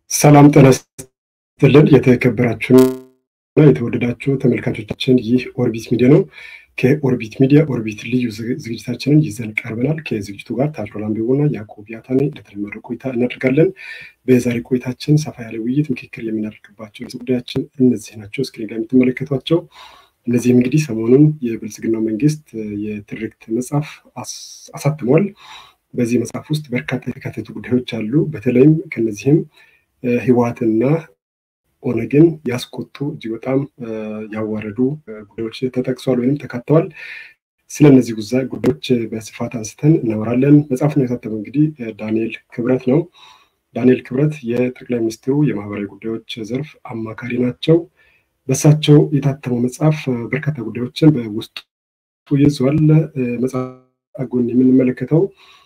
ሰላም ጤና ይስጥልን የተከበራችሁና የተወደዳችሁ ተመልካቾቻችን ይህ ኦርቢት ሚዲያ ነው። ከኦርቢት ሚዲያ ኦርቢት ልዩ ዝግጅታችንን ይዘን ቀርበናል። ከዝግጅቱ ጋር ታጅሮል አንቢቦና ያዕቆብ ያታኔ እንደተለመደው ቆይታ እናደርጋለን። በዛሬ ቆይታችን ሰፋ ያለ ውይይት ምክክር የምናደርግባቸው ጉዳዮችን እነዚህ ናቸው። ስክሪን ላይ የምትመለከቷቸው እነዚህም እንግዲህ ሰሞኑን የብልጽግናው መንግስት የትርክት መጽሐፍ አሳትሟል። በዚህ መጽሐፍ ውስጥ በርካታ የተካተቱ ጉዳዮች አሉ። በተለይም ከነዚህም ህወሓትና ኦነግን ያስቆጡ እጅግ በጣም ያዋረዱ ጉዳዮች ተጠቅሷል ወይም ተካተዋል። ስለነዚህ ጉዳዮች በስፋት አንስተን እናወራለን። መጽሐፉን ያሳተመው እንግዲህ ዳንኤል ክብረት ነው። ዳንኤል ክብረት የጠቅላይ ሚኒስትሩ የማህበራዊ ጉዳዮች ዘርፍ አማካሪ ናቸው። በእሳቸው የታተመው መጽሐፍ በርካታ ጉዳዮችን በውስጡ ይዟል። መጽሐፍ ጎን የምንመለከተው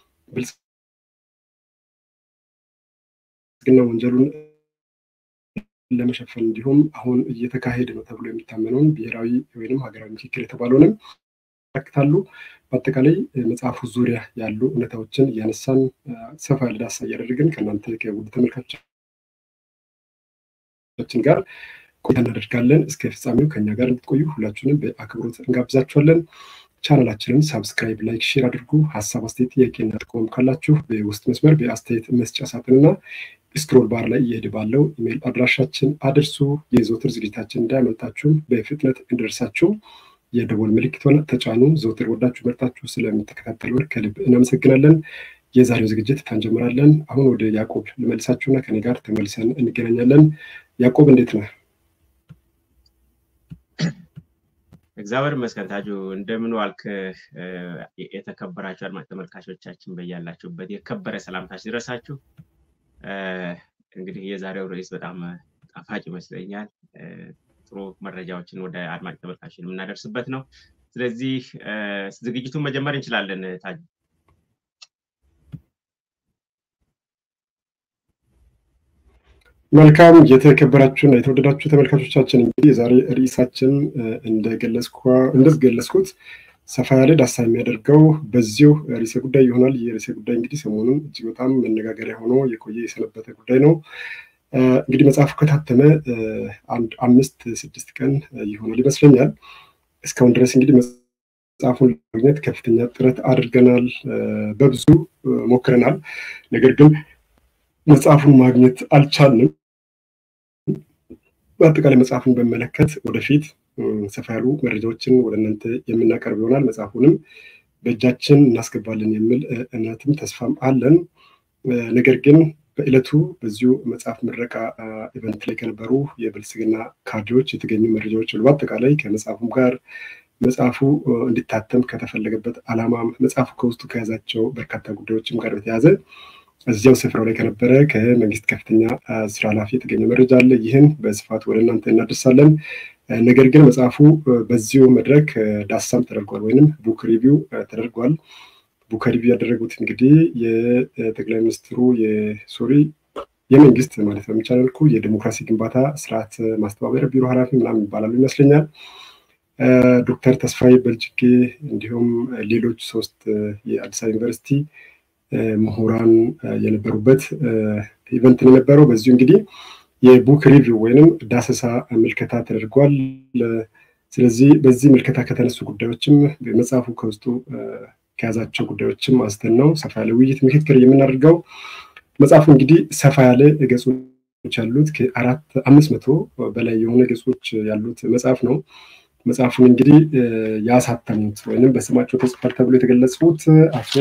ብልጽግና ወንጀሉን ለመሸፈን እንዲሁም አሁን እየተካሄደ ነው ተብሎ የሚታመነውን ብሔራዊ ወይንም ሀገራዊ ምክክር የተባለውንም ያካትታሉ። በአጠቃላይ መጽሐፉ ዙሪያ ያሉ እውነታዎችን እያነሳን ሰፋ ያለ ዳሰሳ እያደረግን ከእናንተ ከውድ ተመልካቾቻችን ጋር ቆይታ እናደርጋለን። እስከ ፍጻሜው ከኛ ጋር እንድትቆዩ ሁላችሁንም በአክብሮት እንጋብዛችኋለን። ቻናላችንን ሳብስክራይብ፣ ላይክ፣ ሼር አድርጉ። ሀሳብ፣ አስተያየት፣ ጥያቄና ጥቆማ ካላችሁ በውስጥ መስመር በአስተያየት መስጫ ሳጥንና ስክሮል ባር ላይ እየሄደ ባለው ኢሜል አድራሻችን አድርሱ። የዘወትር ዝግጅታችን እንዳያመልጣችሁ በፍጥነት እንድደርሳችሁ የደወል ምልክቱን ተጫኑ። ዘወትር ወዳችሁ መርጣችሁ ስለምትከታተሉን ከልብ እናመሰግናለን። የዛሬው ዝግጅት እንጀምራለን። አሁን ወደ ያዕቆብ ልመልሳችሁና ከኔ ጋር ተመልሰን እንገናኛለን። ያዕቆብ እንዴት ነህ? እግዚአብሔር ይመስገን ታጁ፣ እንደምን ዋልክ? የተከበራችሁ አድማጭ ተመልካቾቻችን በያላችሁበት የከበረ ሰላምታችን ይድረሳችሁ። እንግዲህ የዛሬው ርዕስ በጣም ጣፋጭ ይመስለኛል። ጥሩ መረጃዎችን ወደ አድማጭ ተመልካቾችን የምናደርስበት ነው። ስለዚህ ዝግጅቱን መጀመር እንችላለን ታጁ። መልካም። የተከበራችሁና የተወደዳችሁ ተመልካቾቻችን እንግዲህ የዛሬ ርዕሳችን እንደገለጽኩት ሰፋ ያለ ዳሰሳ የሚያደርገው በዚሁ ርዕሰ ጉዳይ ይሆናል። የርዕሰ ጉዳይ እንግዲህ ሰሞኑን እጅግ በጣም መነጋገሪያ ሆኖ የቆየ የሰነበተ ጉዳይ ነው። እንግዲህ መጽሐፉ ከታተመ 5-6 ቀን ይሆናል ይመስለኛል። እስካሁን ድረስ እንግዲህ መጽሐፉን ለማግኘት ከፍተኛ ጥረት አድርገናል፣ በብዙ ሞክረናል። ነገር ግን መጽሐፉን ማግኘት አልቻልንም። በአጠቃላይ መጽሐፉን በመለከት ወደፊት ሰፋ ያሉ መረጃዎችን ወደ እናንተ የምናቀርብ ይሆናል። መጽሐፉንም በእጃችን እናስገባለን የሚል እምነትም ተስፋም አለን። ነገር ግን በዕለቱ በዚሁ መጽሐፍ ምረቃ ኢቨንት ላይ ከነበሩ የብልጽግና ካድሬዎች የተገኙ መረጃዎች አሉ። በአጠቃላይ ከመጽሐፉም ጋር መጽሐፉ እንዲታተም ከተፈለገበት ዓላማም መጽሐፉ ከውስጡ ከያዛቸው በርካታ ጉዳዮችም ጋር በተያያዘ እዚያው ስፍራው ላይ ከነበረ ከመንግስት ከፍተኛ ስራ ኃላፊ የተገኘ መረጃ አለ። ይህን በስፋት ወደ እናንተ እናደርሳለን። ነገር ግን መጽሐፉ በዚሁ መድረክ ዳሰሳም ተደርጓል ወይንም ቡክ ሪቪው ተደርጓል። ቡክ ሪቪው ያደረጉት እንግዲህ የጠቅላይ ሚኒስትሩ የመንግስት ማለት በሚቻል መልኩ የዲሞክራሲ ግንባታ ስርዓት ማስተባበሪያ ቢሮ ኃላፊ ምናምን ይባላሉ ይመስለኛል፣ ዶክተር ተስፋዬ በልጅጌ እንዲሁም ሌሎች 3 የአዲስ አበባ ዩኒቨርሲቲ ምሁራን የነበሩበት ኢቨንት ነው የነበረው። በዚሁ እንግዲህ የቡክ ሪቪው ወይንም ዳሰሳ ምልከታ ተደርጓል። ስለዚህ በዚህ ምልከታ ከተነሱ ጉዳዮችም መጽሐፉ ከውስጡ ከያዛቸው ጉዳዮችም አንስተን ነው ሰፋ ያለ ውይይት ምክክር የምናደርገው። መጽሐፉ እንግዲህ ሰፋ ያለ ገጾች ያሉት ከ500 በላይ የሆነ ገጾች ያሉት መጽሐፍ ነው። መጽሐፉን እንግዲህ ያሳተሙት ወይንም በስማቸው ተጽፏል ተብሎ የተገለጹት አቶ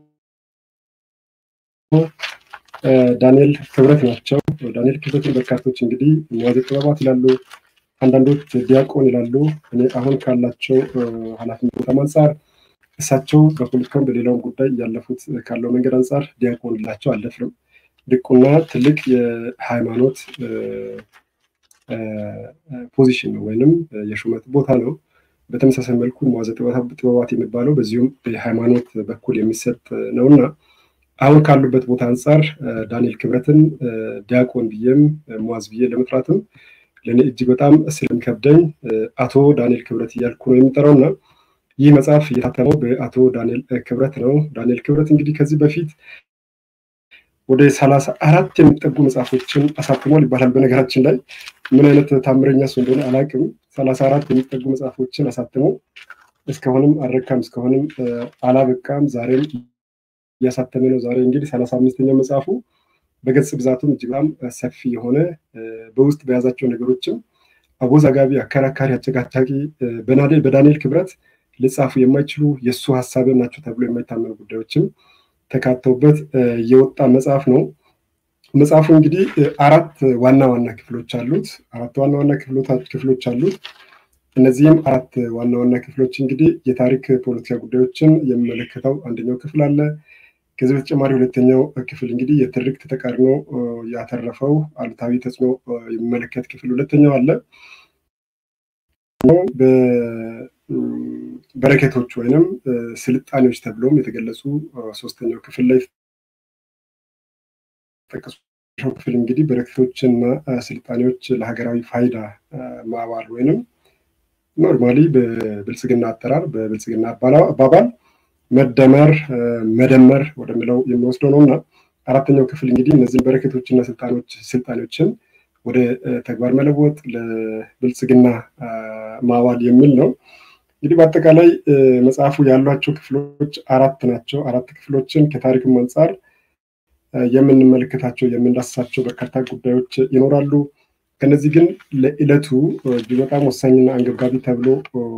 ዳንኤል ክብረት ናቸው። ዳንኤል ክብረትን በርካቶች እንግዲህ መዋዘ ጥበባት ይላሉ፣ አንዳንዶች ዲያቆን ይላሉ። እኔ አሁን ካላቸው ኃላፊነት አንጻር እሳቸው በፖለቲካውም በሌላውም ጉዳይ ያለፉት ካለው መንገድ አንጻር ዲያቆን ላቸው አልደፍርም። ድቁና ትልቅ የሃይማኖት ፖዚሽን ነው ወይንም የሹመት ቦታ ነው። በተመሳሳይ መልኩ መዋዘ ጥበባት የሚባለው በዚሁም በሃይማኖት በኩል የሚሰጥ ነውና አሁን ካሉበት ቦታ አንጻር ዳንኤል ክብረትን ዲያቆን ብዬም መዋዝ ብዬ ለመጥራትም ለኔ እጅግ በጣም ስለሚከብደኝ አቶ ዳንኤል ክብረት እያልኩ ነው የምጠራውና ይህ መጽሐፍ የታተመው በአቶ ዳንኤል ክብረት ነው። ዳንኤል ክብረት እንግዲህ ከዚህ በፊት ወደ 34 የሚጠጉ መጽሐፎችን አሳትሟል ይባላል። በነገራችን ላይ ምን አይነት ታምረኛ ሰው እንደሆነ አላውቅም። 34 የሚጠጉ መጽሐፎችን አሳትሞ እስካሁንም አልረካም፣ እስካሁንም አላበቃም። ዛሬም እያሳተመ ነው። ዛሬ እንግዲህ 35ኛው መጽሐፉ በገጽ ብዛቱም እጅግ በጣም ሰፊ የሆነ በውስጥ በያዛቸው ነገሮችም አወዛጋቢ፣ አከራካሪ፣ አጨቃጫቂ በዳንኤል ክብረት ሊጻፉ የማይችሉ የእሱ ሀሳብ ናቸው ተብሎ የማይታመኑ ጉዳዮችም ተካተውበት የወጣ መጽሐፍ ነው። መጽሐፉ እንግዲህ 4 ዋና ዋና ክፍሎች አሉት። 4 ዋና ዋና ክፍሎች አሉት። እነዚህም 4 ዋና ዋና ክፍሎች እንግዲህ የታሪክ ፖለቲካ ጉዳዮችን የሚመለከተው አንደኛው ክፍል አለ። ከዚህ በተጨማሪ ሁለተኛው ክፍል እንግዲህ የትርክት ተቃርኖ ያተረፈው አሉታዊ ተጽዕኖ የሚመለከት ክፍል ሁለተኛው አለ። በረከቶች ወይንም ስልጣኔዎች ተብሎም የተገለጹ ሶስተኛው ክፍል ላይ ተጠቀሰው ክፍል እንግዲህ በረከቶችና ስልጣኔዎች ለሀገራዊ ፋይዳ ማዋል ወይንም ኖርማሊ በብልጽግና አጠራር በብልጽግና አባባል መደመር ወደሚለው የሚወስደው ነውና አራተኛው ክፍል እንግዲህ እነዚህን በረከቶችና ስልጣኔዎችን ወደ ተግባር መለወጥ ለብልጽግና ማዋል የሚል ነው። እንግዲህ በአጠቃላይ መጽሐፉ ያሏቸው ክፍሎች 4 ናቸው። 4 ክፍሎችን ከታሪክም አንፃር የምንመለከታቸው የምንዳስሳቸው በርካታ ጉዳዮች ይኖራሉ። ከነዚህ ግን ለዕለቱ እጅግ በጣም ወሳኝና አንገብጋቢ ተብሎ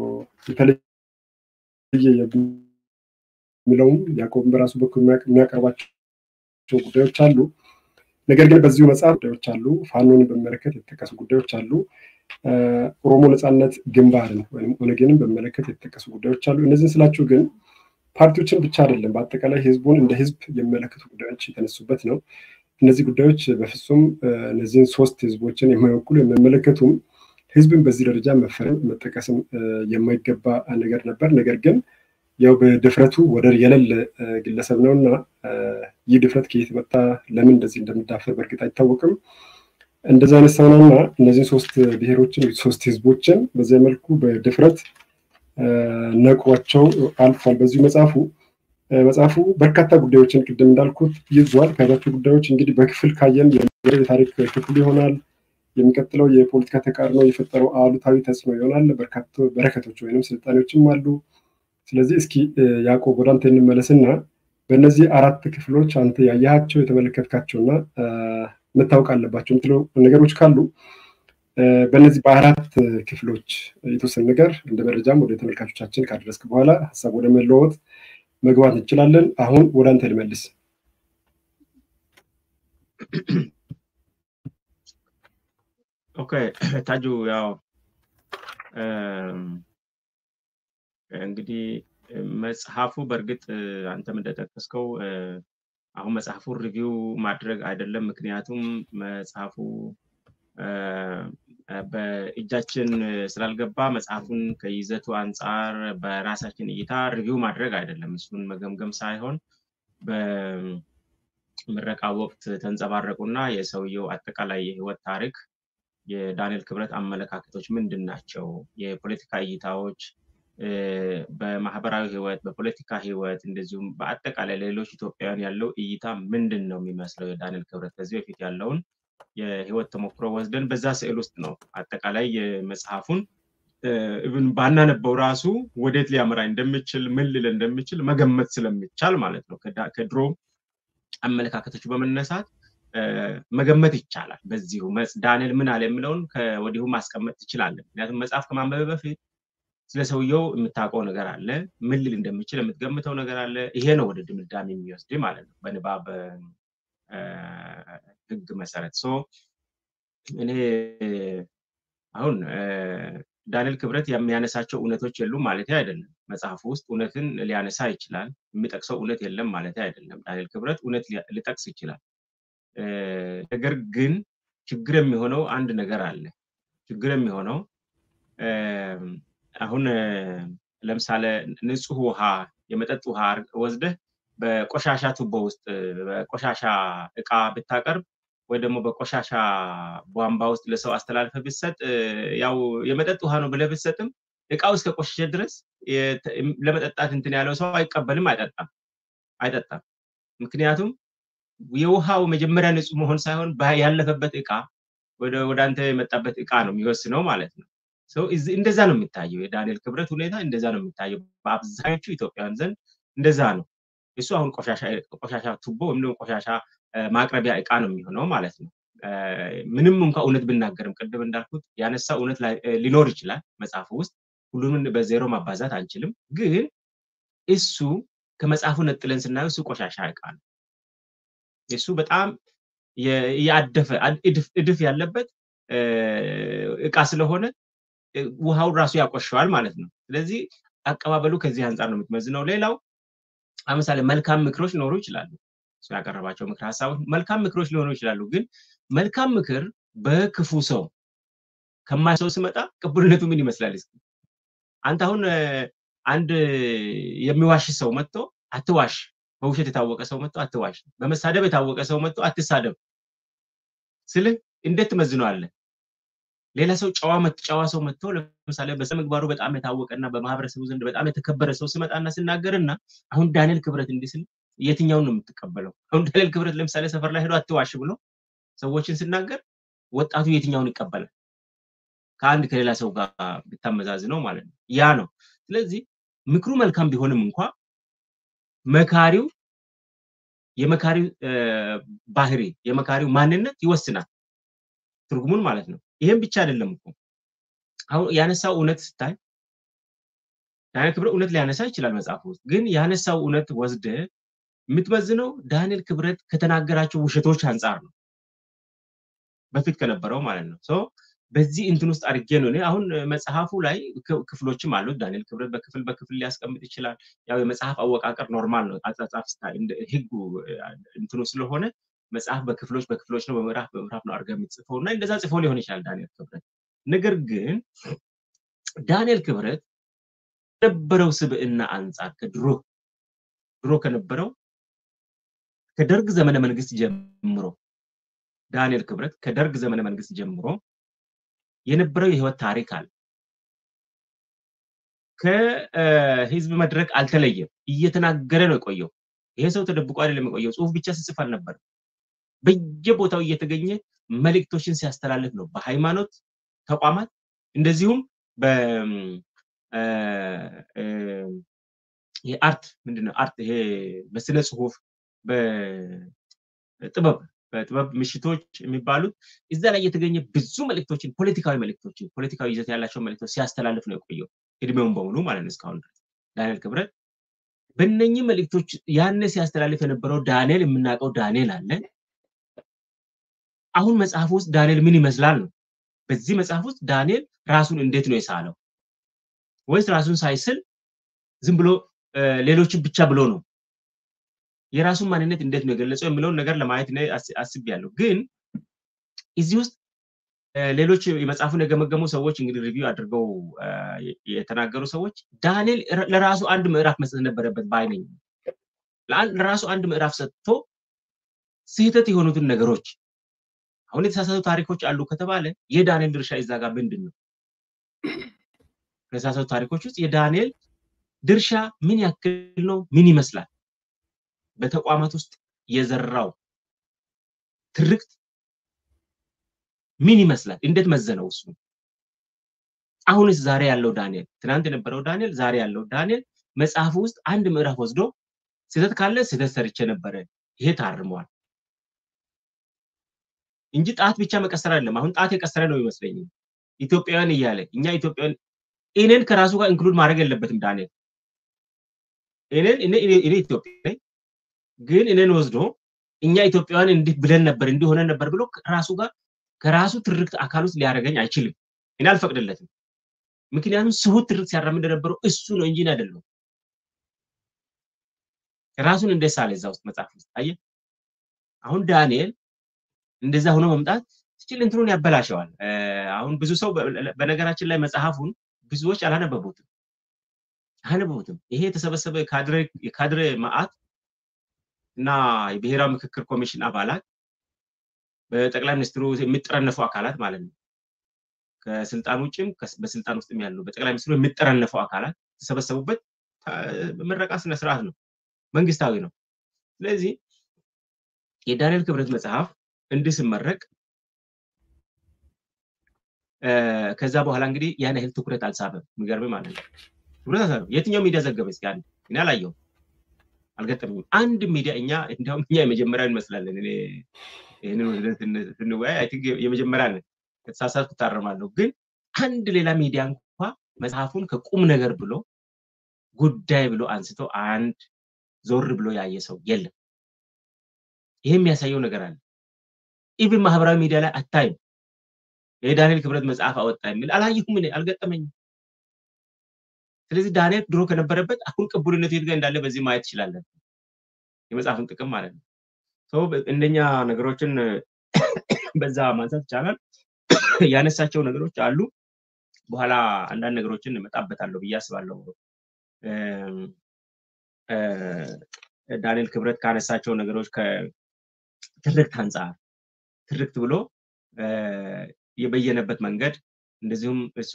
የተለየ የሚለውም ያዕቆብ በራሱ በኩል የሚያቀርባቸው ጉዳዮች አሉ። ነገር ግን በዚሁ መጽሐፍ ጉዳዮች አሉ። ፋኖን በሚመለከት የተጠቀሱ ጉዳዮች አሉ። ኦሮሞ ነጻነት ግንባርን ወይም ኦነግንም በሚመለከት የተጠቀሱ ጉዳዮች አሉ። እነዚህን ስላችሁ ግን ፓርቲዎችን ብቻ አይደለም፣ በአጠቃላይ ህዝቡን እንደ ህዝብ የሚመለከቱ ጉዳዮች የተነሱበት ነው። እነዚህ ጉዳዮች በፍጹም እነዚህን 3 ህዝቦችን የማይወክሉ የሚመለከቱም ህዝብን በዚህ ደረጃ መፈረም መጠቀስም የማይገባ ነገር ነበር። ነገር ግን ያው በድፍረቱ ወደር የሌለ ግለሰብ ነውና ይህ ድፍረት ከየት መጣ፣ ለምን እንደዚህ እንደምዳፈር በእርግጥ አይታወቅም። እንደዛ አይነት ሰው ነውና እነዚህ 3 ብሔሮችን 3 ህዝቦችን በዚህ መልኩ በድፍረት ነቅሯቸው አልፏል። በዚህ መጽሐፉ በርካታ ጉዳዮችን ቅድም እንዳልኩት ይዟል። ከዛቸው ጉዳዮች እንግዲህ በክፍል ካየን የታሪክ ክፍል ይሆናል። የሚቀጥለው የፖለቲካ ተቃርኖ የፈጠረው አሉታዊ ተጽዕኖ ይሆናል። በርካታ በረከቶች ወይንም ስልጣኔዎችም አሉ። ስለዚህ እስኪ ያዕቆብ ወደ አንተ እንመለስና በእነዚህ 4 ክፍሎች አንተ ያያቸው የተመለከትካቸውና መታወቅ አለባቸው የምትለው ነገሮች ካሉ በእነዚህ በ4 ክፍሎች የተወሰነ ነገር እንደ መረጃም ወደ ተመልካቾቻችን ካደረስክ በኋላ ሀሳብ ወደ መለወጥ መግባት እንችላለን። አሁን ወደ አንተ ልመልስ። ኦኬ ታጁ፣ ያው እንግዲህ መጽሐፉ በእርግጥ አንተም እንደጠቀስከው አሁን መጽሐፉን ሪቪው ማድረግ አይደለም። ምክንያቱም መጽሐፉ በእጃችን ስላልገባ መጽሐፉን ከይዘቱ አንፃር በራሳችን እይታ ሪቪው ማድረግ አይደለም። እሱን መገምገም ሳይሆን በምረቃ ወቅት ተንጸባረቁና የሰውየው አጠቃላይ የህይወት ታሪክ፣ የዳንኤል ክብረት አመለካከቶች ምንድን ናቸው፣ የፖለቲካ እይታዎች በማህበራዊ ህይወት፣ በፖለቲካ ህይወት እንደዚሁም በአጠቃላይ ሌሎች ኢትዮጵያውያን ያለው እይታ ምንድን ነው የሚመስለው የዳንኤል ክብረት ከዚህ በፊት ያለውን የህይወት ተሞክሮ ወስደን በዛ ስዕል ውስጥ ነው አጠቃላይ የመጽሐፉን ኢቭን ባናነበው ራሱ ወዴት ሊያመራ እንደሚችል ምን ሊል እንደሚችል መገመት ስለሚቻል ማለት ነው። ከድሮ አመለካከቶች በመነሳት መገመት ይቻላል። በዚሁ ዳንኤል ምን አለ የሚለውን ከወዲሁ ማስቀመጥ ትችላለን። ምክንያቱም መጽሐፍ ከማንበብ በፊት ስለ ሰውየው የምታውቀው ነገር አለ፣ ምን ሊል እንደሚችል የምትገምተው ነገር አለ። ይሄ ነው ወደ ድምዳሜ የሚወስድ ማለት ነው በንባብ ህግ መሰረት። እኔ አሁን ዳንኤል ክብረት የሚያነሳቸው እውነቶች የሉም ማለት አይደለም። መጽሐፉ ውስጥ እውነትን ሊያነሳ ይችላል፣ የሚጠቅሰው እውነት የለም ማለት አይደለም። ዳንኤል ክብረት እውነት ሊጠቅስ ይችላል። ነገር ግን ችግር የሚሆነው አንድ ነገር አለ። ችግር የሚሆነው አሁን ለምሳሌ ንጹህ ውሃ፣ የመጠጥ ውሃ ወስደህ በቆሻሻ ቱቦ ውስጥ በቆሻሻ እቃ ብታቀርብ ወይ ደግሞ በቆሻሻ ቧንቧ ውስጥ ለሰው አስተላልፈ ብትሰጥ ያው የመጠጥ ውሃ ነው ብለህ ብትሰጥም እቃው እስከ ቆሸሸ ድረስ ለመጠጣት እንትን ያለው ሰው አይቀበልም፣ አይጠጣም። ምክንያቱም የውሃው መጀመሪያ ንጹህ መሆን ሳይሆን ያለፈበት እቃ ወደ አንተ የመጣበት እቃ ነው የሚወስነው ማለት ነው። እንደዛ ነው የሚታየው የዳንኤል ክብረት ሁኔታ እንደዛ ነው የሚታየው በአብዛኞቹ ኢትዮጵያውያን ዘንድ እንደዛ ነው። እሱ አሁን ቆሻሻ ቱቦ ወይም ደግሞ ቆሻሻ ማቅረቢያ እቃ ነው የሚሆነው ማለት ነው። ምንም እንኳን እውነት ብናገርም ቅድም እንዳልኩት ያነሳው እውነት ሊኖር ይችላል መጽሐፉ ውስጥ ሁሉንም በዜሮ ማባዛት አንችልም። ግን እሱ ከመጽሐፉ ነጥለን ስናየው እሱ ቆሻሻ እቃ ነው። እሱ በጣም ያደፈ እድፍ ያለበት እቃ ስለሆነ ውሃው ራሱ ያቆሸዋል ማለት ነው። ስለዚህ አቀባበሉ ከዚህ አንፃር ነው የምትመዝነው። ሌላው ለምሳሌ መልካም ምክሮች ሊኖሩ ይችላሉ። እሱ ያቀረባቸው ምክር ሐሳቦች መልካም ምክሮች ሊሆኑ ይችላሉ። ግን መልካም ምክር በክፉ ሰው ከማይሰው ሲመጣ ቅቡልነቱ ምን ይመስላል? እስኪ አንተ አሁን አንድ የሚዋሽ ሰው መጥቶ አትዋሽ፣ በውሸት የታወቀ ሰው መጥቶ አትዋሽ፣ በመሳደብ የታወቀ ሰው መጥቶ አትሳደብ ስልህ እንዴት ትመዝነዋለህ? ሌላ ሰው ጨዋ ሰው መጥቶ ለምሳሌ በስነምግባሩ በጣም የታወቀና በማህበረሰቡ ዘንድ በጣም የተከበረ ሰው ሲመጣና ሲናገርና አሁን ዳንኤል ክብረት እንዲስል የትኛውን ነው የምትቀበለው? አሁን ዳንኤል ክብረት ለምሳሌ ሰፈር ላይ ሄዶ አትዋሽ ብሎ ሰዎችን ሲናገር ወጣቱ የትኛውን ይቀበላል? ከአንድ ከሌላ ሰው ጋር ብታመዛዝነው ማለት ነው። ያ ነው። ስለዚህ ምክሩ መልካም ቢሆንም እንኳን የመካሪው ባህሪ የመካሪው ማንነት ይወስናል ትርጉሙን ማለት ነው። ይሄን ብቻ አይደለም እኮ አሁን ያነሳው እውነት ስታይ ዳንኤል ክብረት እውነት ሊያነሳ ይችላል መጽሐፉ ውስጥ። ግን ያነሳው እውነት ወስደ የምትመዝነው ዳንኤል ክብረት ከተናገራቸው ውሸቶች አንፃር ነው በፊት ከነበረው ማለት ነው። በዚህ እንትን ውስጥ አድርጌ ነው እኔ አሁን መጽሐፉ ላይ ክፍሎችም አሉት። ዳንኤል ክብረት በክፍል ሊያስቀምጥ ይችላል። ያው የመጽሐፍ አወቃቀር ኖርማል ነው። አጻጻፍ ስታይል ህጉ እንትኑ ስለሆነ መጽሐፍ በክፍሎች ነው በምዕራፍ ነው አድርገህ የምትጽፈውና እንደዛ ጽፎ ሊሆን ይችላል ዳንኤል ክብረት። ነገር ግን ዳንኤል ክብረት ከነበረው ስብዕና አንፃር ድሮ ከነበረው ከደርግ ዘመነ መንግስት ጀምሮ ዳንኤል ክብረት ከደርግ ዘመነ መንግስት ጀምሮ የነበረው የህይወት ታሪክ አለ። ከህዝብ መድረክ አልተለየም፣ እየተናገረ ነው የቆየው። ይሄ ሰው ተደብቆ አይደለም የቆየው፣ ጽሁፍ ብቻ ሲጽፍ አልነበረም። በየቦታው እየተገኘ መልእክቶችን ሲያስተላልፍ ነው። በሃይማኖት ተቋማት እንደዚሁም የአርት ምንድነው አርት ይሄ በስነ ጽሁፍ በጥበብ ምሽቶች የሚባሉት እዛ ላይ የተገኘ ብዙ መልእክቶችን ፖለቲካዊ ይዘት ያላቸው መልእክቶች ሲያስተላልፍ ነው የቆየው እድሜውን በሙሉ ማለት ነው እስካሁን ድረስ። ዳንኤል ክብረት በእነኚህ መልእክቶች ያኔ ሲያስተላልፍ የነበረው ዳንኤል የምናውቀው ዳንኤል አለ። አሁን መጽሐፍ ውስጥ ዳንኤል ምን ይመስላል ነው። በዚህ መጽሐፍ ውስጥ ዳንኤል ራሱን እንዴት ነው የሳለው? ወይስ ራሱን ሳይስል ዝም ብሎ ሌሎችን ብቻ ብሎ ነው? የራሱን ማንነት እንዴት ነው የገለጸው የሚለውን ነገር ለማየት ነው አስቤያለሁ። ግን እዚህ ውስጥ ሌሎች የመጽሐፉን የገመገሙ ሰዎች እንግዲህ ሪቪው አድርገው የተናገሩ ሰዎች ዳንኤል ለራሱ አንድ ምዕራፍ መስጠት ነበረበት ባይነኝ። ለራሱ አንድ ምዕራፍ ሰጥቶ ስህተት የሆኑትን ነገሮች አሁን የተሳሳቱ ታሪኮች አሉ ከተባለ የዳንኤል ድርሻ እዛ ጋር ምንድነው? ከተሳሳቱ ታሪኮች ውስጥ የዳንኤል ድርሻ ምን ያክል ነው? ምን ይመስላል? በተቋማት ውስጥ የዘራው ትርክት ምን ይመስላል? እንዴት መዘነው እሱ? አሁንስ ዛሬ ያለው ዳንኤል፣ ትናንት የነበረው ዳንኤል፣ ዛሬ ያለው ዳንኤል መጽሐፉ ውስጥ አንድ ምዕራፍ ወስዶ ስህተት ካለ ስህተት ሰርቼ ነበረ ይሄ ታርሟል እንጂ ጣት ብቻ መቀሰር አይደለም። አሁን ጣት የቀሰረ ነው ይመስለኝ ኢትዮጵያውያን እያለ እኛ ኢትዮጵያውያን እኔን ከራሱ ጋር ኢንክሉድ ማድረግ የለበትም ዳንኤል። እኔ ኢትዮጵያዊ ግን እኔን ወስዶ እኛ ኢትዮጵያውያን እንዲህ ብለን ነበር እንዲሆነ ነበር ብሎ ከራሱ ትርክት አካል ውስጥ ሊያደርገኝ አይችልም። እኔ አልፈቅድለትም። ምክንያቱም ስሁት ትርክት ሲያራምድ የነበረው እሱ ነው እንጂ አይደለም። ራሱን እንደሳለ እዛ ውስጥ መጽሐፍ ውስጥ አየ። አሁን ዳንኤል እንደዛ ሆኖ መምጣት ሲችል እንትኑን ያበላሸዋል። አሁን ብዙ ሰው በነገራችን ላይ መጽሐፉን ብዙዎች አላነበቡትም። ይሄ የተሰበሰበ የካድሬ ማአት እና የብሔራዊ ምክክር ኮሚሽን አባላት በጠቅላይ ሚኒስትሩ የሚጠረነፉ አካላት ማለት ነው። ከስልጣን ውጭም በስልጣን ውስጥም ያሉ በጠቅላይ ሚኒስትሩ የሚጠረነፉ አካላት ተሰበሰቡበት ምረቃ ስነ ስርዓት ነው፣ መንግስታዊ ነው። ስለዚህ የዳንኤል ክብረት መጽሐፍ እንድስመረቅ ከዛ በኋላ እንግዲህ ያን ያህል ትኩረት አልሳበም። የሚገርም ማለት ነው። ትኩረት አልሳበም። የትኛው ሚዲያ ዘገበ? እስኪ አንድ እኔ አላየሁም፣ አልገጠመኝም። አንድ ሚዲያ እንዲያውም እኛ የመጀመሪያ እንመስላለን። እኔ ይህንን ወስደን ስንወያይ አይ ቲንክ የመጀመሪያ ነን። ከተሳሳትኩ እታረማለሁ። ግን አንድ ሌላ ሚዲያ እንኳ መጽሐፉን ከቁም ነገር ብሎ ጉዳይ ብሎ አንስቶ አንድ ዞር ብሎ ያየ ሰው የለም። ይሄ የሚያሳየው ነገር አለ። ኢቭን ማህበራዊ ሚዲያ ላይ አታይም። የዳንኤል ክብረት መጽሐፍ አወጣ የሚል አላየሁም፣ እኔ አልገጠመኝም። ስለዚህ ዳንኤል ድሮ ከነበረበት አሁን ቅቡልነቱ የት ጋር እንዳለ በዚህ ማየት ትችላለን። የመጽሐፍን ጥቅም ማለት ነው። ሰው እንደኛ ነገሮችን በዛ ማንሳት ይቻላል። ያነሳቸው ነገሮች አሉ። በኋላ አንዳንድ ነገሮችን እመጣበታለሁ ብዬ አስባለሁ። ዳንኤል ክብረት ካነሳቸው ነገሮች ከትርክት አንጻር ትርክት ብሎ የበየነበት መንገድ እንደዚሁም እሱ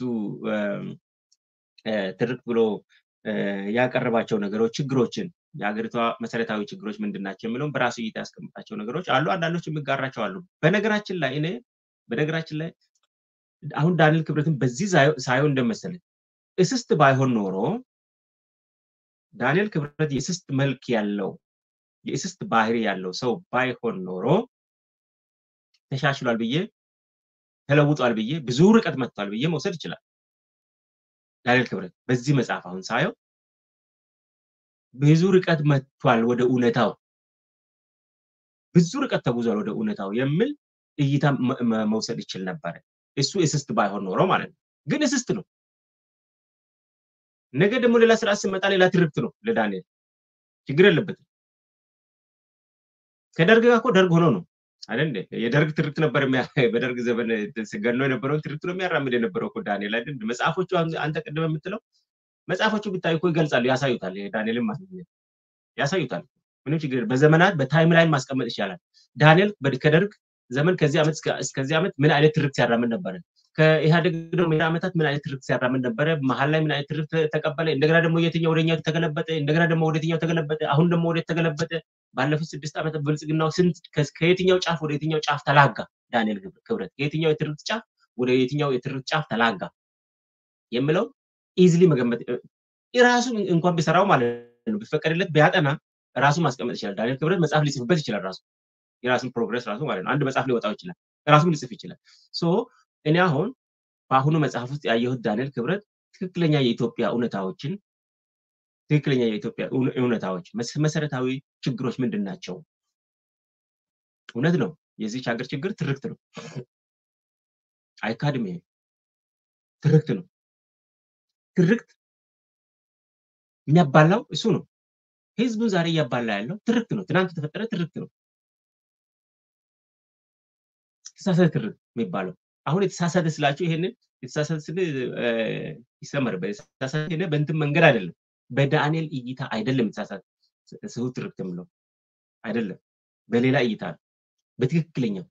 ትርክት ብሎ ያቀረባቸው ነገሮች ችግሮችን የሀገሪቷ መሰረታዊ ችግሮች ምንድናቸው የሚለውን በራሱ እይታ ያስቀምጣቸው ነገሮች አሉ። አንዳንዶች የሚጋራቸው አሉ። በነገራችን ላይ አሁን ዳንኤል ክብረትን በዚህ ሳይሆን እንደመሰለ እስስት ባይሆን ኖሮ ዳንኤል ክብረት የእስስት መልክ ያለው የእስስት ባህሪ ያለው ሰው ባይሆን ኖሮ ተሻሽሏል ብዬ ተለውጧል ብዬ ብዙ ርቀት መጥቷል ብዬ መውሰድ ይችላል። ዳንኤል ክብረት በዚህ መጽሐፍ አሁን ሳየው ብዙ ርቀት መጥቷል ወደ እውነታው፣ ብዙ ርቀት ተጉዟል ወደ እውነታው የሚል እይታ መውሰድ ይችል ነበር። እሱ እስስት ባይሆን ኖሮ ማለት ነው። ግን እስስት ነው። ነገ ደግሞ ሌላ ስራ ሲመጣ ሌላ ትርክት ነው ለዳንኤል። ችግር የለበትም። ከደርግ ጋር እኮ ደርግ ሆኖ ነው አይደል? የደርግ ትርክት ነበር በደርግ ዘመን ሲገኖ የነበረው ትርክት ነው የሚያራምድ የነበረው እኮ ዳንኤል አይደል? መጽሐፎቹ አንተ ቀደም የምትለው መጽሐፎቹ ብታይ እኮ ይገልጻሉ፣ ያሳዩታል። ዳንኤልም ማለት ነው ያሳዩታል። ምንም ችግር በዘመናት በታይምላይን ማስቀመጥ ይቻላል። ዳንኤል ከደርግ ዘመን ከዚህ ዓመት እስከዚህ ዓመት ምን አይነት ትርክት ሲያራምድ ነበር? ከኢህአዴግ ደግሞ ምን ዓመታት ምን አይነት ትርክት ሲያራምድ ነበር? መሀል ላይ ምን አይነት ትርክት ተቀበለ? እንደገና ደግሞ የትኛው ወደኛው ተገለበጠ? እንደገና ደግሞ ወደኛው ተገለበጠ? አሁን ደግሞ ወደ ተገለበጠ? ባለፉት 6 ዓመት ብልጽግናው ስንት ከየትኛው ጫፍ ወደ የትኛው ጫፍ ተላጋ? ዳንኤል ክብረት ከየትኛው የትርክት ጫፍ ወደ የትኛው የትርክት ጫፍ ተላጋ የሚለው ኢዚሊ መገመት ራሱ እንኳን ቢሰራው ማለት ነው ቢፈቀድለት ቢያጠና ራሱ ማስቀመጥ ይችላል። ዳንኤል ክብረት መጽሐፍ ሊጽፍበት ይችላል። ራሱ የራሱን ፕሮግረስ ራሱ ማለት ነው አንድ መጽሐፍ ሊወጣው ይችላል። ራሱም ሊጽፍ ይችላል። ሶ እኔ አሁን በአሁኑ መጽሐፍ ውስጥ ያየሁት ዳንኤል ክብረት ትክክለኛ የኢትዮጵያ እውነታዎች መሰረታዊ ችግሮች ምንድናቸው? እውነት ነው የዚህች ሀገር ችግር ትርክት ነው። አይካድም። ይሄ ትርክት ነው። ትርክት የሚያባላው እሱ ነው። ህዝቡን ዛሬ እያባላ ያለው ትርክት ነው። ትናንት የተፈጠረ ትርክት ነው። የተሳሳተ ትርክት የሚባለው አሁን የተሳሳተ ስላችሁ ይሄንን የተሳሳተ ስለ ይሰመር በተሳሳተ በእንትን መንገድ አይደለም፣ በዳንኤል እይታ አይደለም። የተሳሳተ ስሁት ትርክት የምለው አይደለም፣ በሌላ እይታ በትክክለኛው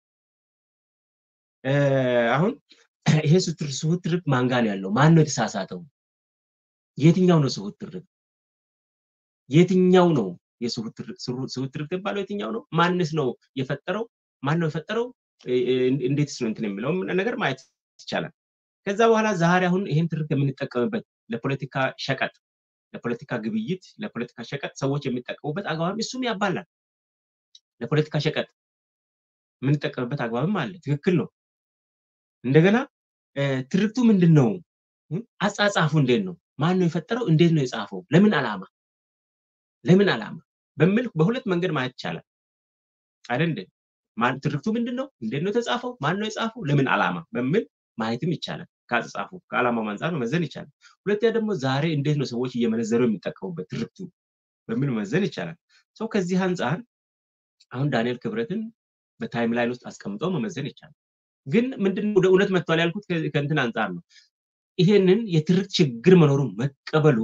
አሁን ይሄ ስሁት ትርክት ማን ጋር ነው ያለው? ማን ነው የተሳሳተው? የትኛው ነው ስሁት ትርክት? የትኛው ነው የስሁት ትርክት የሚባለው? የትኛው ነው? ማንስ ነው የፈጠረው? ማን ነው የፈጠረው? እንዴትስ ነው እንትን የሚለው ነገር ማየት ይቻላል። ከዛ በኋላ ዛሬ አሁን ይሄን ትርክት የምንጠቀምበት ለፖለቲካ ሸቀጥ፣ ለፖለቲካ ግብይት፣ ለፖለቲካ ሸቀጥ ሰዎች የሚጠቀሙበት አግባብም እሱም ያባላል። ለፖለቲካ ሸቀጥ የምንጠቀምበት አግባብም አለ። ትክክል ነው። እንደገና ትርክቱ ምንድነው? አጻጻፉ እንዴት ነው? ማን ነው የፈጠረው? እንዴት ነው የጻፈው? ለምን ዓላማ በሚል በሁለት መንገድ ማየት ይቻላል አይደል? ትርክቱ ምንድነው? እንዴት ነው የተጻፈው? ማን ነው የጻፈው? ለምን ዓላማ በሚል ማየትም ይቻላል። ከአጻጻፉ ከዓላማው አንፃር መመዘን ይቻላል። ሁለተኛ ደግሞ ዛሬ እንዴት ነው ሰዎች እየመነዘሩ የሚጠቀሙበት ትርክቱ በሚል መመዘን ይቻላል። ሰው ከዚህ አንፃር አሁን ዳንኤል ክብረትን በታይምላይን ውስጥ አስቀምጦ መመዘን ይቻላል። ግን ምንድነው ወደ እውነት መጥቷል ያልኩት ከእንትን አንፃር ነው። ይሄንን የትርክት ችግር መኖሩን መቀበሉ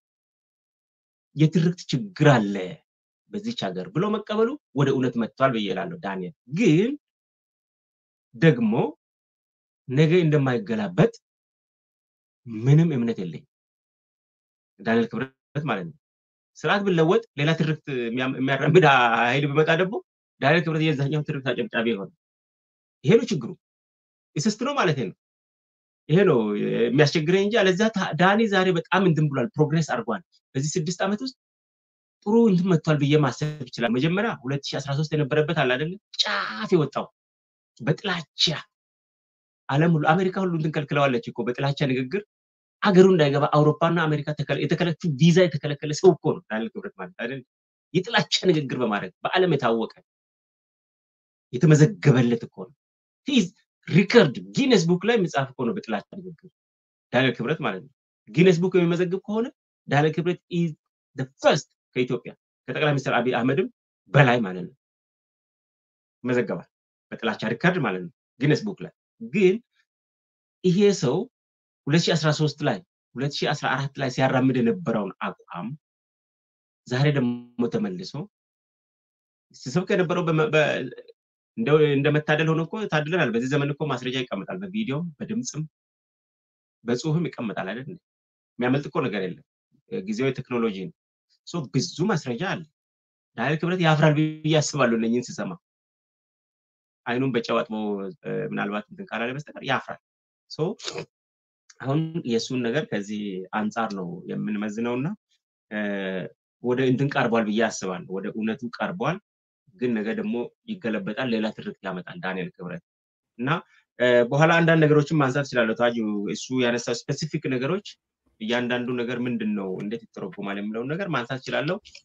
የትርክት ችግር አለ በዚች ሀገር ብሎ መቀበሉ ወደ እውነት መጥቷል ብዬላለሁ። ዳንኤል ግን ደግሞ ነገ እንደማይገላበጥ ምንም እምነት የለኝም። ዳንኤል ክብረት ማለት ነው። ስርዓት ብለወጥ ሌላ ትርክት የሚያራምድ ኃይል ቢመጣ ደግሞ ዳንኤል ክብረት የዛኛው ትርክት አጨብጫቢ ሆነ። ይሄ ነው ችግሩ። እስስት ነው ማለት ነው። ይሄ ነው የሚያስቸግረኝ እንጂ አለዛ ዳኒ ዛሬ በጣም እንትን ብሏል፣ ፕሮግሬስ አድርጓል። በዚህ 6 ዓመት ውስጥ ጥሩ እንትን መጥቷል ብዬ ማሰብ ይችላል። መጀመሪያ 2013 የነበረበት አለ አይደል ጫፍ የወጣው በጥላቻ ዓለም ሁሉ አሜሪካ ሁሉ እንትን ከልክለዋለች እኮ በጥላቻ ንግግር አገሩ እንዳይገባ አውሮፓና አሜሪካ የተከለከለ ቪዛ የተከለከለ ሰው እኮ ነው ዳንኤል ክብረት ማለት አይደል። የጥላቻ ንግግር በማድረግ በዓለም የታወቀ የተመዘገበለት እኮ ነው። ሂዝ ሪከርድ ጊነስ ቡክ ላይ መጻፍ እኮ ነው በጥላቻ ንግግር ዳንኤል ክብረት ማለት ነው። ጊነስ ቡክ የሚመዘግብ ከሆነ ዳንኤል ክብረት ኢዝ ዘ ፈርስት ከኢትዮጵያ ከጠቅላይ ሚኒስትር አብይ አህመድም በላይ ማለት ነው መዘገባል በጥላቻ ሪከርድ ማለት ነው ጊነስ ቡክ ላይ። ግን ይሄ ሰው 2013 ላይ 2014 ላይ ሲያራምድ የነበረውን አቋም ዛሬ ደግሞ ተመልሶ ሲሰብክ የነበረው እንደመታደል ሆኖ እኮ ታድለናል። በዚህ ዘመን እኮ ማስረጃ ይቀመጣል፣ በቪዲዮም በድምጽም በጽሁፍም ይቀመጣል አይደል? የሚያመልጥ እኮ ነገር የለም። ጊዜው የቴክኖሎጂ ነው። ብዙ ማስረጃ አለ። ዳንኤል ክብረት ያፍራል ብዬ አስባለሁ። እነኝን ሲሰማ አይኑን በጨዋጥሞ ምናልባት እንትን ካላለ በስተቀር ያፍራል። አሁን የሱን ነገር ከዚህ አንፃር ነው የምንመዝነውና ወደ እንትን ቀርቧል ብዬ አስባለሁ። ወደ እውነቱ ቀርቧል። ግን ነገ ደግሞ ይገለበጣል፣ ሌላ ትርክት ያመጣል ዳንኤል ክብረት እና በኋላ አንዳንድ ነገሮችን ማንሳት ይችላል። ታጁ እሱ ያነሳው ስፔሲፊክ ነገሮች እያንዳንዱ ነገር ምንድነው እንዴት ይተረጎማል የሚለው ነገር ማንሳት ይችላል።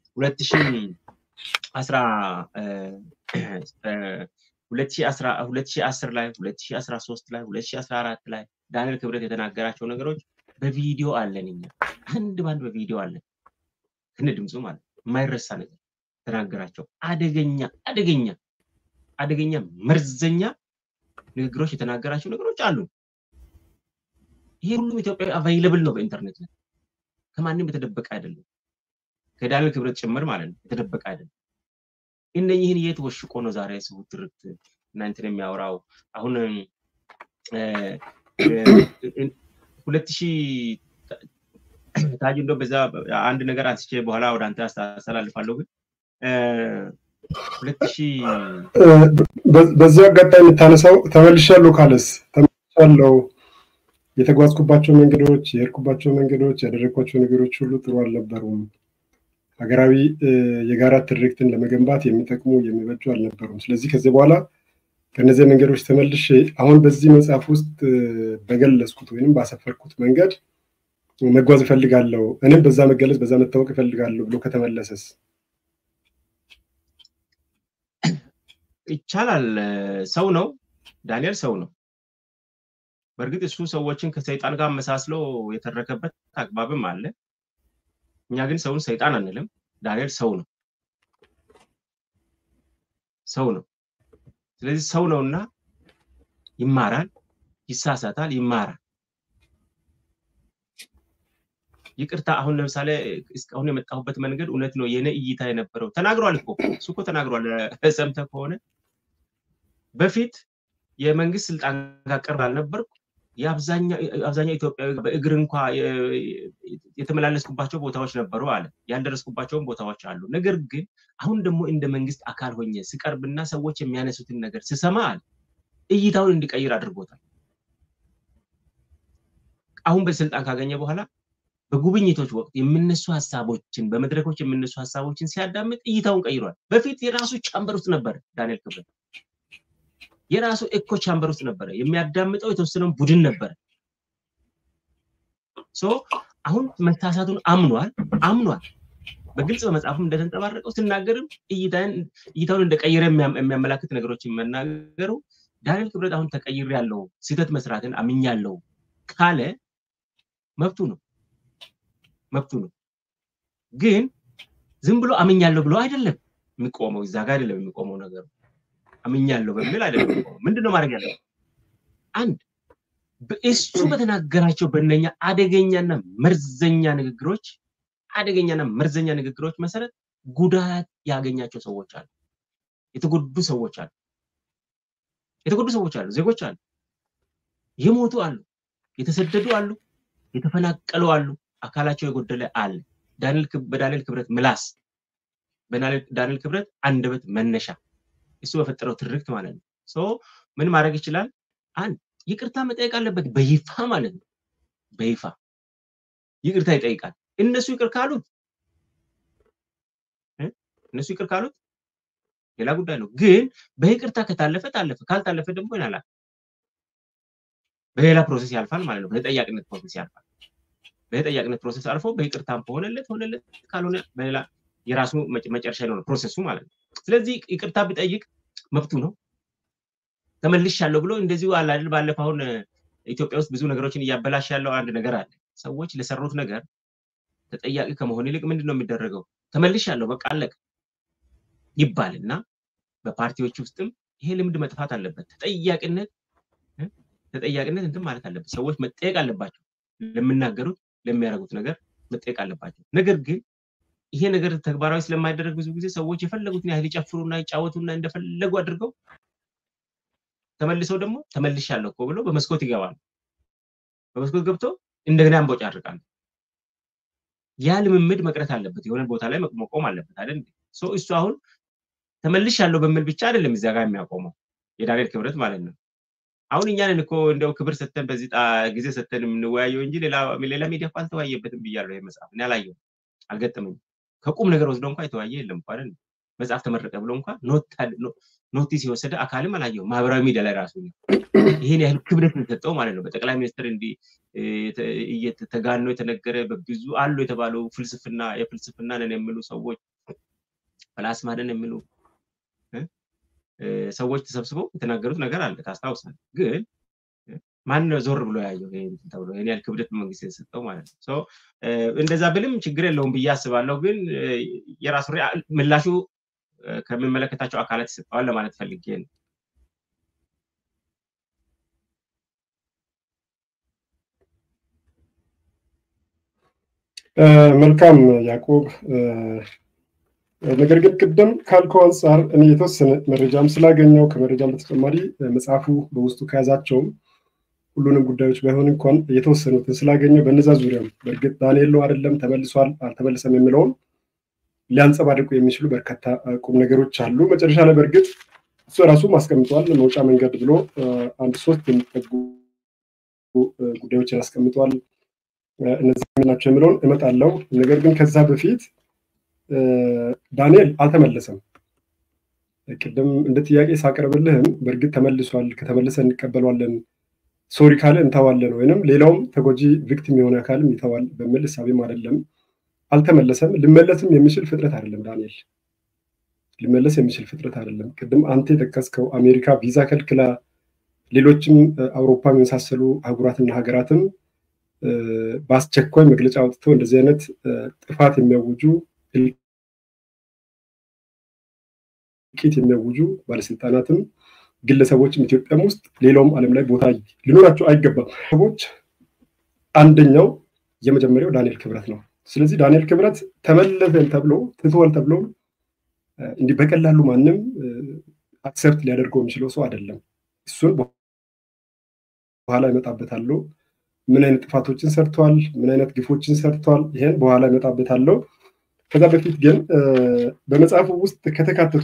2010 ላይ 2013 ላይ 2014 ላይ ዳንኤል ክብረት የተናገራቸው ነገሮች በቪዲዮ አለን። እኛ አንድ ባንድ በቪዲዮ አለን ከነ ድምጹ ማለት የማይረሳ ነገር ተናገራቸው። አደገኛ መርዘኛ ንግግሮች የተናገራቸው ነገሮች አሉ። ይሄ ሁሉም ኢትዮጵያ አቫይለብል ነው በኢንተርኔት ላይ፣ ከማንም የተደበቀ አይደለም፣ ከዳንኤል ክብረት ጭምር ማለት ነው የተደበቀ አይደለም። እነኚህን እየተወሽቆ ነው ዛሬ ሰው ትርክት እና እንትን የሚያወራው። አሁን 2000 ታጅ እንደው በዛ አንድ ነገር አንስቼ በኋላ ወደ አንተ አስተላልፋለሁ። ግን 2000 በዚህ አጋጣሚ የምታነሳው ተመልሻለሁ ካለስ ተመልሻለሁ፣ የተጓዝኩባቸው መንገዶች፣ የሄድኩባቸው መንገዶች፣ ያደረግኳቸው ነገሮች ሁሉ ጥሩ አልነበሩም። ሀገራዊ የጋራ ትርክትን ለመገንባት የሚጠቅሙ የሚበጁ አልነበሩም። ስለዚህ ከዚህ በኋላ ከነዚህ መንገዶች ተመልሼ አሁን በዚህ መጽሐፍ ውስጥ በገለጽኩት ወይንም ባሰፈርኩት መንገድ መጓዝ እፈልጋለሁ፣ እኔም በዛ መገለጽ በዛ መታወቅ እፈልጋለሁ ብሎ ከተመለሰስ ይቻላል። ሰው ነው ዳንኤል፣ ሰው ነው። በእርግጥ እሱ ሰዎችን ከሰይጣን ጋር መሳስሎ የተረከበት አግባብም አለ። እኛ ግን ሰውን ሰይጣን አንልም። ዳንኤል ሰው ነው። ስለዚህ ሰው ነውና ይማራል፣ ይሳሳታል፣ ይማራል። ይቅርታ አሁን ለምሳሌ እስካሁን የመጣሁበት መንገድ እውነት ነው የኔ እይታ የነበረው ተናግሯል እኮ እሱ እኮ ተናግሯል። ሰምተህ ከሆነ በፊት የመንግስት ስልጣን ጋር ቅርብ አልነበርኩ፣ የአብዛኛው ኢትዮጵያዊ በእግር እንኳን የተመላለስኩባቸው ቦታዎች ነበሩ አለ። ያልደረስኩባቸውም ቦታዎች አሉ። ነገር ግን አሁን ደግሞ እንደ መንግስት አካል ሆኜ ስቀርብና ሰዎች የሚያነሱትን ነገር ስሰማ አለ እይታውን እንዲቀይር አድርጎታል። አሁን በስልጣን ካገኘ በኋላ በጉብኝቶች ወቅት የምነሱ ሐሳቦችን በመድረኮች የምነሱ ሐሳቦችን ሲያዳምጥ እይታውን ቀይሯል። በፊት የራሱ ቻምበር ውስጥ ነበር ዳንኤል ክብረት፣ የራሱ ኤኮ ቻምበር ውስጥ ነበር የሚያዳምጠው የተወሰነውን ቡድን ነበር። አሁን መታሳቱን አምኗል። በግልጽ በመጽሐፉም እንደተንጠባረቀው ሲናገርም እይታውን እንደቀየረ የሚያመላክት ነገሮችን መናገሩ ዳንኤል ክብረት አሁን ተቀይሬያለሁ፣ ስህተት መስራትን አምኛለሁ ካለ መብቱ ነው። ግን ዝም ብሎ አምኛለሁ ብሎ አይደለም የሚቆመው፣ እዛ ጋር አይደለም የሚቆመው ነገሩ። አምኛለሁ በሚል አይደለም የሚቆመው። ምንድነው ማድረግ ያለው? አንድ በእሱ በተናገራቸው በእነኛ አደገኛና መርዘኛ ንግግሮች መሰረት ጉዳት ያገኛቸው ሰዎች አሉ፣ የተጎዱ ሰዎች አሉ፣ ዜጎች አሉ፣ የሞቱ አሉ፣ የተሰደዱ አሉ፣ የተፈናቀሉ አሉ፣ አካላቸው የጎደለ አለ። በዳንኤል ክብረት ምላስ፣ በዳንኤል ክብረት አንደበት መነሻ እሱ በፈጠረው ትርክት ማለት ነው ሶ ምን ማድረግ ይችላል አንድ ይቅርታ መጠየቅ አለበት በይፋ ማለት ነው በይፋ ይቅርታ ይጠይቃል እነሱ ይቅር ካሉት ሌላ ጉዳይ ነው ግን በይቅርታ ከታለፈ ካልታለፈ ደግሞ ይላል በሌላ ፕሮሰስ ያልፋል ማለት ነው በተጠያቂነት ፕሮሰስ ያልፋል በተጠያቂነት ፕሮሰስ አልፎ በይቅርታም ሆነለት ካልሆነ በሌላ የራሱ መጨረሻ ነው ፕሮሰሱ ማለት ነው ስለዚህ ይቅርታ ቢጠይቅ መብቱ ነው ተመልሻለሁ ብሎ እንደዚሁ አላድል ባለፈው አሁን ኢትዮጵያ ውስጥ ብዙ ነገሮችን ያበላሽ ያለው አንድ ነገር አለ ሰዎች ለሰሩት ነገር ተጠያቂ ከመሆን ይልቅ ምንድነው የሚደረገው ተመልሻለሁ በቃ አለቀ ይባልና በፓርቲዎች ውስጥም ይሄ ልምድ መጥፋት አለበት ተጠያቂነት እንትን ማለት አለበት ሰዎች መጠየቅ አለባቸው ለምናገሩት ለሚያረጉት ነገር መጠየቅ አለባቸው ነገር ግን ይሄ ነገር ተግባራዊ ስለማይደረግ ብዙ ጊዜ ሰዎች የፈለጉትን ያህል ይጨፍሩና ይጫወቱና እንደፈለጉ አድርገው ተመልሰው ደግሞ ተመልሻለሁ እኮ ብሎ በመስኮት ይገባል በመስኮት ገብቶ እንደገና አንቦጫ አድርጋል ያ ልምምድ መቅረት አለበት የሆነ ቦታ ላይ መቆም አለበት አይደል ሶ እሱ አሁን ተመልሻለሁ በሚል ብቻ አይደለም እዚያ ጋር የሚያቆመው የዳንኤል ክብረት ማለት ነው አሁን እኛን እኮ እንደው ክብር ሰተን በዚህ ጊዜ ሰተን የምንወያየው እንጂ ሌላ ሚዲያ እንኳን ተወያየበትም ብያለሁ ይሄ መጽሐፍ እኔ አላየሁም አልገጠመኝም ከቁም ነገር ወስደው እንኳን የተወያየ የለም እንኳን አይደል መጽሐፍ ተመረቀ ብሎ እንኳን ኖቲስ የወሰደ አካልም አላየሁም ማህበራዊ ሚዲያ ላይ ራሱ ይሄን ያህል ክብረት ተሰጠው ማለት ነው በጠቅላይ ሚኒስትር እንዲ እየተጋነው የተነገረ በብዙ አሉ የተባለው የፍልስፍና ነን የሚሉ ሰዎች ፕላስማ ነን የሚሉ ሰዎች ተሰብስበው የተናገሩት ነገር አለ ታስታውሳለህ ግን ማን ዞር ብሎ ያየው ይሄን ተብሎ ይሄን ያህል ክብረት መንግስት ተሰጠው ማለት ነው ሶ እንደዛ ብልም ችግር የለውም ብዬ አስባለሁ ግን የራሱ ምላሹ ከመመለከታቸው አካላት ተሰጥቷል ለማለት ፈልጌ ነው መልካም ያዕቆብ ነገር ግን ቅድም ካልከው አንፃር እኔ የተወሰነ መረጃም ስላገኘው ከመረጃም በተጨማሪ መጽሐፉ በውስጡ ከያዛቸውም ሁሉንም ጉዳዮች ባይሆን እንኳን የተወሰኑትን ስላገኘው በእነዛ ዙሪያ በእርግጥ ዳንኤል ነው አይደለም ተመልሷል አልተመለሰም የሚለውን ሊያንጸባርቁ የሚችሉ በርካታ ቁም ነገሮች አሉ መጨረሻ ላይ በእርግጥ እሱ ራሱ ማስቀምጧል መውጫ መንገድ ብሎ አንድ ሶስት የሚጠጉ ጉዳዮችን አስቀምጧል እነዚህ ምናቸው የሚለውን እመጣለሁ ነገር ግን ከዛ በፊት ዳንኤል አልተመለሰም ቅድም እንደ ጥያቄ ሳቀርብልህም በእርግጥ ተመልሷል ከተመለሰ እንቀበለዋለን ሶሪ ካለ እንተዋለን ወይንም ሌላውም ተጎጂ ቪክቲም የሆነ አካልም ይተዋል በሚል ሐሳብም አይደለም አልተመለሰም ልመለስም የሚችል ፍጥረት አይደለም ዳንኤል ልመለስ የሚችል ፍጥረት አይደለም ቅድም አንተ የጠቀስከው አሜሪካ ቪዛ ከልክላ ሌሎችም አውሮፓ የመሳሰሉ አህጉራትና ሀገራትም በአስቸኳይ መግለጫ አውጥተው እንደዚህ አይነት ጥፋት የሚያውጁ ቂት የሚያውጁ ባለስልጣናትም ግለሰቦችም ኢትዮጵያም ውስጥ ሌላውም ዓለም ላይ ቦታ ሊኖራቸው አይገባም ሰዎች አንደኛው የመጀመሪያው ዳንኤል ክብረት ነው ስለዚህ ዳንኤል ክብረት ተመለሰን ተብሎ ትተዋል ተብሎ እንዲህ በቀላሉ ማንም አክሰፕት ሊያደርገው የሚችለው ሰው አይደለም እሱን በኋላ ይመጣበታል ምን አይነት ጥፋቶችን ሰርቷል ምን አይነት ግፎችን ሰርቷል ይሄን በኋላ ይመጣበታል ከዛ በፊት ግን በመጽሐፉ ውስጥ ከተካተቱ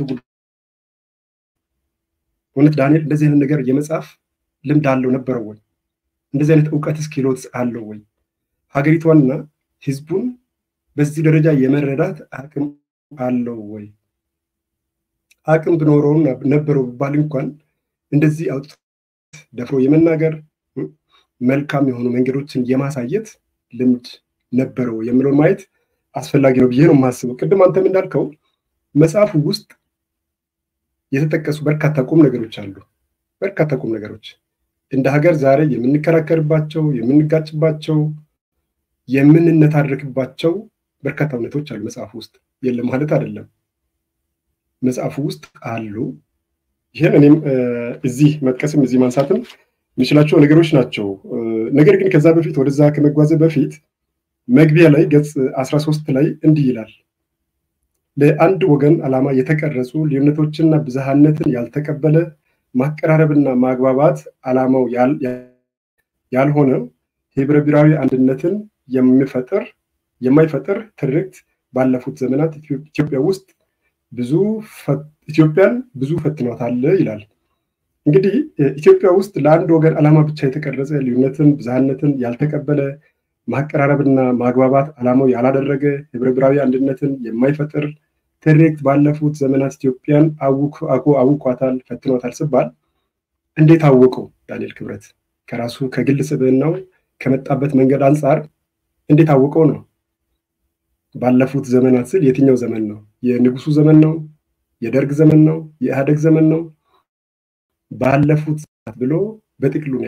ወንት ዳንኤል እንደዚህ አይነት ነገር የመጽሐፍ ልምድ አለው ነበር ወይ እንደዚህ አይነት ዕውቀት ስኪሎት አለው ወይ ሀገሪቷንና ህዝቡን በዚህ ደረጃ የመረዳት አቅም አለው ወይ አቅም ቢኖረው ነበረው ባል እንኳን እንደዚህ አውጥቶ ደፍሮ የመናገር መልካም የሆኑ መንገዶችን የማሳየት ልምድ ነበረው የሚለው ማየት አስፈላጊ ነው ብዬ ነው የማስበው ቅድም አንተም እንዳልከው መጽሐፉ ውስጥ የተጠቀሱ በርካታ ቁም ነገሮች አሉ በርካታ ቁም ነገሮች እንደ ሀገር ዛሬ የምንከራከርባቸው የምንጋጭባቸው የምንነታረክባቸው በርካታ እውነቶች አሉ መጽሐፉ ውስጥ የለም ማለት አይደለም መጽሐፉ ውስጥ አሉ ይሄን እኔም እዚህ መጥቀስም እዚህ ማንሳትም የሚችላቸው ነገሮች ናቸው ነገር ግን ከዛ በፊት ወደዛ ከመጓዝ በፊት መግቢያ ላይ ገጽ 13 ላይ እንዲህ ይላል ለአንድ ወገን ዓላማ የተቀረጹ ልዩነቶችንና ብዝሃነትን ያልተቀበለ ማቀራረብና ማግባባት ዓላማው ያልሆነ ህብረ ብሔራዊ አንድነትን የማይፈጥር ትርክት ባለፉት ዘመናት ኢትዮጵያ ውስጥ ብዙ ኢትዮጵያን ብዙ ፈትኗታል ይላል። እንግዲህ ኢትዮጵያ ውስጥ ለአንድ ወገን ዓላማ ብቻ የተቀረጸ ልዩነትን ብዝሃነትን ያልተቀበለ ማቀራረብና ማግባባት ዓላማው ያላደረገ ህብረ ብሔራዊ አንድነትን የማይፈጥር ትርክት ባለፉት ዘመናት ኢትዮጵያን አውኳታል፣ ፈትኗታል ሲባል እንዴት አወቀው? ዳንኤል ክብረት ከራሱ ከግል ስብዕናው ከመጣበት መንገድ አንጻር እንዴት አወቀው ነው። ባለፉት ዘመናት ስል የትኛው ዘመን ነው? የንጉሱ ዘመን ነው? የደርግ ዘመን ነው? የኢህአደግ ዘመን ነው? ባለፉት ብሎ በጥቅሉን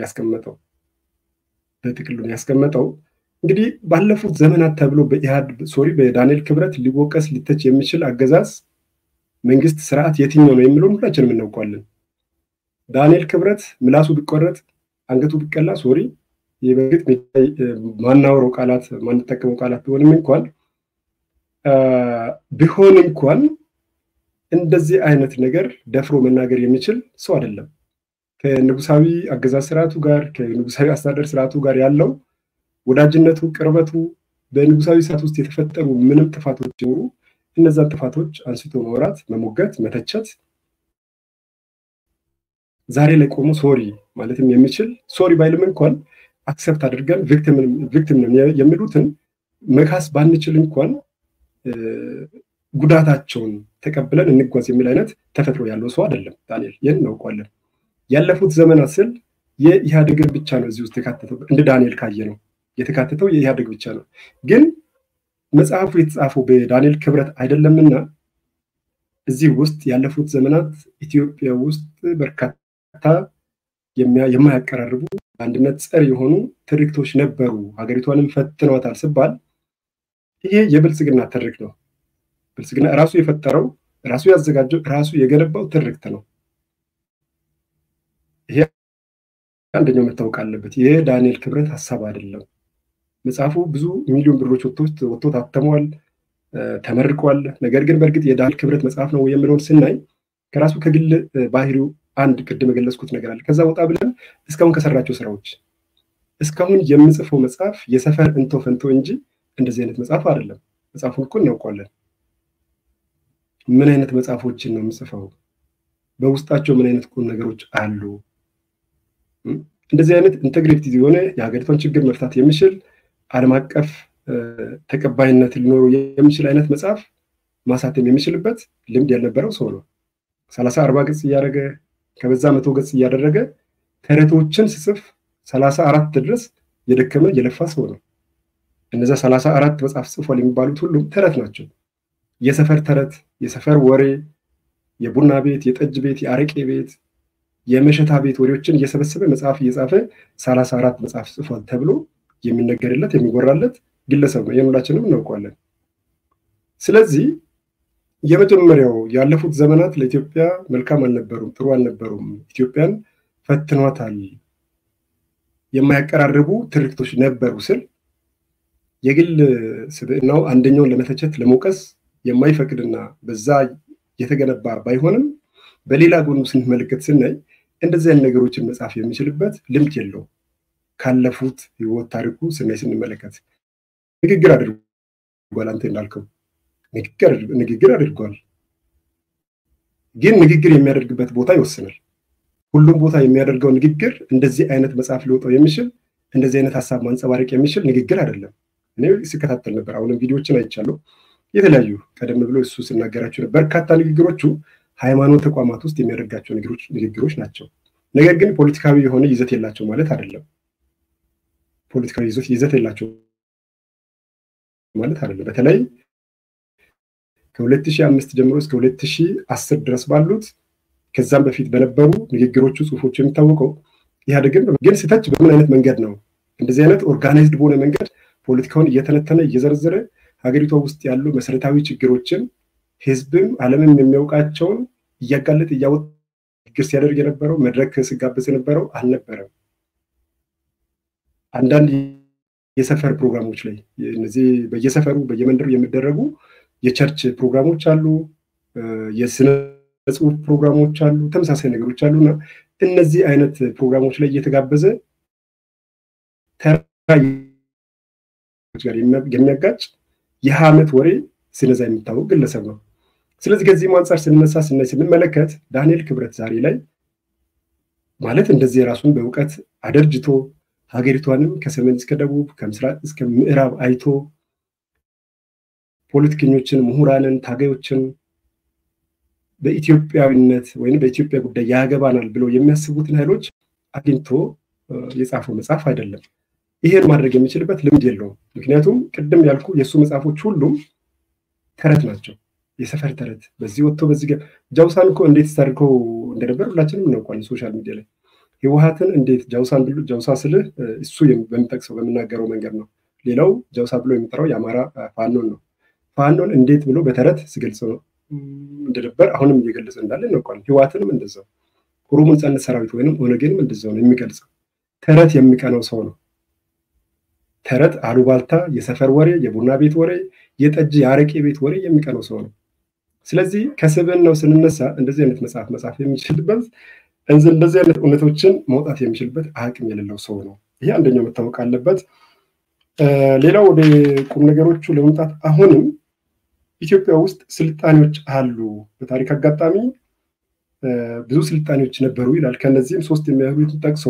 ያስቀመጠው እንግዲህ ባለፉት ዘመናት ተብሎ በዳንኤል ክብረት ሊወቀስ ሊተች የሚችል አገዛዝ መንግስት ስርዓት የትኛው ነው የሚለውን ሁላችንም እናውቃለን። ዳንኤል ክብረት ምላሱ ቢቆረጥ አንገቱ ቢቀላ የበግጥ ማናወረው ቃላት ማንጠቀመው ቃላት ቢሆን እንኳን እንደዚህ አይነት ነገር ደፍሮ መናገር የሚችል ሰው አይደለም። ከንጉሳዊ አገዛዝ ስርዓቱ ጋር ከንጉሳዊ አስተዳደር ስርዓቱ ጋር ያለው ወዳጅነቱ ቅርበቱ በንጉሳዊ ስርዓት ውስጥ የተፈጠሩ ምንም ጥፋቶች ሲኖሩ እነዛን ጥፋቶች አንስቶ ማውራት፣ መሞገት፣ መተቸት ዛሬ ላይ ቆሞ ማለትም የሚችል ባይልም እንኳን አክሰፕት አድርገን ቪክቲም የሚሉትን መካስ ባንችል እንኳን ጉዳታቸውን ተቀብለን እንጓዝ የሚል አይነት ተፈጥሮ ያለው ሰው አይደለም ዳንኤል። ይህን እናውቃለን። ያለፉት ዘመናት ስል የኢህአዴግን ብቻ ነው እዚህ ውስጥ የተካተተው። እንደ ዳንኤል ካየ ነው የተካተተው የኢህአዴግ ብቻ ነው። ግን መጽሐፉ የተጻፈው በዳንኤል ክብረት አይደለምና እዚህ ውስጥ ያለፉት ዘመናት ኢትዮጵያ ውስጥ በርካታ የማያቀራርቡ አንድነት ጸር የሆኑ ትርክቶች ነበሩ፣ ሀገሪቷንም ፈትነዋታል ሲባል ይሄ የብልጽግና ትርክት ነው። ብልጽግና ራሱ የፈጠረው ራሱ ያዘጋጀው ራሱ የገነባው ትርክት ነው። ይሄ አንደኛው መታወቅ አለበት። ይሄ ዳንኤል ክብረት ሐሳብ አይደለም። መጽሐፉ ብዙ ሚሊዮን ብሮች ወጥቶ ታተሟል፣ ተመርቋል። ነገር ግን በእርግጥ የዳንኤል ክብረት መጽሐፍ ነው የሚለውን ስናይ ከራሱ ከግል ባህሪው አንድ ቅድም የገለጽኩት ነገር አለ። ከዛ ወጣ ብለን እስካሁን ከሰራቸው ስራዎች እስካሁን የምጽፈው መጽሐፍ የሰፈር እንቶ ፈንቶ እንጂ እንደዚህ አይነት መጽሐፍ አይደለም። መጽሐፉን እኮ እናውቀዋለን። ምን አይነት መጽሐፎችን ነው የምጽፈው? በውስጣቸው ምን አይነት ቁም ነገሮች አሉ? እንደዚህ አይነት ኢንተግሪቲ የሆነ የሀገሪቷን ችግር መፍታት የሚችል ዓለም አቀፍ ተቀባይነት ሊኖረው የሚችል አይነት መጽሐፍ ማሳተም የሚችልበት ልምድ ያልነበረው ሰው ነው። 30-40 ገጽ እያደረገ ከበዛ 100 ገጽ እያደረገ ተረቶችን ሲጽፍ 34 ድረስ የደከመ የለፋ ሰው ነው። እነዛ 34 መጽሐፍ ጽፏል የሚባሉት ሁሉም ተረት ናቸው። የሰፈር ተረት፣ የሰፈር ወሬ፣ የቡና ቤት፣ የጠጅ ቤት፣ የአረቄ ቤት፣ የመሸታ ቤት ወሬዎችን እየሰበሰበ መጽሐፍ እየጻፈ 34 መጽሐፍ ጽፏል ተብሎ የሚነገርለት የሚወራለት ግለሰብ ነው። የሁላችንም እናውቀዋለን። ስለዚህ የመጀመሪያው ያለፉት ዘመናት ለኢትዮጵያ መልካም አልነበሩም፣ ጥሩ አልነበሩም፣ ኢትዮጵያን ፈትኗታል፣ የማያቀራርቡ ትርክቶች ነበሩ ስል የግል ስብዕናው አንደኛውን ለመተቸት ለመውቀስ የማይፈቅድና በዛ የተገነባ ባይሆንም በሌላ ጎኑ ስንመለከት ስናይ እንደዚህ አይነት ነገሮችን መጻፍ የሚችልበት ልምድ የለው። ካለፉት ህይወት ታሪኩ ስንመለከት ንግግር አድርጓል። አንተ እንዳልከው ንግግር አድርጓል። ግን ንግግር የሚያደርግበት ቦታ ይወስናል። ሁሉም ቦታ የሚያደርገው ንግግር እንደዚህ አይነት መጽሐፍ ሊወጣው የሚችል እንደዚህ አይነት ሀሳብ ማንጸባረቅ የሚችል ንግግር አይደለም። እኔ ሲከታተል ነበር። አሁንም ቪዲዮዎችን አይቻለሁ። የተለያዩ ቀደም ብሎ እሱ ሲናገራቸው ነበር። በርካታ ንግግሮቹ ሃይማኖት ተቋማት ውስጥ የሚያደርጋቸው ንግግሮች ናቸው። ነገር ግን ፖለቲካዊ የሆነ ይዘት የላቸው ማለት አይደለም። ፖለቲካዊ ይዘት የላቸው ማለት አይደለም። በተለይ ከ2005 ጀምሮ እስከ 2010 ድረስ ባሉት ከዛም በፊት በነበሩ ንግግሮቹ ጽሁፎች የሚታወቀው ኢህአዴግን ግን ሲተች በምን አይነት መንገድ ነው እንደዚህ አይነት ኦርጋናይዝድ በሆነ መንገድ ፖለቲካውን እየተነተነ እየዘረዘረ ሀገሪቷ ውስጥ ያሉ መሰረታዊ ችግሮችን ህዝብም ዓለምም የሚያውቃቸውን እያጋለጠ እያወጣ ንግግር ሲያደርግ የነበረው መድረክ ሲጋበዝ የነበረው አልነበረም። አንዳንድ የሰፈር ፕሮግራሞች ላይ እነዚህ በየሰፈሩ በየመንደሩ የሚደረጉ የቸርች ፕሮግራሞች አሉ፣ የስነ ጽሁፍ ፕሮግራሞች አሉ፣ ተመሳሳይ ነገሮች አሉና እነዚህ አይነት ፕሮግራሞች ላይ እየተጋበዘ ተራይ ጋር የሚያጋጭ የሐሜት ወሬ ሲነዛ የሚታወቅ ግለሰብ ነው። ስለዚህ ከዚህ አንፃር ስንመለከት ዳንኤል ክብረት ዛሬ ላይ ማለት እንደዚህ ራሱን በእውቀት አደርጅቶ ሀገሪቷንም ከሰሜን እስከ ደቡብ ከምስራቅ እስከ ምዕራብ አይቶ ፖለቲከኞችን፣ ምሁራንን፣ ታጋዮችን በኢትዮጵያዊነት ወይም በኢትዮጵያ ጉዳይ ያገባናል ብለው የሚያስቡትን ኃይሎች አግኝቶ የጻፈው መጽሐፍ አይደለም። ይሄን ማድረግ የሚችልበት ልምድ የለውም። ምክንያቱም ቅድም ያልኩ የሱ መጽሐፎች ሁሉም ተረት ናቸው፣ የሰፈር ተረት። በዚህ ወጥቶ በዚህ ጃውሳን እኮ እንዴት ታርገው እንደነበር ሁላችንም እናውቃለን። ሶሻል ሚዲያ ላይ ህወሓትን እንዴት ጃውሳ ስልህ እሱ በሚጠቅሰው በሚናገረው መንገድ ነው። ሌላው ጃውሳ ብሎ የሚጠራው የአማራ ፋኖን ነው። ፋኖን እንዴት ብሎ በተረት ሲገልጽ ነው እንደነበር አሁንም እየገለጸ እንዳለ እናውቃለን። ህወሓትንም እንደዛው ኦሮሞ ነጻነት ሰራዊት ወይንም ኦነግንም እንደዛው ነው የሚገልጸው። ተረት የሚቀነው ሰው ነው። ተረት፣ አሉባልታ፣ የሰፈር ወሬ፣ የቡና ቤት ወሬ፣ የጠጅ የአረቄ ቤት ወሬ የሚቀነው ሰው ነው። ስለዚህ ከስብዕናው ስንነሳ እንደዚህ አይነት መጽሐፍ መጻፍ የሚችልበት እንደዚህ አይነት እውነቶችን መውጣት የሚችልበት አቅም የሌለው ሰው ነው። ይሄ አንደኛው መታወቅ አለበት። ሌላው ወደ ቁም ነገሮቹ ለመምጣት አሁንም ኢትዮጵያ ውስጥ ስልጣኔዎች አሉ። በታሪክ አጋጣሚ ብዙ ስልጣኔዎች ነበሩ ይላል። ከነዚህም 3 የሚያህሉትን ጠቅሶ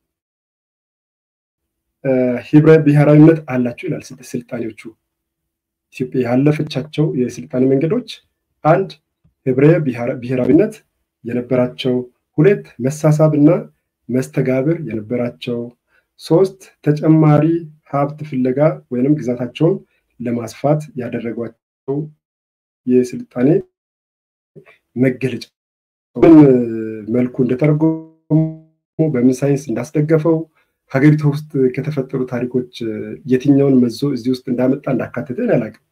ህብረ ብሔራዊነት አላቸው ይላል። ስልጣኔዎቹ ኢትዮጵያ ያለፈቻቸው የስልጣኔ መንገዶች 1 ህብረ ብሔራዊነት የነበራቸው፣ 2 መሳሳብና መስተጋብር የነበራቸው፣ 3 ተጨማሪ ሀብት ፍለጋ ወይንም ግዛታቸውን ለማስፋት ያደረጓቸው የስልጣኔ መገለጫ በምን መልኩ እንደተረጎሙ በምን ሳይንስ እንዳስደገፈው ሀገሪቱ ውስጥ ከተፈጠሩ ታሪኮች የትኛውን መዞ እዚህ ውስጥ እንዳመጣ እንዳካተተ አላውቅም።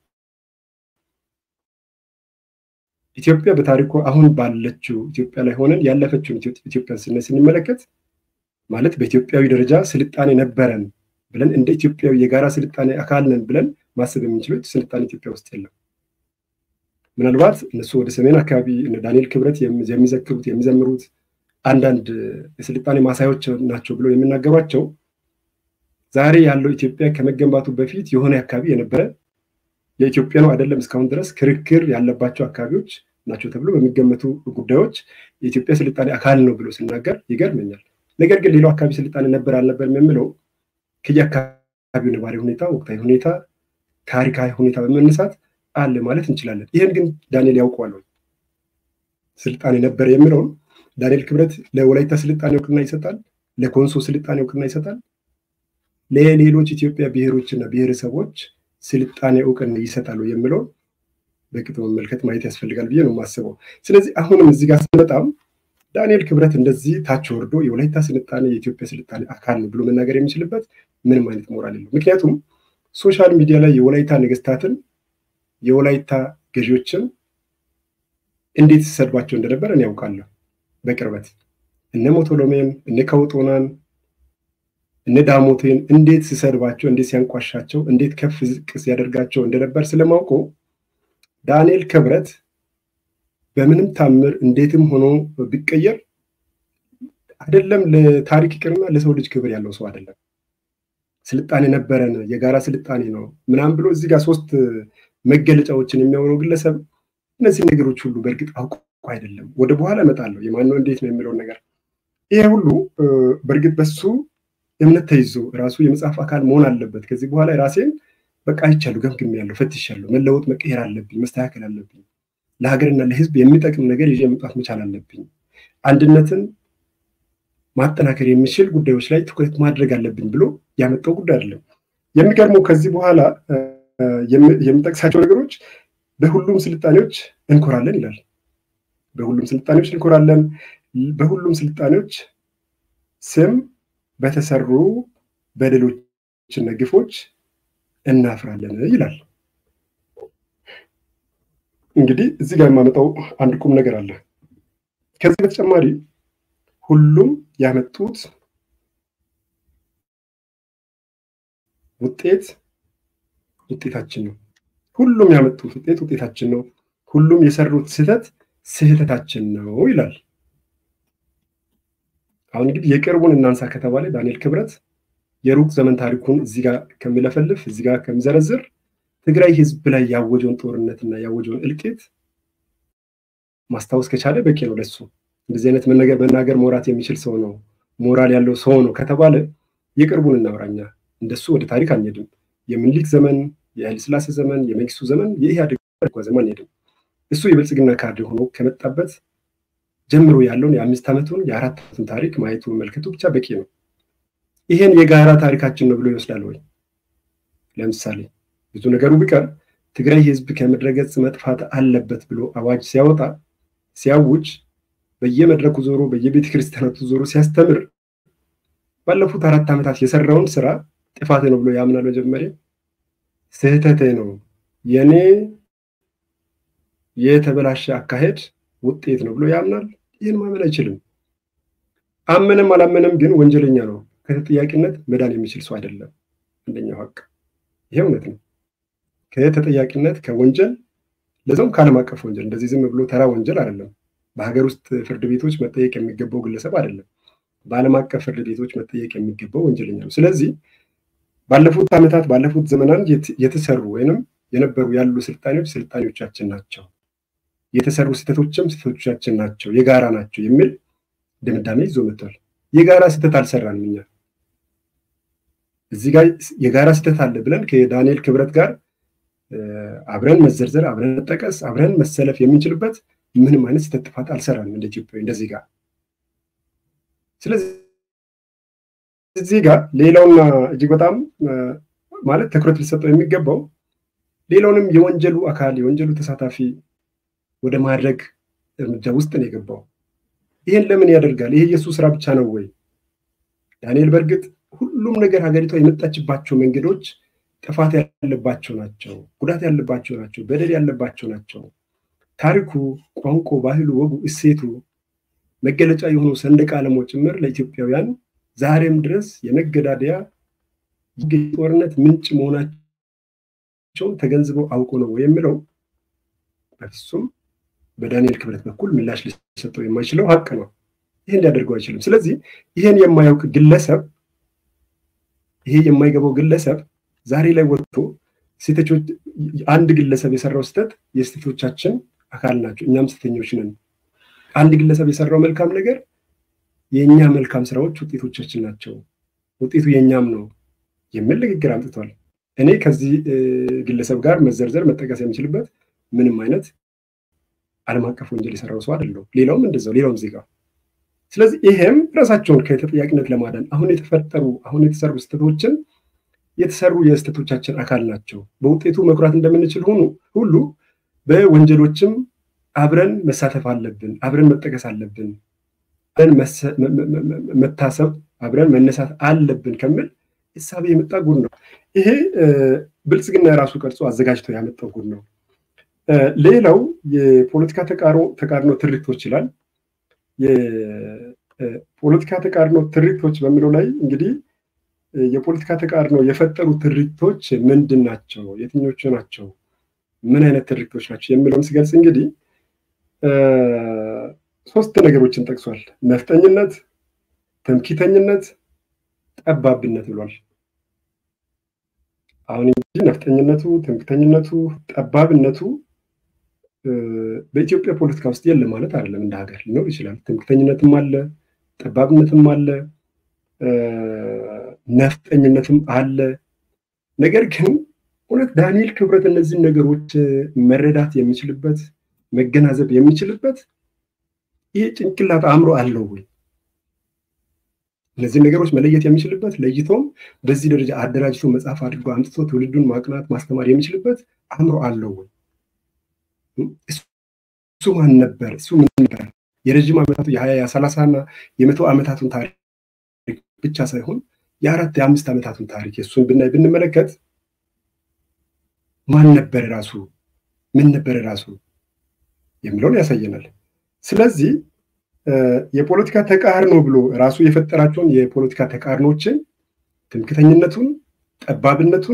ኢትዮጵያ በታሪኩ አሁን ባለችው ኢትዮጵያ ላይ ሆነን ያለፈችውን ኢትዮጵያን ስንመለከት ማለት በኢትዮጵያዊ ደረጃ ስልጣኔ ነበረን ብለን እንደ ኢትዮጵያዊ የጋራ ስልጣኔ አካል ነን ብለን ማሰብ የምንችለው ስልጣኔ ኢትዮጵያ ውስጥ የለም። ምናልባት እነሱ ወደ ሰሜን አካባቢ እነ ዳንኤል ክብረት የሚዘክሩት የሚዘምሩት አንዳንድ የስልጣኔ ማሳያዎች ናቸው ብለው የሚናገሯቸው ዛሬ ያለው ኢትዮጵያ ከመገንባቱ በፊት የሆነ አካባቢ የነበረ የኢትዮጵያ ነው አይደለም እስካሁን ድረስ ክርክር ያለባቸው አካባቢዎች ናቸው ተብሎ በሚገመቱ ጉዳዮች የኢትዮጵያ ስልጣኔ አካል ነው ብሎ ሲናገር ይገርመኛል። ነገር ግን ሌላው አካባቢ ስልጣኔ ነበር አልነበርም የሚለው ከየአካባቢው ነባሪ ሁኔታ፣ ወቅታዊ ሁኔታ፣ ታሪካዊ ሁኔታ በመነሳት አለ ማለት እንችላለን። ይሄን ግን ዳንኤል ያውቀዋል። ስልጣኔ ነበር የሚለውን ዳንኤል ክብረት ለወላይታ ስልጣኔ እውቅና ይሰጣል፣ ለኮንሶ ስልጣኔ እውቅና ይሰጣል፣ ለሌሎች ኢትዮጵያ ብሔሮችና ብሔረሰቦች ስልጣኔ እውቅና ይሰጣሉ የሚለው በቅጡ መመልከት ማየት ያስፈልጋል ብዬ ነው የማስበው። ስለዚህ አሁንም እዚህ ጋር ስንመጣም ዳንኤል ክብረት እንደዚህ ታች ወርዶ የወላይታ ስልጣኔ የኢትዮጵያ ስልጣኔ አካል ነው ብሎ መናገር የሚችልበት ምንም አይነት ሞራል የለው። ምክንያቱም ሶሻል ሚዲያ ላይ የወላይታ ነገስታትን የወላይታ ገዢዎችን እንዴት ሲሰድባቸው እንደነበር እኔ ያውቃለሁ በቅርበት። እነ ሞቶሎሜን፣ እነ ከውጦናን፣ እነ ዳሞቴን እንዴት ሲሰድባቸው፣ እንዴት ሲያንቋሻቸው፣ እንዴት ከፍ ዝቅ ሲያደርጋቸው እንደነበር ስለማውቀው ዳንኤል ክብረት በምንም ታምር እንዴትም ሆኖ ቢቀየር አይደለም ለታሪክ ይቅርና ለሰው ልጅ ክብር ያለው ሰው አይደለም። ስልጣኔ ነበረን የጋራ ስልጣኔ ነው ምናምን ብሎ እዚህ ጋር 3 መገለጫዎችን የሚያወራው ግለሰብ እነዚህ ነገሮች ሁሉ በእርግጥ አውቆ አይደለም። ወደ በኋላ እመጣለሁ የማነው እንዴት ነው የሚለው ነገር። ይሄ ሁሉ በእርግጥ በሱ እምነት ተይዞ ራሱ የመጽሐፍ አካል መሆን አለበት። ከዚህ በኋላ ራሴን በቃ አይቻለሁ፣ ገምግሜያለሁ፣ ፈትሻለሁ፣ መለወጥ መቀየር አለብኝ፣ መስተካከል አለብኝ፣ ለሀገርና ለህዝብ የሚጠቅም ነገር ይዤ መምጣት መቻል አለብኝ፣ አንድነትን ማጠናከር የሚችል ጉዳዮች ላይ ትኩረት ማድረግ አለብኝ ብሎ ያመጣው ጉዳይ አይደለም። የሚገርመው ከዚህ በኋላ የሚጠቅሳቸው ነገሮች በሁሉም ስልጣኔዎች እንኮራለን ይላል። በሁሉም ስልጣኔዎች እንኮራለን፣ በሁሉም ስልጣኔዎች ስም በተሰሩ በደሎችና ግፎች እናፍራለን ይላል። እንግዲህ እዚህ ጋር የማመጣው አንድ ቁም ነገር አለ። ከዚህ በተጨማሪ ሁሉም ያመጡት ውጤታችን ነው። ሁሉም ያመጡት ውጤታችን ነው። ሁሉም የሰሩት ስህተታችን ነው ይላል። አሁን እንግዲህ የቅርቡን እናንሳ ከተባለ ዳንኤል ክብረት የሩቅ ዘመን ታሪኩን እዚህ ጋር ከሚለፈልፍ እዚህ ጋር ከሚዘረዝር ትግራይ ህዝብ ላይ ያወጀውን ጦርነትና ያወጀውን እልቂት ማስታወስ ከቻለ በቂ ነው ለሱ። እንደዚህ አይነት መናገር መውራት የሚችል ሰው ነው፣ ሞራል ያለው ሰው ነው ከተባለ የቅርቡን እናውራኛ። እንደሱ ወደ ታሪክ አንሄድም። የምኒልክ ዘመን፣ የኃይለ ሥላሴ ዘመን፣ የመንግስቱ ዘመን፣ የኢህአዴግ ዘመን አንሄድም። እሱ የብልጽግና ካርድ ሆኖ ከመጣበት ጀምሮ ያለውን የ5 ዓመቱን የ4 ዓመቱን ታሪክ ማየቱ መመልከቱ ብቻ በቂ ነው። ይሄን የጋራ ታሪካችን ነው ብሎ ይወስዳል ወይ? ለምሳሌ ብዙ ነገሩ ቢቀር ትግራይ ህዝብ ከምድረገጽ መጥፋት አለበት ብሎ አዋጅ ሲያውጅ በየመድረኩ ዞሮ በየቤተ ክርስቲያናቱ ዞሮ ሲያስተምር ባለፉት 4 ዓመታት የሰራውን ስራ ጥፋት ነው ብሎ ያምናል? መጀመሪያ ስህተቴ ነው የኔ የተበላሸ አካሄድ ውጤት ነው ብሎ ያምናል? ይህን ማመን አይችልም። አመነም አላመነም ግን ወንጀለኛ ነው። ከተጠያቂነት መዳን የሚችል ሰው አይደለም። አንደኛው ሀቅ ይሄ እውነት ነው። ከተጠያቂነት ከወንጀል ለዛውም ከዓለም አቀፍ ወንጀል እንደዚህ ዝም ብሎ ተራ ወንጀል አይደለም። በሀገር ውስጥ ፍርድ ቤቶች መጠየቅ የሚገባው ግለሰብ አይደለም። በዓለም አቀፍ ፍርድ ቤቶች መጠየቅ የሚገባው ወንጀለኛ ነው። ስለዚህ ባለፉት ዓመታት ባለፉት ዘመናት የተሰሩ ወይንም የነበሩ ያሉ ስልጣኔዎቻችን ናቸው፣ የተሰሩ ስህተቶችም ስህተቶቻችን ናቸው፣ የጋራ ናቸው የሚል ድምዳሜ ይዞ መጥቷል። የጋራ ስህተት አልሰራንም እኛ። እዚህ ጋር የጋራ ስህተት አለ ብለን ከዳንኤል ክብረት ጋር አብረን መዘርዘር፣ አብረን መጠቀስ፣ አብረን መሰለፍ የምንችልበት ምንም አይነት ስህተት ጥፋት አልሰራንም እንደ ኢትዮጵያ እንደዚህ ጋር። ስለዚህ እዚህ ጋር ሌላውና እጅግ በጣም ማለት ትኩረት ሊሰጠው የሚገባው ሌላውንም የወንጀሉ አካል የወንጀሉ ተሳታፊ ወደ ማድረግ እርምጃ ውስጥ ነው የገባው። ይሄን ለምን ያደርጋል? ይሄ የሱ ስራ ብቻ ነው ወይ? ዳንኤል በእርግጥ ሁሉም ነገር ሀገሪቷ የመጣችባቸው መንገዶች ጥፋት ያለባቸው ናቸው፣ ጉዳት ያለባቸው ናቸው፣ በደል ያለባቸው ናቸው። ታሪኩ፣ ቋንቋ፣ ባህሉ፣ ወጉ፣ እሴቱ መገለጫ የሆኑ ሰንደቅ ዓላማዎች ጭምር ለኢትዮጵያውያን ዛሬም ድረስ የመገዳደያ ጦርነት ምንጭ መሆናቸውን ተገንዝበው አውቆ ነው የሚለው በፍጹም በዳንኤል ክብረት በኩል ምላሽ ሊሰጠው የማይችለው ሀቅ ነው። ይሄን ሊያደርገው አይችልም። ስለዚህ ይሄን የማያውቅ ግለሰብ፣ ይሄ የማይገባው ግለሰብ ዛሬ ላይ ወጥቶ ስህተቶች አንድ ግለሰብ የሰራው ስህተት የስህተቶቻችን አካል ናቸው፣ እኛም ስህተኞች ነን፣ አንድ ግለሰብ የሰራው መልካም ነገር የኛ መልካም ስራዎች ውጤቶቻችን ናቸው፣ ውጤቱ የኛም ነው የሚል ንግግር አምጥቷል። እኔ ከዚህ ግለሰብ ጋር መዘርዘር መጠቀስ የሚችልበት ምንም አይነት ዓለም አቀፍ ወንጀል የሰራው ሰው አይደለም። ሌላውም እንደዛው፣ ሌላውም ዜጋ። ስለዚህ ይሄም ራሳቸውን ከተጠያቂነት ለማዳን አሁን የተሰሩ ስህተቶችን የተሰሩ የስህተቶቻችን አካል ናቸው፣ በውጤቱ መኩራት እንደምንችል ሁሉ በወንጀሎችም አብረን መሳተፍ አለብን፣ አብረን መጠቀስ አለብን፣ አብረን መታሰብ፣ አብረን መነሳት አለብን ከሚል ሐሳብ የመጣ ጉድ ነው። ይሄ ብልጽግና የራሱ ቀርጾ አዘጋጅቶ ያመጣው ጉድ ነው። ሌላው የፖለቲካ ተቃርኖ ትርክቶች ይላል። የፖለቲካ ተቃርኖ ትርክቶች በሚለው ላይ እንግዲህ የፖለቲካ ተቃርኖ የፈጠሩ ትርክቶች ምንድን ናቸው? የትኞቹ ናቸው? ምን አይነት ትርክቶች ናቸው የሚለውን ሲገልጽ እንግዲህ 3 ነገሮችን ጠቅሷል። ነፍጠኝነት፣ ትምክህተኝነት፣ ጠባብነት ብሏል። አሁን እንግዲህ ነፍጠኝነቱ፣ ትምክህተኝነቱ፣ ጠባብነቱ በኢትዮጵያ ፖለቲካ ውስጥ የለም ማለት አይደለም። እንደ ሀገር ሊኖር ይችላል። ትምክህተኝነትም አለ፣ ጠባብነትም አለ፣ ነፍጠኝነትም አለ። ነገር ግን እውነት ዳንኤል ክብረት እነዚህን ነገሮች መረዳት የሚችልበት መገናዘብ የሚችልበት ይሄ ጭንቅላት አእምሮ አለው ወይ? እነዚህን ነገሮች መለየት የሚችልበት ለይቶም በዚህ ደረጃ አደራጅቶ መጽሐፍ አድርጎ አምጥቶ ትውልዱን ማቅናት ማስተማር የሚችልበት አእምሮ አለው ወይ? እሱ ማን ነበር? እሱ ምን ነበር? የረጅም ዓመታቱ የ20 የ30 እና የ100 ዓመታቱን ታሪክ ብቻ ሳይሆን የ4 የ5 ዓመታቱን ታሪክ እሱን ብንመለከት ማን ነበር ራሱ? ምን ነበር ራሱ የሚለውን ያሳየናል። ስለዚህ የፖለቲካ ተቃርኖ ብሎ ራሱ የፈጠራቸውን የፖለቲካ ተቃርኖችን ትምክህተኝነቱን፣ ጠባብነቱን፣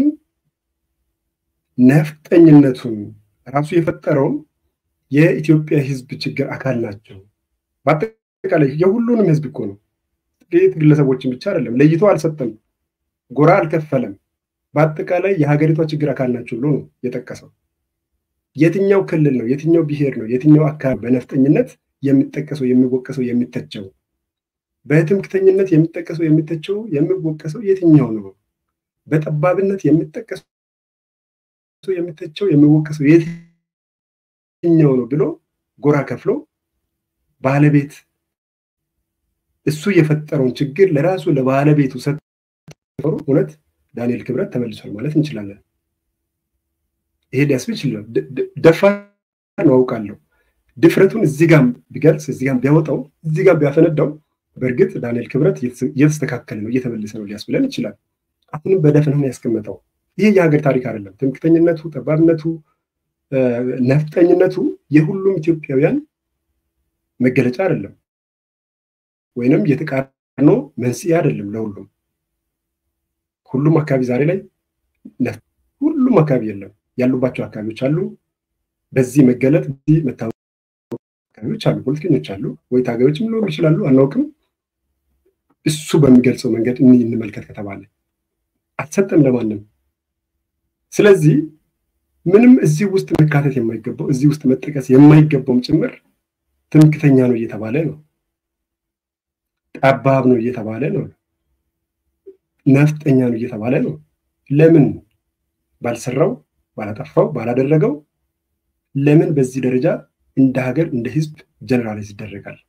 ነፍጠኝነቱን ራሱ የፈጠረውን የኢትዮጵያ ሕዝብ ችግር አካል ናቸው። በአጠቃላይ የሁሉንም ሕዝብ እኮ ነው። ጥቂት ግለሰቦችን ብቻ አይደለም፣ ለይቶ አልሰጠም፣ ጎራ አልከፈለም። በአጠቃላይ የሀገሪቷ ችግር አካል ናቸው ብሎ ነው የጠቀሰው። የትኛው ክልል ነው የትኛው ብሔር ነው የትኛው አካባቢ በነፍጠኝነት የሚጠቀሰው የሚወቀሰው የሚተቸው በትምክተኝነት የሚጠቀሰው የሚተቸው የሚወቀሰው የትኛው ነው በጠባብነት የሚጠቀሰው የሚተቸው የሚወቀሰው የትኛው ነው ብሎ ጎራ ከፍሎ ባለቤት እሱ የፈጠረውን ችግር ለራሱ ለባለቤቱ ሰጥቶ እውነት ዳንኤል ክብረት ተመልሷል ማለት እንችላለን ይሄ ሊያስብ ይችላል ደፋር ነው አውቃለሁ ድፍረቱን እዚህ ጋር ቢገልጽ እዚህ ጋር ቢያወጣው እዚህ ጋር ቢያፈነዳው በእርግጥ ዳንኤል ክብረት እየተስተካከለ ነው እየተመለሰ ነው ሊያስብለን ይችላል አሁንም በደፈነው ያስቀመጠው ይሄ የሀገር ታሪክ አይደለም ትምክተኝነቱ ጠባብነቱ ነፍጠኝነቱ የሁሉም ኢትዮጵያውያን መገለጫ አይደለም ወይንም የተቃርኖ መንስኤ አይደለም ሁሉም አካባቢ ዛሬ ላይ ሁሉም አካባቢ የለም ያሉባቸው አካባቢዎች አሉ በዚህ መገለጥ በዚህ መታወቅ አካባቢዎች አሉ ፖለቲከኞች አሉ ወይ ታጋዮችም ሊሆኑ ይችላሉ አናውቅም እሱ በሚገልጸው መንገድ እንመልከት ከተባለ አትሰጠም ለማንም ስለዚህ ምንም እዚህ ውስጥ መካተት የማይገባው እዚህ ውስጥ መጠቀስ የማይገባውም ጭምር ትምክተኛ ነው እየተባለ ነው ጠባብ ነው እየተባለ ነው ነፍጠኛ ነው እየተባለ ነው ለምን ባልሰራው ባላጠፋው ባላደረገው ለምን በዚህ ደረጃ እንደ ሀገር እንደ ህዝብ ጀነራላይዝ ይደረጋል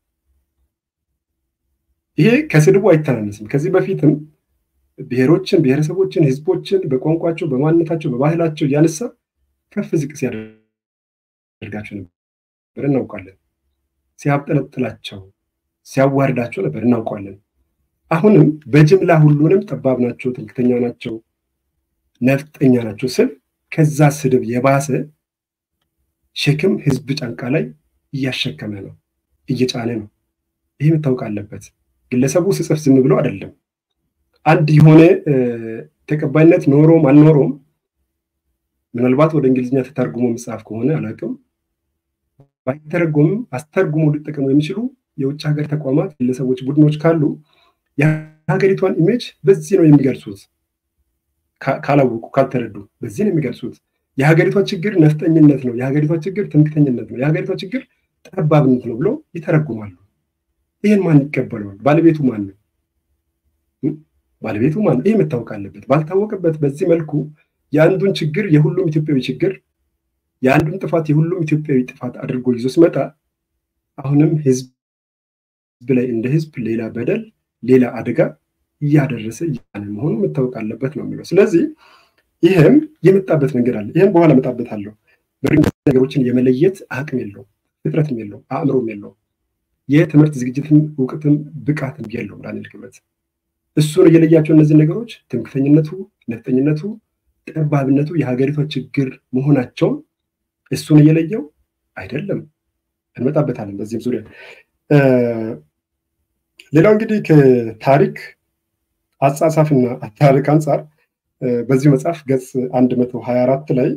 ይሄ ከስድቡ አይተናነስም ከዚህ በፊትም ብሔሮችን ብሔረሰቦችን ህዝቦችን በቋንቋቸው በማንነታቸው በባህላቸው ያነሳ ከፍ ዝቅ ሲያደርጋቸው ነበር እናውቃለን ሲያብጠለጥላቸው ሲያዋርዳቸው ነበር እናውቃለን አሁንም በጅምላ ሁሉንም ጠባብ ናቸው ትምክተኛ ናቸው ነፍጠኛ ናቸው ስል ከዛ ስድብ የባሰ ሸክም ህዝብ ጫንቃ ላይ እያሸከመ ነው እየጫነ ነው ይሄ መታወቅ አለበት ግለሰቡ ሲጽፍ ዝም ብሎ አይደለም አንድ የሆነ ተቀባይነት ኖሮም አልኖሮም ምናልባት ወደ እንግሊዝኛ ተተርጉሞ መጽሐፍ ከሆነ አላውቅም ባይተረጎም አስተርጉሞ ሊጠቀሙ የሚችሉ የውጭ ሀገር ተቋማት ግለሰቦች ቡድኖች ካሉ የሀገሪቷን ኢሜጅ በዚህ ነው የሚገልጹት ካላወቁ ካልተረዱ በዚህ ነው የሚገልጹት የሀገሪቷ ችግር ነፍጠኝነት ነው የሀገሪቷ ችግር ትምክተኝነት ነው የሀገሪቷ ችግር ጠባብነት ነው ብሎ ይተረጉማሉ ይሄን ማን ይቀበላል ባለቤቱ ማን ነው ባለቤቱ ማን ይሄ መታወቅ አለበት ባልታወቀበት በዚህ መልኩ የአንዱን ችግር የሁሉም ኢትዮጵያዊ ችግር የአንዱን ጥፋት የሁሉም ኢትዮጵያዊ ጥፋት አድርጎ ይዞ ሲመጣ አሁንም ህዝብ ላይ እንደ ህዝብ ሌላ በደል ሌላ አደጋ እያደረሰ ያለ መሆኑ መታወቅ አለበት ነው የሚለው ስለዚህ ይሄም የመጣበት መንገድ አለ ይሄን በኋላ መጣበታለሁ በርግጥ ነገሮችን የመለየት አቅም የለው ፍጥረትም የለው አእምሮም የለው የትምህርት ዝግጅትም ዕውቀትም ብቃትም የለው ዳንኤል ክብረት እሱን የለያቸው እነዚህ ነገሮች ትምክተኝነቱ ነፍጠኝነቱ ጠባብነቱ የሀገሪቷ ችግር መሆናቸው እሱን የለየው አይደለም እንመጣበታለን በዚህ ዙሪያ ሌላው እንግዲህ ከታሪክ አጻጻፍና ታሪክ አንፃር በዚህ መጽሐፍ ገጽ 124 ላይ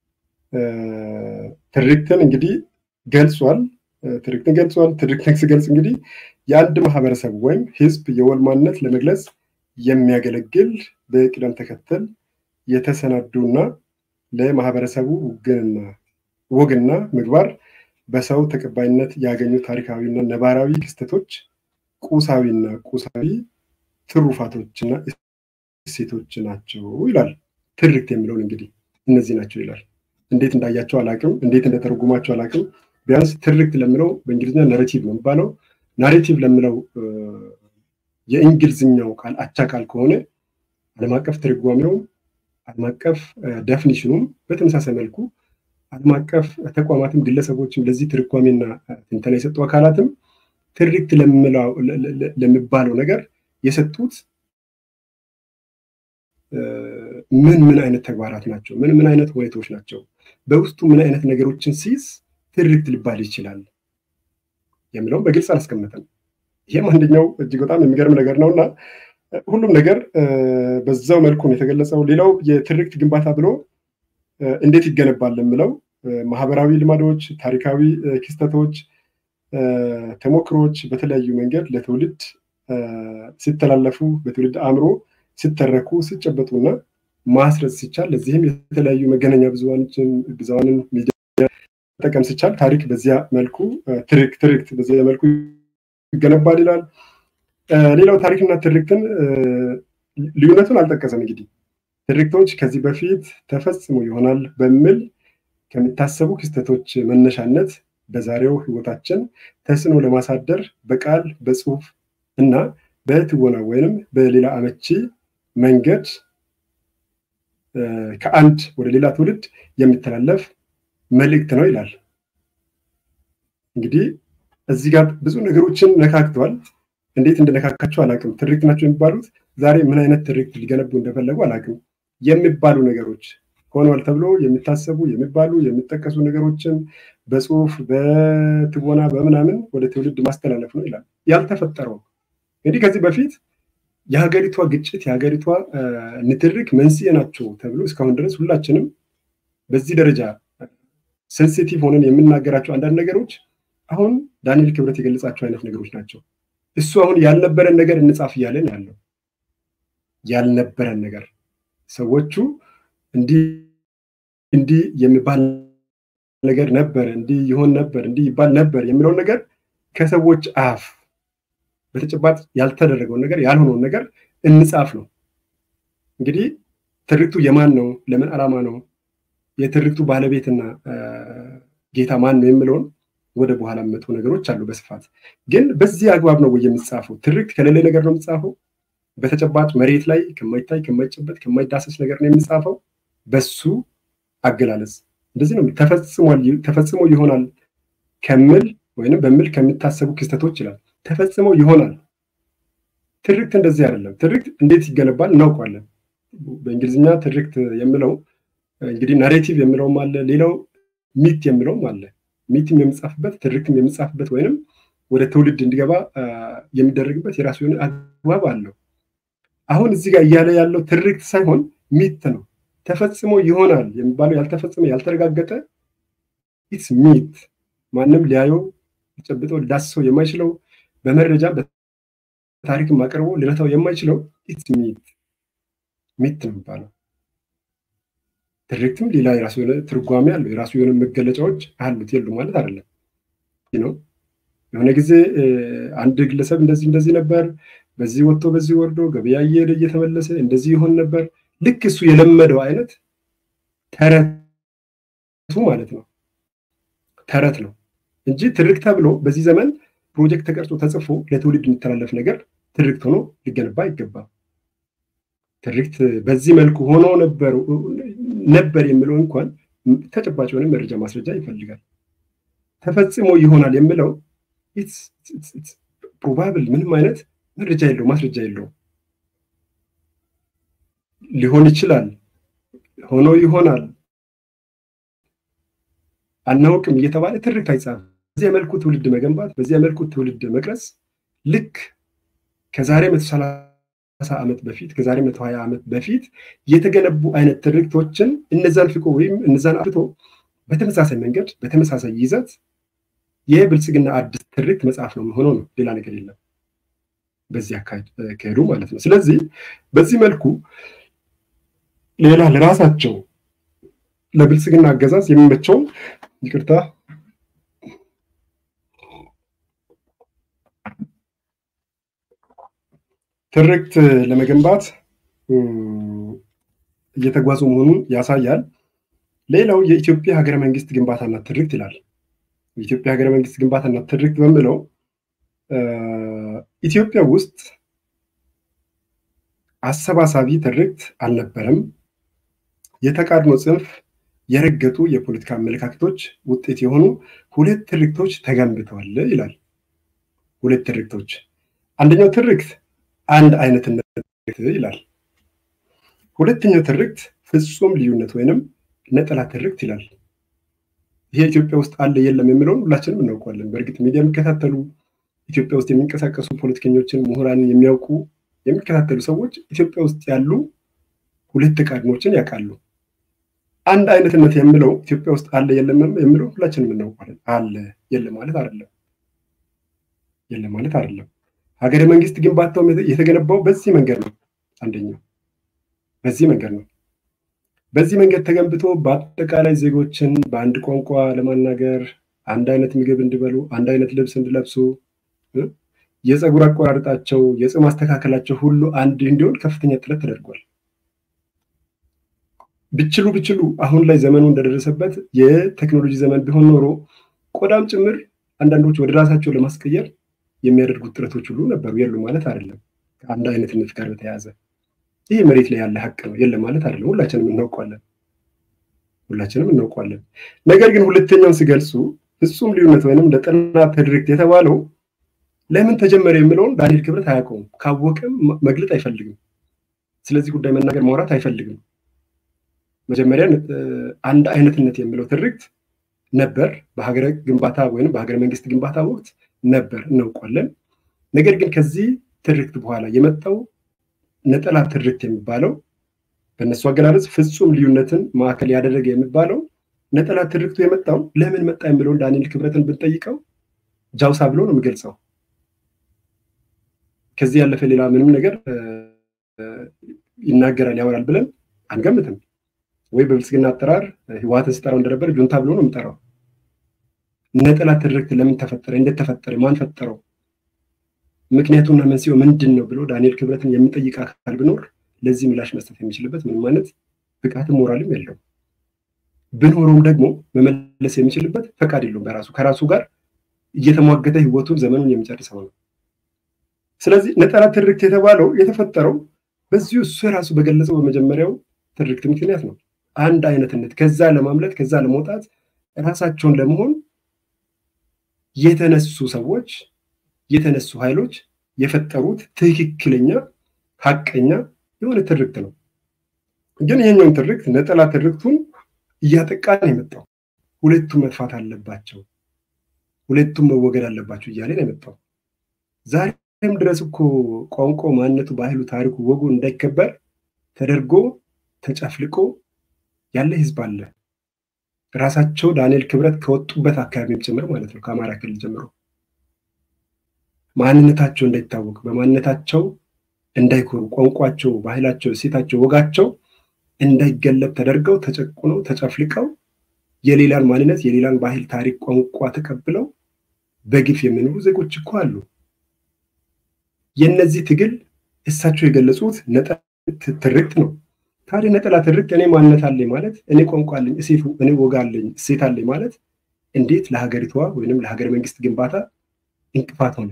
ትርክትን እንግዲህ ገልጿል ትርክትን ሲገልጽ እንግዲህ የአንድ ማህበረሰብ ወይም ህዝብ የወል ማንነት ለመግለጽ የሚያገለግል በቅደም ተከተል የተሰናዱና ለማህበረሰቡ ወግና ምግባር በሰው ተቀባይነት ያገኙ ታሪካዊና ነባራዊ ክስተቶች ቁሳዊና ቁሳዊ ትሩፋቶችና እሴቶች ናቸው ይላል ትርክት የሚለውን እንግዲህ እነዚህ ናቸው ይላል እንዴት እንዳያቸው አላቅም እንዴት እንደተረጉማቸው አላቅም ቢያንስ ትርክት ለምለው በእንግሊዝኛ ናሬቲቭ ነው የሚባለው ናሬቲቭ ለምለው የእንግሊዝኛው ቃል አቻ ቃል ከሆነ ዓለም አቀፍ ትርጓሜው ዓለም አቀፍ ዴፊኒሽኑም በተመሳሳይ መልኩ ዓለም አቀፍ ተቋማትም ግለሰቦችም ለዚህ ትርጓሜና ትንተና የሰጡ አካላትም ትርክት ለሚባለው ነገር የሰጡት ምን አይነት ተግባራት ናቸው ምን አይነት ሁኔታዎች ናቸው በውስጡ ምን አይነት ነገሮችን ሲይዝ ትርክት ሊባል ይችላል የሚለው በግልጽ አላስቀመጠም ይሄም አንደኛው እጅግ በጣም የሚገርም ነገር ነውና ሁሉም ነገር በዛው መልኩ ነው የተገለጸው ሌላው የትርክት ግንባታ ብሎ እንዴት ይገነባል ለምለው ማህበራዊ ልማዶች ታሪካዊ ክስተቶች ተሞክሮች በተለያዩ መንገድ ለትውልድ ሲተላለፉ በትውልድ አእምሮ ሲተረኩ ሲጨበጡና ማስረጽ ሲቻል ለዚህም የተለያዩ መገናኛ ብዙሃንን ሚዲያ መጠቀም ሲቻል ታሪክ በዚያ መልኩ ትርክት በዚያ መልኩ ይገነባል ይላል። ሌላው ታሪክና ትርክትን ልዩነቱን አልጠቀሰም። እንግዲህ ትርክቶች ከዚህ በፊት ተፈጽሞ ይሆናል በሚል ከሚታሰቡ ክስተቶች መነሻነት በዛሬው ህይወታችን ተጽዕኖ ለማሳደር በቃል በጽሁፍ እና በትወና ወይንም በሌላ አመቺ መንገድ ከአንድ ወደ ሌላ ትውልድ የሚተላለፍ መልእክት ነው ይላል። እንግዲህ እዚህ ጋር ብዙ ነገሮችን ነካክተዋል። እንዴት እንደነካካቸው አላውቅም። ትርክት ናቸው የሚባሉት ዛሬ ምን አይነት ትርክት ሊገነቡ እንደፈለጉ አላውቅም። የሚባሉ ነገሮች ሆነዋል ተብሎ የሚታሰቡ የሚባሉ የሚጠቀሱ ነገሮችን በጽሁፍ በትወና በምናምን ወደ ትውልድ ማስተላለፍ ነው ይላል። ያልተፈጠረው እንግዲህ ከዚህ በፊት የሀገሪቷ ግጭት የሀገሪቷ ንትርክ መንስኤ ናቸው ተብሎ እስካሁን ድረስ ሁላችንም በዚህ ደረጃ ሴንሲቲቭ ሆነን የምናገራቸው አንዳንድ ነገሮች አሁን ዳንኤል ክብረት የገለጻቸው አይነት ነገሮች ናቸው። እሱ አሁን ያልነበረን ነገር እንጻፍ እያለን ያለው ያልነበረን ነገር ሰዎቹ እንዲህ የሚባል ነገር ነበር፣ እንዲህ ይሆን ነበር፣ እንዲህ ይባል ነበር የሚለውን ነገር ከሰዎች አፍ በተጨባጭ ያልተደረገውን ነገር ያልሆነውን ነገር እንጻፍ ነው። እንግዲህ ትርክቱ የማን ነው? ለምን ዓላማ ነው? የትርክቱ ባለቤትና ጌታ ማን ነው የሚለውን ወደ በኋላ መጡ ነገሮች አሉ በስፋት። ግን በዚህ አግባብ ነው ወይ የሚጻፈው? ትርክት ከሌለ ነገር ነው የሚጻፈው? በተጨባጭ መሬት ላይ ከማይታይ ከማይጨበጥ ከማይዳሰስ ነገር ነው የሚጻፈው? በሱ አገላለጽ እንደዚህ ነው ተፈጽሞ ይሆናል ከሚል ወይንም በሚል ከሚታሰቡ ክስተቶች ይላል ተፈጽሞ ይሆናል። ትርክት እንደዚህ አይደለም። ትርክት እንዴት ይገነባል እናውቀዋለን። በእንግሊዝኛ ትርክት የሚለው እንግዲህ ናሬቲቭ የሚለውም አለ፣ ሌላው ሚት የሚለውም አለ። ሚትም የሚጻፍበት ትርክትም የሚጻፍበት ወይንም ወደ ትውልድ እንዲገባ የሚደረግበት የራሱ የሆነ አግባብ አለው። አሁን እዚህ ጋር እያለ ያለው ትርክት ሳይሆን ሚት ነው። ተፈጽሞ ይሆናል የሚባለው ያልተፈጸመ ያልተረጋገጠ ኢትስ ሚት፣ ማንም ሊያየው ሊጨብጠው ሊዳስሰው የማይችለው በመረጃ በታሪክም አቅርቦ ሊረታው የማይችለው ኢትስ ሚት ነው የሚባለው። ትርክትም ሌላ የራሱ የሆነ ትርጓሜ አለው፣ የራሱ የሆነ መገለጫዎች አሉት። የሉ ማለት አይደለም ነው። የሆነ ጊዜ አንድ ግለሰብ እንደዚህ ነበር፣ በዚህ ወጥቶ በዚህ ወርዶ ገበያ እየሄደ እየተመለሰ እንደዚህ ይሆን ነበር። ልክ እሱ የለመደው አይነት ተረቱ ማለት ነው። ተረት ነው እንጂ ትርክት ተብሎ በዚህ ዘመን ፕሮጀክት ተቀርጾ ተጽፎ ለትውልድ የሚተላለፍ ነገር ትርክት ሆኖ ሊገነባ አይገባም። ትርክት በዚህ መልኩ ሆኖ ነበር የሚለው እንኳን ተጨባጭ የሆነ መረጃ ማስረጃ ይፈልጋል። ተፈጽሞ ይሆናል የሚለው ኢትስ ፕሮባብል ምንም አይነት መረጃ የለው ማስረጃ የለው። ሊሆን ይችላል፣ ሆኖ ይሆናል፣ አናውቅም እየተባለ ትርክት አይጻፍም። በዚህ መልኩ ትውልድ መገንባት፣ በዚህ መልኩ ትውልድ መቅረጽ ልክ ከዛሬ 130 ዓመት በፊት ከዛሬ 120 ዓመት በፊት የተገነቡ አይነት ትርክቶችን እነዛን ፍቆ ወይም እነዛን አፍቶ በተመሳሳይ መንገድ በተመሳሳይ ይዘት የብልጽግና አዲስ ትርክት መጽሐፍ ነው ሆኖ ነው፣ ሌላ ነገር የለም። በዚህ አካሄዱ ማለት ነው። ስለዚህ በዚህ መልኩ ሌላ ለራሳቸው ለብልጽግና አገዛዝ የሚመቸው ይቅርታ ትርክት ለመገንባት እየተጓዙ መሆኑን ያሳያል። ሌላው የኢትዮጵያ ሀገረ መንግስት ግንባታና ትርክት ይላል። የኢትዮጵያ ሀገረ መንግስት ግንባታና ትርክት በሚለው ኢትዮጵያ ውስጥ አሰባሳቢ ትርክት አልነበረም። የተቃርኖ ጽንፍ የረገጡ የፖለቲካ አመለካከቶች ውጤት የሆኑ ሁለት ትርክቶች ተገንብተዋል ይላል። ሁለት ትርክቶች፣ አንደኛው ትርክት አንድ አይነትነት ይላል። ሁለተኛው ትርክት ፍጹም ልዩነት ወይንም ነጠላ ትርክት ይላል። ይሄ ኢትዮጵያ ውስጥ አለ የለም የሚለውን ሁላችንም እናውቀዋለን። በእርግጥ ሚዲያ የሚከታተሉ ኢትዮጵያ ውስጥ የሚንቀሳቀሱ ፖለቲከኞችን፣ ምሁራንን የሚያውቁ የሚከታተሉ ሰዎች ኢትዮጵያ ውስጥ ያሉ ሁለት ተቃርኖችን ያውቃሉ። አንድ አይነትነት የሚለው ኢትዮጵያ ውስጥ አለ የለም የሚለው ሁላችንም እናውቀዋለን። አለ የለም ማለት አይደለም። የለም ማለት አይደለም። ሀገረ መንግስት ግንባታው የተገነባው በዚህ መንገድ ነው። አንደኛው በዚህ መንገድ ነው። በዚህ መንገድ ተገንብቶ በአጠቃላይ ዜጎችን በአንድ ቋንቋ ለማናገር አንድ አይነት ምግብ እንዲበሉ አንድ አይነት ልብስ እንዲለብሱ የፀጉር አቆራረጣቸው የጽም ማስተካከላቸው ሁሉ አንድ እንዲሆን ከፍተኛ ጥረት ተደርጓል። ብችሉ አሁን ላይ ዘመኑ እንደደረሰበት የቴክኖሎጂ ዘመን ቢሆን ኖሮ ቆዳም ጭምር አንዳንዶች ወደ ራሳቸው ለማስቀየር የሚያደርጉት ጥረቶች ሁሉ ነበሩ። የሉ ማለት አይደለም። ከአንድ አይነትነት ጋር በተያያዘ ይሄ መሬት ላይ ያለ ሀቅ ነው። የለም ማለት አይደለም። ሁላችንም እናውቀዋለን። ነገር ግን ሁለተኛውን ሲገልጹ ፍጹም ልዩነት ወይንም ነጠላ ትርክት የተባለው ለምን ተጀመረ የሚለውን ዳንኤል ክብረት አያውቀውም። ካወቀም መግለጥ አይፈልግም። ስለዚህ ጉዳይ መናገር ማውራት አይፈልግም። መጀመሪያ አንድ አይነትነት የሚለው ትርክት ነበር በሀገረ ግንባታ ወይንም በሀገረ መንግስት ግንባታ ወቅት ነበር እናውቀዋለን። ነገር ግን ከዚህ ትርክት በኋላ የመጣው ነጠላ ትርክት የሚባለው በእነሱ አገላለጽ ፍጹም ልዩነትን ማዕከል ያደረገ የሚባለው ነጠላ ትርክቱ የመጣው ለምን መጣ የሚለውን ዳንኤል ክብረትን ብንጠይቀው ጃውሳ ብሎ ነው የሚገልጸው። ከዚህ ያለፈ ሌላ ምንም ነገር ይናገራል ያወራል ብለን አንገምትም። ወይ በብልጽግና አጠራር ህወሓትን ሲጠራው እንደነበር ጁንታ ብሎ ነው የሚጠራው። ነጠላ ትርክት ለምን ተፈጠረ? እንዴት ተፈጠረ? ማን ፈጠረው? ምክንያቱና መንስኤው ምንድነው ብሎ ዳንኤል ክብረትን የሚጠይቅ አካል ቢኖር ለዚህ ምላሽ መስጠት የሚችልበት ምንም አይነት ብቃትም ሞራልም የለውም። ብኖረውም ደግሞ መመለስ የሚችልበት ፈቃድ የለውም። ከራሱ ጋር እየተሟገተ ህይወቱን ዘመኑን የሚጨርሰው ነው። ስለዚህ ነጠላ ትርክት የተባለው የተፈጠረው በዚህ እሱ ራሱ በገለጸው በመጀመሪያው ትርክት ምክንያት ነው። አንድ አይነትነት ከዛ ለማምለጥ ከዛ ለመውጣት ራሳቸውን ለመሆን የተነሱ ሰዎች የተነሱ ኃይሎች የፈጠሩት ትክክለኛ ሐቀኛ የሆነ ትርክት ነው። ግን ይሄኛውን ትርክት ነጠላ ትርክቱን እያጠቃን የመጣው ሁለቱም መጥፋት አለባቸው፣ ሁለቱም መወገድ አለባቸው እያለ ነው የመጣው። ዛሬም ድረስ እኮ ቋንቋው፣ ማንነቱ፣ ባህሉ፣ ታሪኩ፣ ወጉ እንዳይከበር ተደርጎ ተጨፍልቆ ያለ ህዝብ አለ። ራሳቸው ዳንኤል ክብረት ከወጡበት አካባቢም ጭምር ማለት ነው ከአማራ ክልል ጀምሮ ማንነታቸው እንዳይታወቅ በማንነታቸው እንዳይኮሩ ቋንቋቸው፣ ባህላቸው፣ እሴታቸው፣ ወጋቸው እንዳይገለጥ ተደርገው ተጨቁነው ተጨፍልቀው የሌላን ማንነት የሌላን ባህል፣ ታሪክ፣ ቋንቋ ተቀብለው በግፍ የሚኖሩ ዜጎች እኮ አሉ። የነዚህ ትግል እሳቸው የገለጹት ነጠላ ትርክት ነው። ታዲያ ነጠላ ትርክት እኔ ማንነት አለኝ ማለት እኔ ቋንቋ አለኝ እኔ ወጋ አለኝ እሴት አለኝ ማለት እንዴት ለሀገሪቷ ወይንም ለሀገረ መንግስት ግንባታ እንቅፋት ሆነ?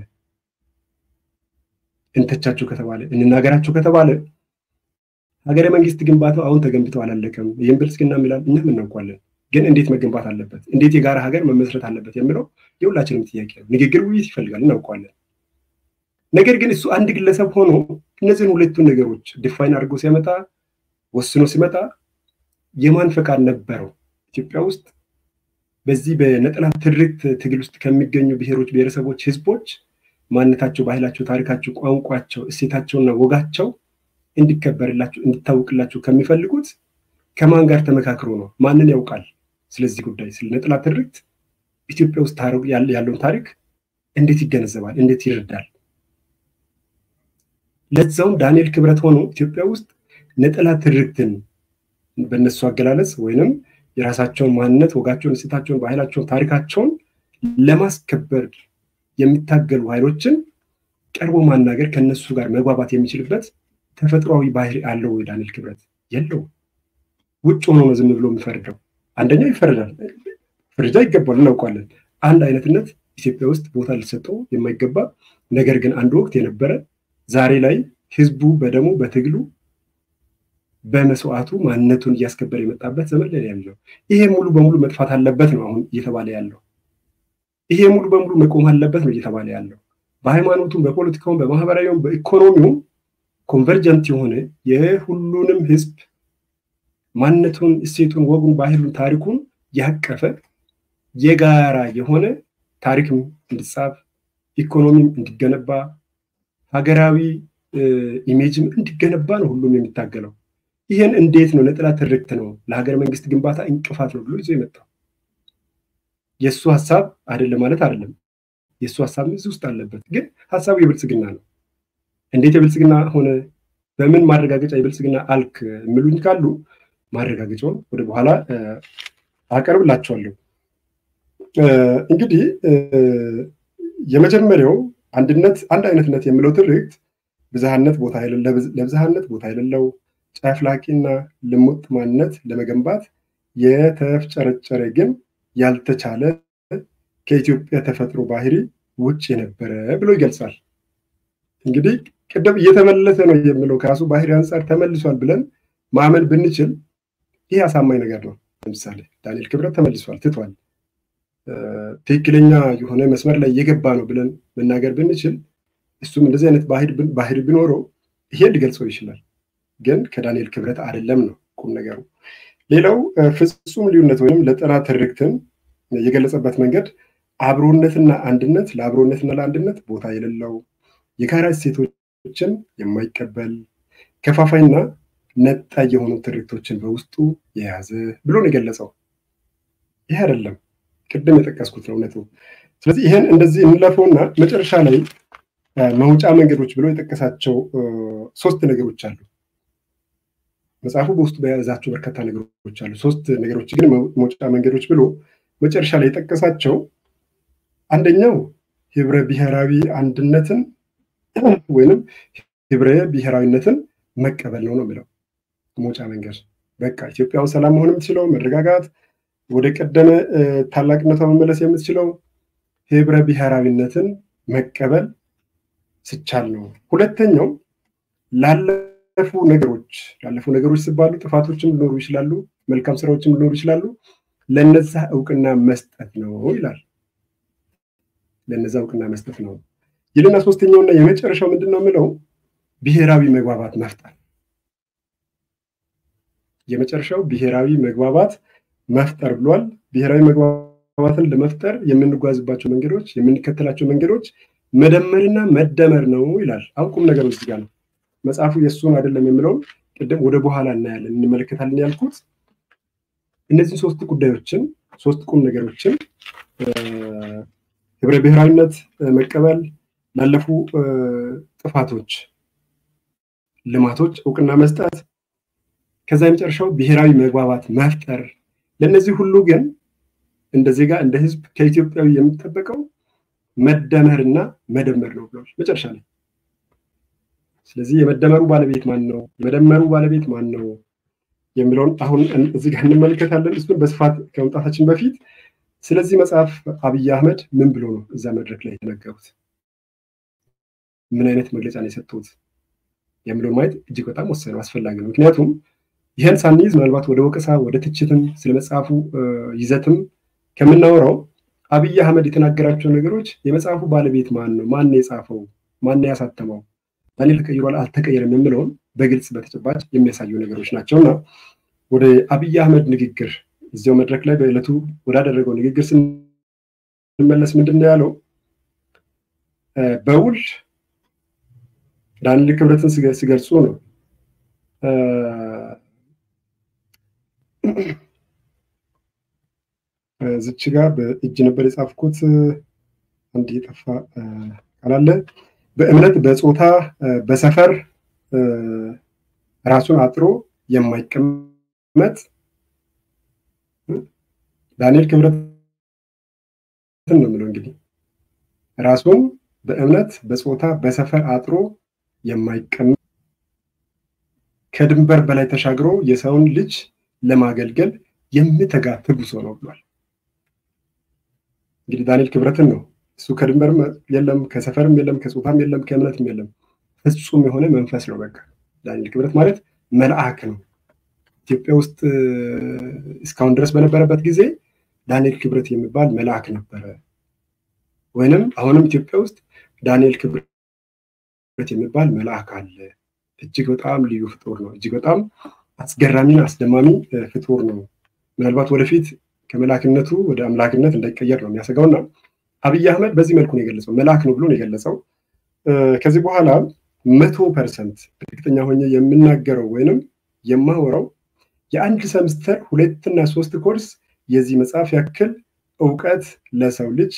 እንተቻቸው ከተባለ እንናገራቸው ከተባለ ሀገረ መንግስት ግንባታው አሁን ተገንብተው አላለቀም። ይህም ብልጽግና ይላል፣ እኛም እናውቃለን። ግን እንዴት መገንባት አለበት፣ እንዴት የጋራ ሀገር መመስረት አለበት የሚለው የሁላችንም ጥያቄ ነው። ንግግር፣ ውይይት ይፈልጋል፣ እናውቃለን። ነገር ግን እሱ አንድ ግለሰብ ሆኖ እነዚህን ሁለቱን ነገሮች ዲፋይን አድርጎ ሲያመጣ ወስኖ ሲመጣ የማን ፈቃድ ነበረው? ኢትዮጵያ ውስጥ በዚህ በነጠላ ትርክት ትግል ውስጥ ከሚገኙ ብሔሮች፣ ብሔረሰቦች፣ ህዝቦች ማንነታቸው፣ ባህላቸው፣ ታሪካቸው፣ ቋንቋቸው፣ እሴታቸውና ወጋቸው እንዲከበርላቸው እንዲታወቅላቸው ከሚፈልጉት ከማን ጋር ተመካክሮ ነው? ማንን ያውቃል? ስለዚህ ጉዳይ ስለ ነጠላ ትርክት ኢትዮጵያ ውስጥ ያለውን ታሪክ እንዴት ይገነዘባል? እንዴት ይረዳል? ለዛውም ዳንኤል ክብረት ሆኖ ኢትዮጵያ ውስጥ ነጠላ ትርክትን በእነሱ አገላለጽ ወይንም የራሳቸውን ማንነት፣ ወጋቸውን፣ እሴታቸውን፣ ባህላቸውን፣ ታሪካቸውን ለማስከበር የሚታገሉ ኃይሎችን ቀርቦ ማናገር ከነሱ ጋር መግባባት የሚችልበት ተፈጥሯዊ ባህሪ አለው ወይ ዳንኤል ክብረት? የለውም። ውጭ ሆኖ ነው ዝም ብሎ የሚፈርደው። አንደኛ ይፈርዳል፣ ፍርጃ ይገባል፣ እናውቃለን። አንድ አይነትነት ኢትዮጵያ ውስጥ ቦታ ሊሰጠው የማይገባ ነገር ግን አንድ ወቅት የነበረ ዛሬ ላይ ህዝቡ በደሙ በትግሉ በመስዋዕቱ ማንነቱን እያስከበረ የመጣበት ዘመን ላይ ያለው ይሄ ሙሉ በሙሉ መጥፋት አለበት ነው አሁን እየተባለ ያለው። ይሄ ሙሉ በሙሉ መቆም አለበት ነው እየተባለ ያለው። በሃይማኖቱም፣ በፖለቲካውም፣ በማህበራዊውም፣ በኢኮኖሚውም ኮንቨርጀንት የሆነ የሁሉንም ህዝብ ማንነቱን፣ እሴቱን፣ ወጉን፣ ባህሉን፣ ታሪኩን ያቀፈ የጋራ የሆነ ታሪክም እንዲጻፍ፣ ኢኮኖሚም እንዲገነባ፣ ሀገራዊ ኢሜጅም እንዲገነባ ነው ሁሉም የሚታገለው። ይሄን እንዴት ነው ነጠላ ትርክት ነው ለሀገር መንግስት ግንባታ እንቅፋት ነው ብሎ ይዞ የመጣው? የሱ ሐሳብ አይደለም ማለት አይደለም። የሱ ሐሳብ እዚህ ውስጥ አለበት። ግን ሐሳቡ የብልጽግና ነው። እንዴት የብልጽግና ሆነ? በምን ማረጋገጫ የብልጽግና አልክ የሚሉኝ ካሉ ማረጋገጫውን ወደ በኋላ አቀርብላችኋለሁ። እንግዲህ የመጀመሪያው አንድነት አንድ አይነትነት የሚለው ትርክት ለብዝሃነት ቦታ የሌለው ጨፍላቂና ልሙጥ ማንነት ለመገንባት የተፍጨረጨረ ግን ያልተቻለ ከኢትዮጵያ ተፈጥሮ ባህሪ ውጭ የነበረ ብሎ ይገልጻል። እንግዲህ ቅድም እየተመለሰ ነው የሚለው ከራሱ ባህሪ አንጻር ተመልሷል ብለን ማመን ብንችል ይህ አሳማኝ ነገር ነው። ለምሳሌ ዳንኤል ክብረት ተመልሷል፣ ትቷል፣ ትክክለኛ የሆነ መስመር ላይ እየገባ ነው ብለን መናገር ብንችል እሱም እንደዚህ አይነት ባህሪ ቢኖረው ይሄ ሊገልጸው ይችላል። ግን ከዳንኤል ክብረት አይደለም ነው ቁም ነገሩ። ሌላው ፍጹም ልዩነት ወይም ለጥናት ትርክትን የገለጸበት መንገድ አብሮነትና አንድነት ለአብሮነትና ለአንድነት ቦታ የሌለው የጋራ እሴቶችን የማይቀበል ከፋፋይና ነጣይ የሆኑ ትርክቶችን በውስጡ የያዘ ብሎ ነው የገለጸው። ይሄ አይደለም ቅድም የጠቀስኩት ነው እውነቱ። ስለዚህ ይሄን እንደዚህ እንለፈውና መጨረሻ ላይ መውጫ መንገዶች ብሎ የጠቀሳቸው 3 ነገሮች አሉ። መጽሐፉ በውስጡ በያዛቸው በርካታ ነገሮች አሉ። 3 ነገሮች ግን መውጫ መንገዶች ብሎ መጨረሻ ላይ የጠቀሳቸው አንደኛው ህብረ ብሔራዊ አንድነትን ወይንም ህብረ ብሔራዊነትን መቀበል ነው የሚለው መውጫ መንገድ። በቃ ኢትዮጵያው ሰላም መሆን የምትችለው መረጋጋት፣ ወደ ቀደመ ታላቅነቷ መመለስ የምትችለው ህብረ ብሔራዊነትን መቀበል ሲቻል ነው። ሁለተኛው ላለፉ ነገሮች ሲባሉ ጥፋቶችም ሊኖሩ ይችላሉ፣ መልካም ስራዎችም ሊኖሩ ይችላሉ፣ ለነዛ እውቅና መስጠት ነው ይላል። ለነዛ እውቅና መስጠት ነው ይልና ሶስተኛውና የመጨረሻው ምንድነው የሚለው ብሔራዊ መግባባት መፍጠር። የመጨረሻው ብሔራዊ መግባባት መፍጠር ብሏል። ብሔራዊ መግባባትን ለመፍጠር የምንጓዝባቸው መንገዶች የምንከተላቸው መንገዶች መደመርና መደመር ነው ይላል። አውቁም ነገሮች እዚህ ጋር ነው። መጽሐፉ የእሱን አይደለም የሚለውን ቅድም ወደ በኋላ እናያለን እንመለከታለን ያልኩት እነዚህ 3 ጉዳዮችን 3 ቁም ነገሮችን ህብረ ብሔራዊነት መቀበል፣ ላለፉ ጥፋቶች ልማቶች እውቅና መስጠት፣ ከዛ የመጨረሻው ብሔራዊ መግባባት መፍጠር። ለነዚህ ሁሉ ግን እንደ ዜጋ እንደ ህዝብ ከኢትዮጵያዊ የሚጠበቀው መደመርና መደመር ነው ብሏል መጨረሻ ላይ። ስለዚህ የመደመሩ ባለቤት ማን ነው? የመደመሩ ባለቤት ማን ነው የሚለውን አሁን እዚህ ጋር እንመለከታለን። እሱን በስፋት ከመምጣታችን በፊት ስለዚህ መጽሐፍ አብይ አህመድ ምን ብሎ ነው እዛ መድረክ ላይ የተናገሩት? ምን አይነት መግለጫ ነው የሰጡት የሚለውን ማየት እጅግ በጣም ወሳኝ ነው፣ አስፈላጊ ነው። ምክንያቱም ይህን ሳንይዝ ምናልባት ወደ ወቀሳ ወደ ትችትም ስለ መጽሐፉ ይዘትም ከምናወራው አብይ አህመድ የተናገራቸው ነገሮች የመጽሐፉ ባለቤት ማን ነው? ማን ነው የጻፈው? ማን ነው ያሳተመው? ዳንኤል ተቀይሯል አልተቀየረም የሚለውን በግልጽ በተጨባጭ የሚያሳዩ ነገሮች ናቸውና ወደ አብይ አህመድ ንግግር እዚያው መድረክ ላይ በዕለቱ ወዳደረገው ንግግር ስንመለስ ምንድን ነው ያለው? በውል ዳንኤል ክብረትን ሲገልጹ ነው እዚች ጋር በእጅ ነበር የጻፍኩት፣ አንድ የጠፋ ቃል አለ። በእምነት በጾታ በሰፈር ራሱን አጥሮ የማይቀመጥ ዳንኤል ክብረትን ነው የሚለው። እንግዲህ ራሱን በእምነት በጾታ በሰፈር አጥሮ የማይቀመጥ ከድንበር በላይ ተሻግሮ የሰውን ልጅ ለማገልገል የሚተጋ ትጉ ሰው ነው ብሏል። እንግዲህ ዳንኤል ክብረትን ነው እሱ ከድንበርም የለም ከሰፈርም የለም ከጾታም የለም ከእምነትም የለም፣ ፍጹም የሆነ መንፈስ ነው። በቃ ዳንኤል ክብረት ማለት መልአክ ነው። ኢትዮጵያ ውስጥ እስካሁን ድረስ በነበረበት ጊዜ ዳንኤል ክብረት የሚባል መልአክ ነበረ። ወይንም አሁንም ኢትዮጵያ ውስጥ ዳንኤል ክብረት የሚባል መልአክ አለ። እጅግ በጣም ልዩ ፍጡር ነው። እጅግ በጣም አስገራሚና አስደማሚ ፍጡር ነው። ምናልባት ወደፊት ከመልአክነቱ ወደ አምላክነት እንዳይቀየር ነው የሚያሰጋውና አብይ አህመድ በዚህ መልኩ ነው የገለጸው። መልአክ ነው ብሎ ነው የገለጸው። ከዚህ በኋላ 100% እርግጠኛ ሆኜ የምናገረው ወይንም የማወራው የአንድ ሰምስተር 2 እና 3 ኮርስ የዚህ መጽሐፍ ያክል እውቀት ለሰው ልጅ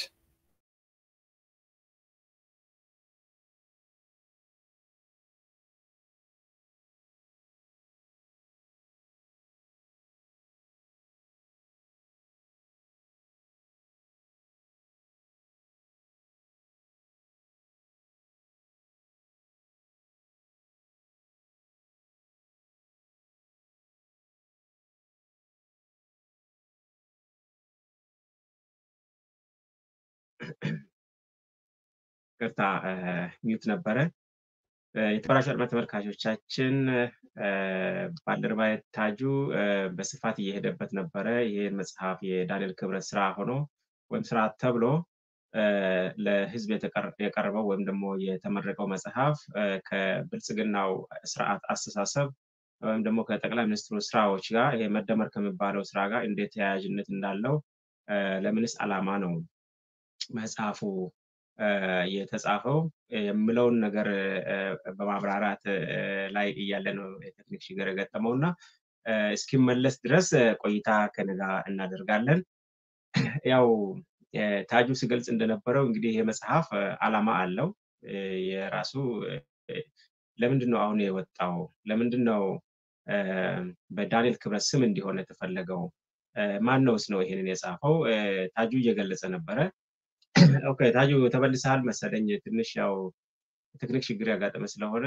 ቅርታ ሚውት ነበረ። የተበራሹ አድማጭ ተመልካቾቻችን ባልደረባዬ ታጁ በስፋት እየሄደበት ነበረ። ይሄን መጽሐፍ የዳንኤል ክብረት ስራ ሆኖ ወይም ስራ ተብሎ ለህዝብ የቀረበው ወይም ደግሞ የተመረቀው መጽሐፍ ከብልጽግናው ስርዓት አስተሳሰብ ወይም ደግሞ ከጠቅላይ ሚኒስትሩ ስራዎች ጋር ይሄ መደመር ከሚባለው ስራ ጋር እንዴት ተያያዥነት እንዳለው ለምንስ ዓላማ ነው መጽሐፉ የተጻፈው የምለውን ነገር በማብራራት ላይ እያለ ነው የቴክኒክ ችግር የገጠመውና እስኪመለስ ድረስ ቆይታ ከነጋ እናደርጋለን። ያው ታጁ ሲገልጽ እንደነበረው እንግዲህ ይሄ መጽሐፍ ዓላማ አለው የራሱ። ለምንድነው አሁን የወጣው? ለምንድነው በዳንኤል ክብረት ስም እንዲሆን የተፈለገው? ማነውስ ነው ይሄንን የጻፈው? ታጁ እየገለጸ ነበረ። ኦኬ ታጁ ተመልሰሃል መሰለኝ። ትንሽ ያው ቴክኒክ ችግር ያጋጠመ ስለሆነ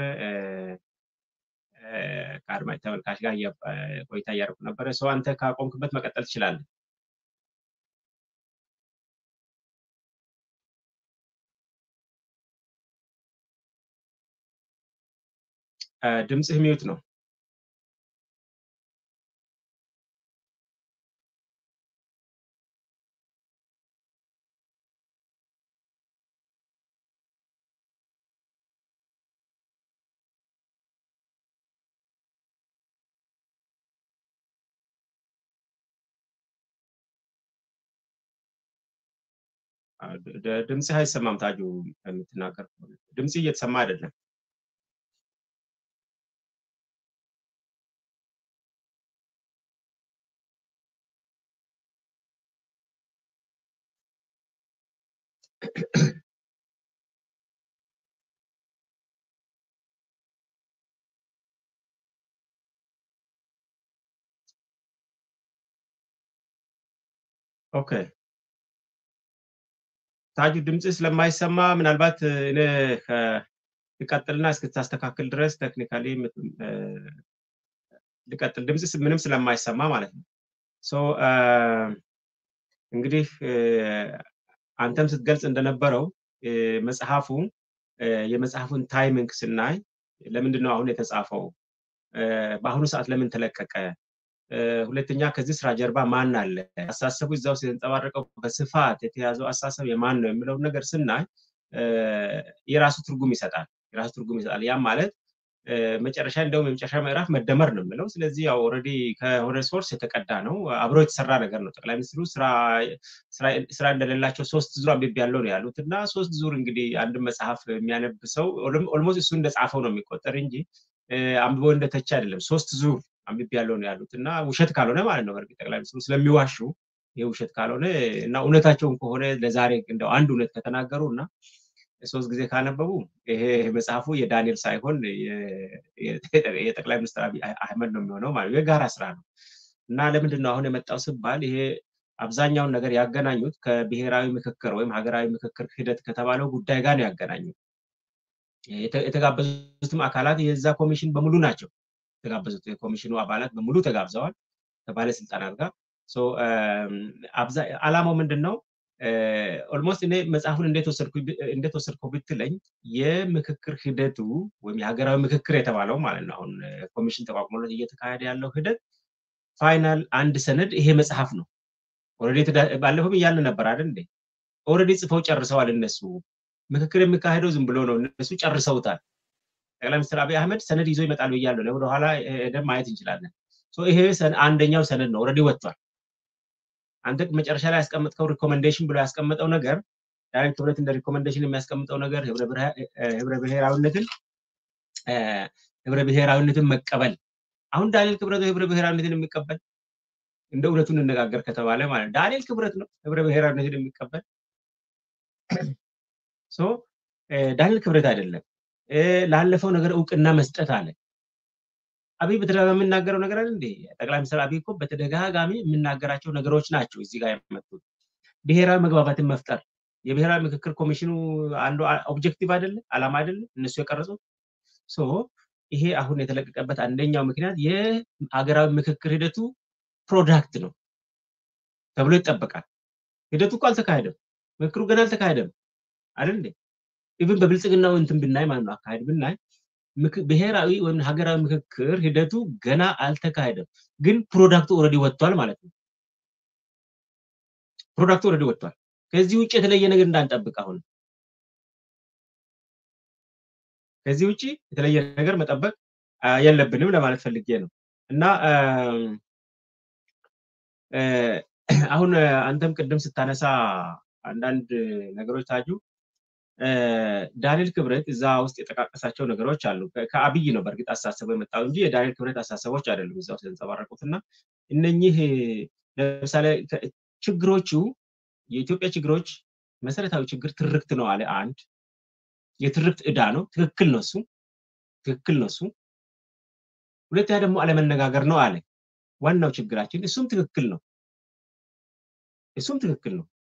ከአድማጭ ተመልካች ጋር ቆይታ እያደረኩ ነበረ። ሰው አንተ ካቆምክበት መቀጠል ትችላለህ። ድምጽህ ሚውት ነው። ድምጽህ አይሰማም ታጁ የምትናገር ከሆነ ድምጽህ እየተሰማ አይደለም። ኦኬ ታጁ ድምጽህ ስለማይሰማ ምናልባት እኔ ልቀጥልና እስክታስተካክል ድረስ ቴክኒካሊ ልቀጥል። ድምጽህ ምንም ስለማይሰማ ማለት ነው። ሶ እንግዲህ አንተም ስትገልጽ እንደነበረው መጽሐፉ የመጽሐፉን ታይሚንግ ስናይ ለምንድነው አሁን የተጻፈው? በአሁኑ ሰዓት ለምን ተለቀቀ? ሁለተኛ ከዚህ ስራ ጀርባ ማን አለ? አሳሰቡ እዛው ሲንጸባረቀው በስፋት የተያዘው አሳሰብ የማን ነው የሚለው ነገር ስናይ የራሱ ትርጉም ይሰጣል። ያም ማለት መጨረሻ እንደውም የመጨረሻ ምዕራፍ መደመር ነው የሚለው። ስለዚህ ያው ኦልሬዲ ከሆነ ሶርስ የተቀዳ ነው፣ አብሮ የተሰራ ነገር ነው። ጠቅላይ ሚኒስትሩ ስራ እንደሌላቸው 3 ዙር አንብቤ ያለው ነው ያሉት እና 3 ዙር እንግዲህ አንድ መጽሐፍ የሚያነብ ሰው ኦልሞስት እሱ እንደጻፈው ነው የሚቆጠር እንጂ አንብቦ እንደተቻ አይደለም። 3 ዙር አንብቤ ያለው ነው ያሉት እና ውሸት ካልሆነ ማለት ነው። በርግጥ ጠቅላይ ሚኒስትሩ ስለሚዋሹ ይሄ ውሸት ካልሆነ እና እውነታቸውን ከሆነ ለዛሬ እንደው አንድ እውነት ከተናገሩና 3 ጊዜ ካነበቡ ይሄ መጽሐፉ የዳንኤል ሳይሆን የጠቅላይ ሚኒስትር አብይ አህመድ ነው የሚሆነው ማለት የጋራ ስራ ነው። እና ለምንድነው አሁን የመጣው ሲባል ይሄ አብዛኛውን ነገር ያገናኙት ከብሔራዊ ምክክር ወይም ሀገራዊ ምክክር ሂደት ከተባለው ጉዳይ ጋር ነው ያገናኙት። የተጋበዙትም አካላት የዛ ኮሚሽን በሙሉ ናቸው። የተጋበዙት የኮሚሽኑ አባላት በሙሉ ተጋብዘዋል ከባለስልጣናት ጋር። ዓላማው ምንድነው? ኦልሞስት እኔ መጽሐፉን እንዴት ወሰድኩ ብትለኝ የምክክር ሂደቱ ወይም የሀገራዊ ምክክር የተባለው ማለት ነው አሁን ኮሚሽን ተቋቁሞለት እየተካሄደ ያለው ሂደት ፋይናል አንድ ሰነድ ይሄ መጽሐፍ ነው። ኦልሬዲ ባለፈውም እያለ ነበር አይደል እንዴ? ኦልሬዲ ጽፈው ጨርሰዋል እነሱ። ምክክር የሚካሄደው ዝም ብሎ ነው፣ እነሱ ጨርሰውታል። ጠቅላይ ሚኒስትር አብይ አህመድ ሰነድ ይዞ ይመጣል ብያለሁ። ወደ ኋላ ሄደን ማየት እንችላለን። ይሄ አንደኛው ሰነድ ነው፣ ኦልሬዲ ወጥቷል። አንተ መጨረሻ ላይ ያስቀመጥከው ሪኮመንዴሽን ብሎ ያስቀመጠው ነገር ዳንኤል ክብረት እንደ ሪኮመንዴሽን የሚያስቀምጠው ነገር ህብረ ብሔራዊነትን መቀበል። አሁን ዳንኤል ክብረት ህብረ ብሔራዊነትን የሚቀበል እንደ እውነቱን እንነጋገር ከተባለ ማለት ዳንኤል ክብረት ነው ህብረ ብሔራዊነትን የሚቀበል። ዳንኤል ክብረት አይደለም። ላለፈው ነገር እውቅና መስጠት አለ። አብይ በተደጋጋሚ የምናገረው ነገር አለ እንዴ? ጠቅላይ ሚኒስትር አብይ እኮ በተደጋጋሚ የምናገራቸው ነገሮች ናቸው እዚህ ጋር የመጡት። ብሔራዊ መግባባትን መፍጠር የብሔራዊ ምክክር ኮሚሽኑ አንዱ ኦብጀክቲቭ አይደለ? ዓላማ አይደለ? እነሱ የቀረጹት። ይሄ አሁን የተለቀቀበት አንደኛው ምክንያት የሀገራዊ ምክክር ሂደቱ ፕሮዳክት ነው ተብሎ ይጠበቃል። ሂደቱ እኮ አልተካሄደም፣ ምክክሩ ገና አልተካሄደም አይደል እንዴ? ኢቭን በብልጽግናው እንትን ብናይ ማለት ነው አካሄድ ብናይ ብሔራዊ ወይም ሀገራዊ ምክክር ሂደቱ ገና አልተካሄደም፣ ግን ፕሮዳክቱ ኦልሬዲ ወጥቷል ማለት ነው። ፕሮዳክቱ ኦልሬዲ ወጥቷል። ከዚህ ውጪ የተለየ ነገር እንዳንጠብቅ አሁን ከዚህ ውጪ የተለየ ነገር መጠበቅ የለብንም ለማለት ፈልጌ ነው። እና አሁን አንተም ቅድም ስታነሳ አንዳንድ ነገሮች ታጁ ዳንኤል ክብረት እዛ ውስጥ የጠቃቀሳቸው ነገሮች አሉ። ከአብይ ነው በእርግጥ አሳሰበው የመጣው እንጂ የዳንኤል ክብረት አሳሰቦች አይደሉም እዛው ተንጸባረቁትና እነኚህ ለምሳሌ ችግሮቹ የኢትዮጵያ ችግሮች መሰረታዊ ችግር ትርክት ነው አለ። አንድ የትርክት ዕዳ ነው። ትክክል ነው እሱ ትክክል ነው እሱ። ሁለተኛ ደግሞ አለመነጋገር ነው አለ። ዋናው ችግራችን እሱም ትክክል ነው እሱም ትክክል ነው።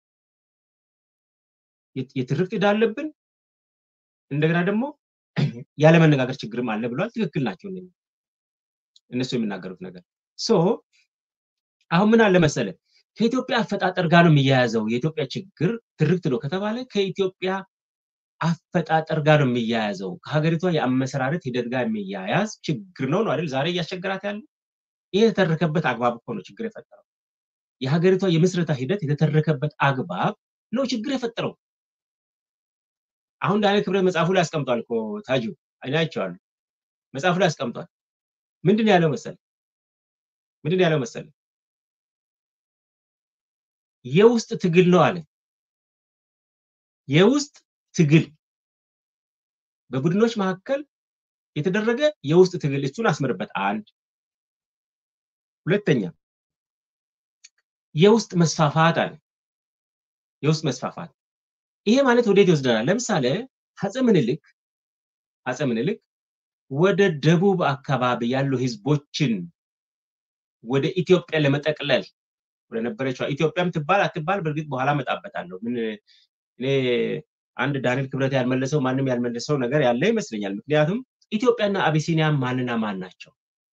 የትርክት ዕዳ አለብን፣ እንደገና ደግሞ ያለመነጋገር ችግርም አለ ብሏል። ትክክል ናቸው እነሱ የሚናገሩት ነገር። አሁን ምን አለ መሰለ ከኢትዮጵያ አፈጣጠር ጋር ነው የሚያያዘው። የኢትዮጵያ ችግር ትርክት ነው ከተባለ ከኢትዮጵያ አፈጣጠር ጋር ነው የሚያያዘው። ከሀገሪቷ የአመሰራረት ሂደት ጋር የሚያያዝ ችግር ነው አይደል? ዛሬ እያስቸገራት ያለው ይሄ የተተረከበት አግባብ እኮ ነው ችግር የፈጠረው። የሀገሪቷ የምስረታ ሂደት የተተረከበት አግባብ ነው ችግር የፈጠረው። አሁን ዳንኤል ክብረት መጽሐፉ ላይ አስቀምጧል እኮ ታጁ፣ አይናቸዋለሁ መጽሐፉ ላይ አስቀምጧል። ምንድን ያለው መሰለ የውስጥ ትግል ነው አለ። የውስጥ ትግል በቡድኖች መካከል የተደረገ የውስጥ ትግል፣ እሱን አስመርበት። አንድ ሁለተኛ የውስጥ መስፋፋት አለ። የውስጥ መስፋፋት ይሄ ማለት ወዴት ይወስደናል? ለምሳሌ አፄ ምኒልክ ወደ ደቡብ አካባቢ ያሉ ህዝቦችን ወደ ኢትዮጵያ ለመጠቅለል ወደ ነበረችው ኢትዮጵያም ትባል አትባል በርግጥ በኋላ መጣበታለሁ። ምን እኔ አንድ ዳንኤል ክብረት ያልመለሰው ማንም ያልመለሰው ነገር ያለ ይመስለኛል። ምክንያቱም ኢትዮጵያና አቢሲኒያ ማንና ማን ናቸው?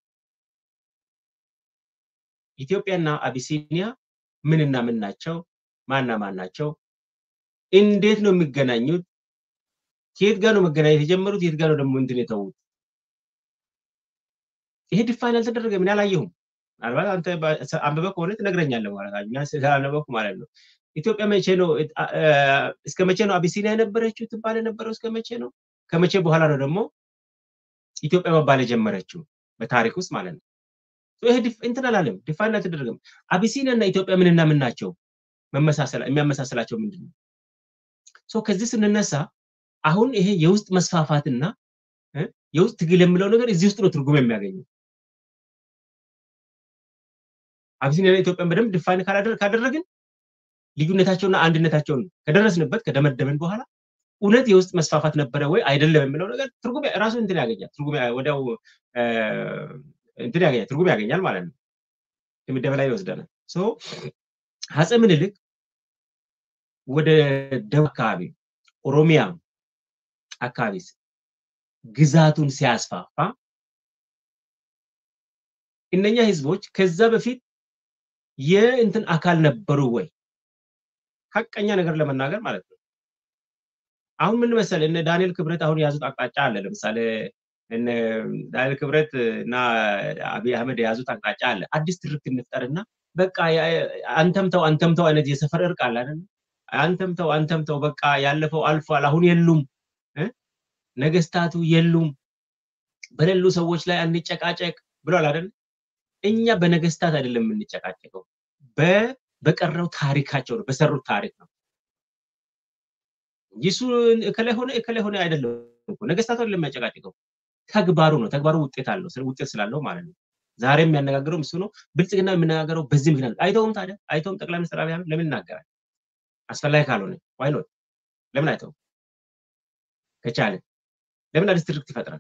ኢትዮጵያና አቢሲኒያ ምንና ምን ናቸው? ማንና ማን ናቸው? እንዴት ነው የሚገናኙት? ከየት ጋር ነው መገናኘት የጀመሩት? የት ጋር ነው ደግሞ እንትን የተውት? ይሄ ዲፋይን አልተደረገም። ምን ያላየሁም። ምናልባት አንተ አንብበህ ከሆነ ትነግረኛለህ ማለት ነው። እኛ ስላነበብኩ ማለት ነው። ኢትዮጵያ መቼ ነው እስከ መቼ ነው አቢሲኒያ የነበረችው ትባል የነበረው? እስከ መቼ ነው? ከመቼ በኋላ ነው ደግሞ ኢትዮጵያ መባል የጀመረችው በታሪክ ውስጥ ማለት ነው። ይሄ እንትን አላለም፣ ዲፋይን አልተደረገም። አቢሲኒያ እና ኢትዮጵያ ምንና ምን ናቸው? የሚያመሳሰላቸው ምንድነው? ከዚህ ስንነሳ አሁን ይሄ የውስጥ መስፋፋትና የውስጥ ትግል የሚለው ነገር እዚህ ውስጥ ነው ትርጉም የሚያገኘው። አቢሲኒያና ኢትዮጵያን በደንብ ዲፋይን ካደረግን ልዩነታቸውና አንድነታቸውን ከደረስንበት ከደመደመን በኋላ እውነት የውስጥ መስፋፋት ነበረ ወይ አይደለም የሚለው ነገር ትርጉም ራሱ እንትን ያገኛል። ትርጉም ወዲያው እንትን ያገኛል፣ ትርጉም ያገኛል ማለት ነው። የምደባ ላይ ይወስደናል። አፄ ምኒልክ ወደ ደቡብ አካባቢ ኦሮሚያ አካባቢ ግዛቱን ሲያስፋፋ እነኛ ህዝቦች ከዛ በፊት የእንትን አካል ነበሩ ወይ? ሐቀኛ ነገር ለመናገር ማለት ነው። አሁን ምን መሰለህ እነ ዳንኤል ክብረት አሁን ያዙት አቅጣጫ አለ። ለምሳሌ እነ ዳንኤል ክብረት እና አብይ አህመድ የያዙት አቅጣጫ አለ። አዲስ ትርክት እንፍጠርና በቃ አንተምተው አይነት የሰፈር እርቅ አለ አይደል? አንተምተው በቃ ያለፈው አልፏል፣ አሁን የሉም ነገስታቱ የሉም፣ በሌሉ ሰዎች ላይ አንጨቃጨቅ ብሏል አይደል? እኛ በነገስታት አይደለም የምንጨቃጨቀው፣ በቀረው ታሪካቸው ነው፣ በሰሩት ታሪክ ነው። ይሱ እከለ ሆነ አይደለም እኮ ነገስታቱ አይደለም የሚያጨቃጭቀው፣ ተግባሩ ነው። ተግባሩ ውጤት አለው፣ ውጤት ስላለው ማለት ነው። ዛሬ የሚያነጋግረው እሱ ነው። ብልጽግና የሚነጋገረው በዚህ ምክንያት አይተውም ጠቅላይ ሚኒስትር አብይ አህመድ ለምን ይናገራል? አስፈላጊ ካልሆነ ዋይ ኖት ለምን አይተው? ከቻለ ለምን አዲስ ትርክት ይፈጥራል?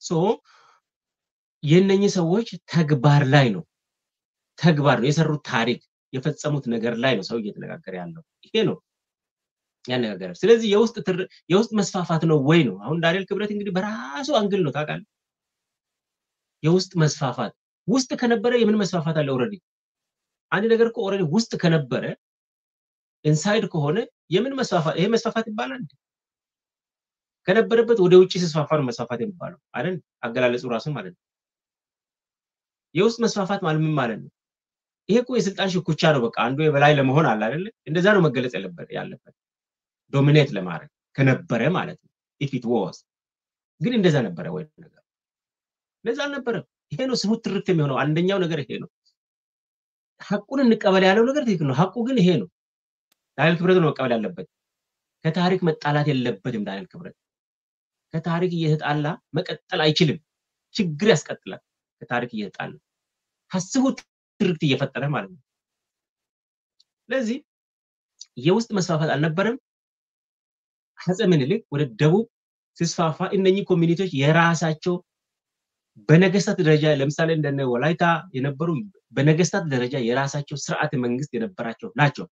የነኚህ ሰዎች ተግባር ላይ ነው የሰሩት ታሪክ የፈጸሙት ነገር ላይ ነው ሰው እየተነጋገረ ያለው። ይሄ ነው ያነጋገራል። ስለዚህ የውስጥ መስፋፋት ነው ወይ ነው። አሁን ዳንኤል ክብረት እንግዲህ በራሱ አንግል ነው ታውቃለህ። የውስጥ መስፋፋት ውስጥ ከነበረ የምን መስፋፋት አለ? ኦሬዲ አንድ ነገር እኮ ኦሬዲ ውስጥ ከነበረ ኢንሳይድ ከሆነ የምን መስፋፋት? ይሄ መስፋፋት ይባላል። ከነበረበት ወደ ውጪ ሲስፋፋ ነው መስፋፋት የሚባለው አይደል? አገላለጹ ራሱ ማለት ነው። የውስጥ መስፋፋት ማለት ምን ማለት ነው? ይሄ እኮ የስልጣን ሽኩቻ ነው። በቃ አንዱ የበላይ ለመሆን አለ አይደል? እንደዛ ነው መገለጽ ያለበት ዶሚኔት ለማድረግ ከነበረ ማለት ነው። if it was ግን እንደዛ ነበረ ወይ ነገር ለዛ አልነበረም። ይሄ ነው ስሙ ትርክት የሚሆነው። አንደኛው ነገር ይሄ ነው። ሐቁን እንቀበል ያለው ነገር ትክክል ነው። ሐቁ ግን ይሄ ነው። ዳንኤል ክብረት ነው መቀበል ያለበት። ከታሪክ መጣላት የለበትም። ዳንኤል ክብረት ከታሪክ እየተጣላ መቀጠል አይችልም። ችግር ያስቀጥላል። ከታሪክ እየተጣላ ሐሰቡ ትርክት እየፈጠረ ማለት ነው። ስለዚህ የውስጥ መስፋፋት አልነበረም። አፄ ምኒልክ ወደ ደቡብ ሲስፋፋ እነኚህ ኮሚኒቲዎች የራሳቸው በነገስታት ደረጃ ለምሳሌ እንደነ ወላይታ የነበሩ በነገስታት ደረጃ የራሳቸው ስርዓተ መንግስት የነበራቸው ናቸው።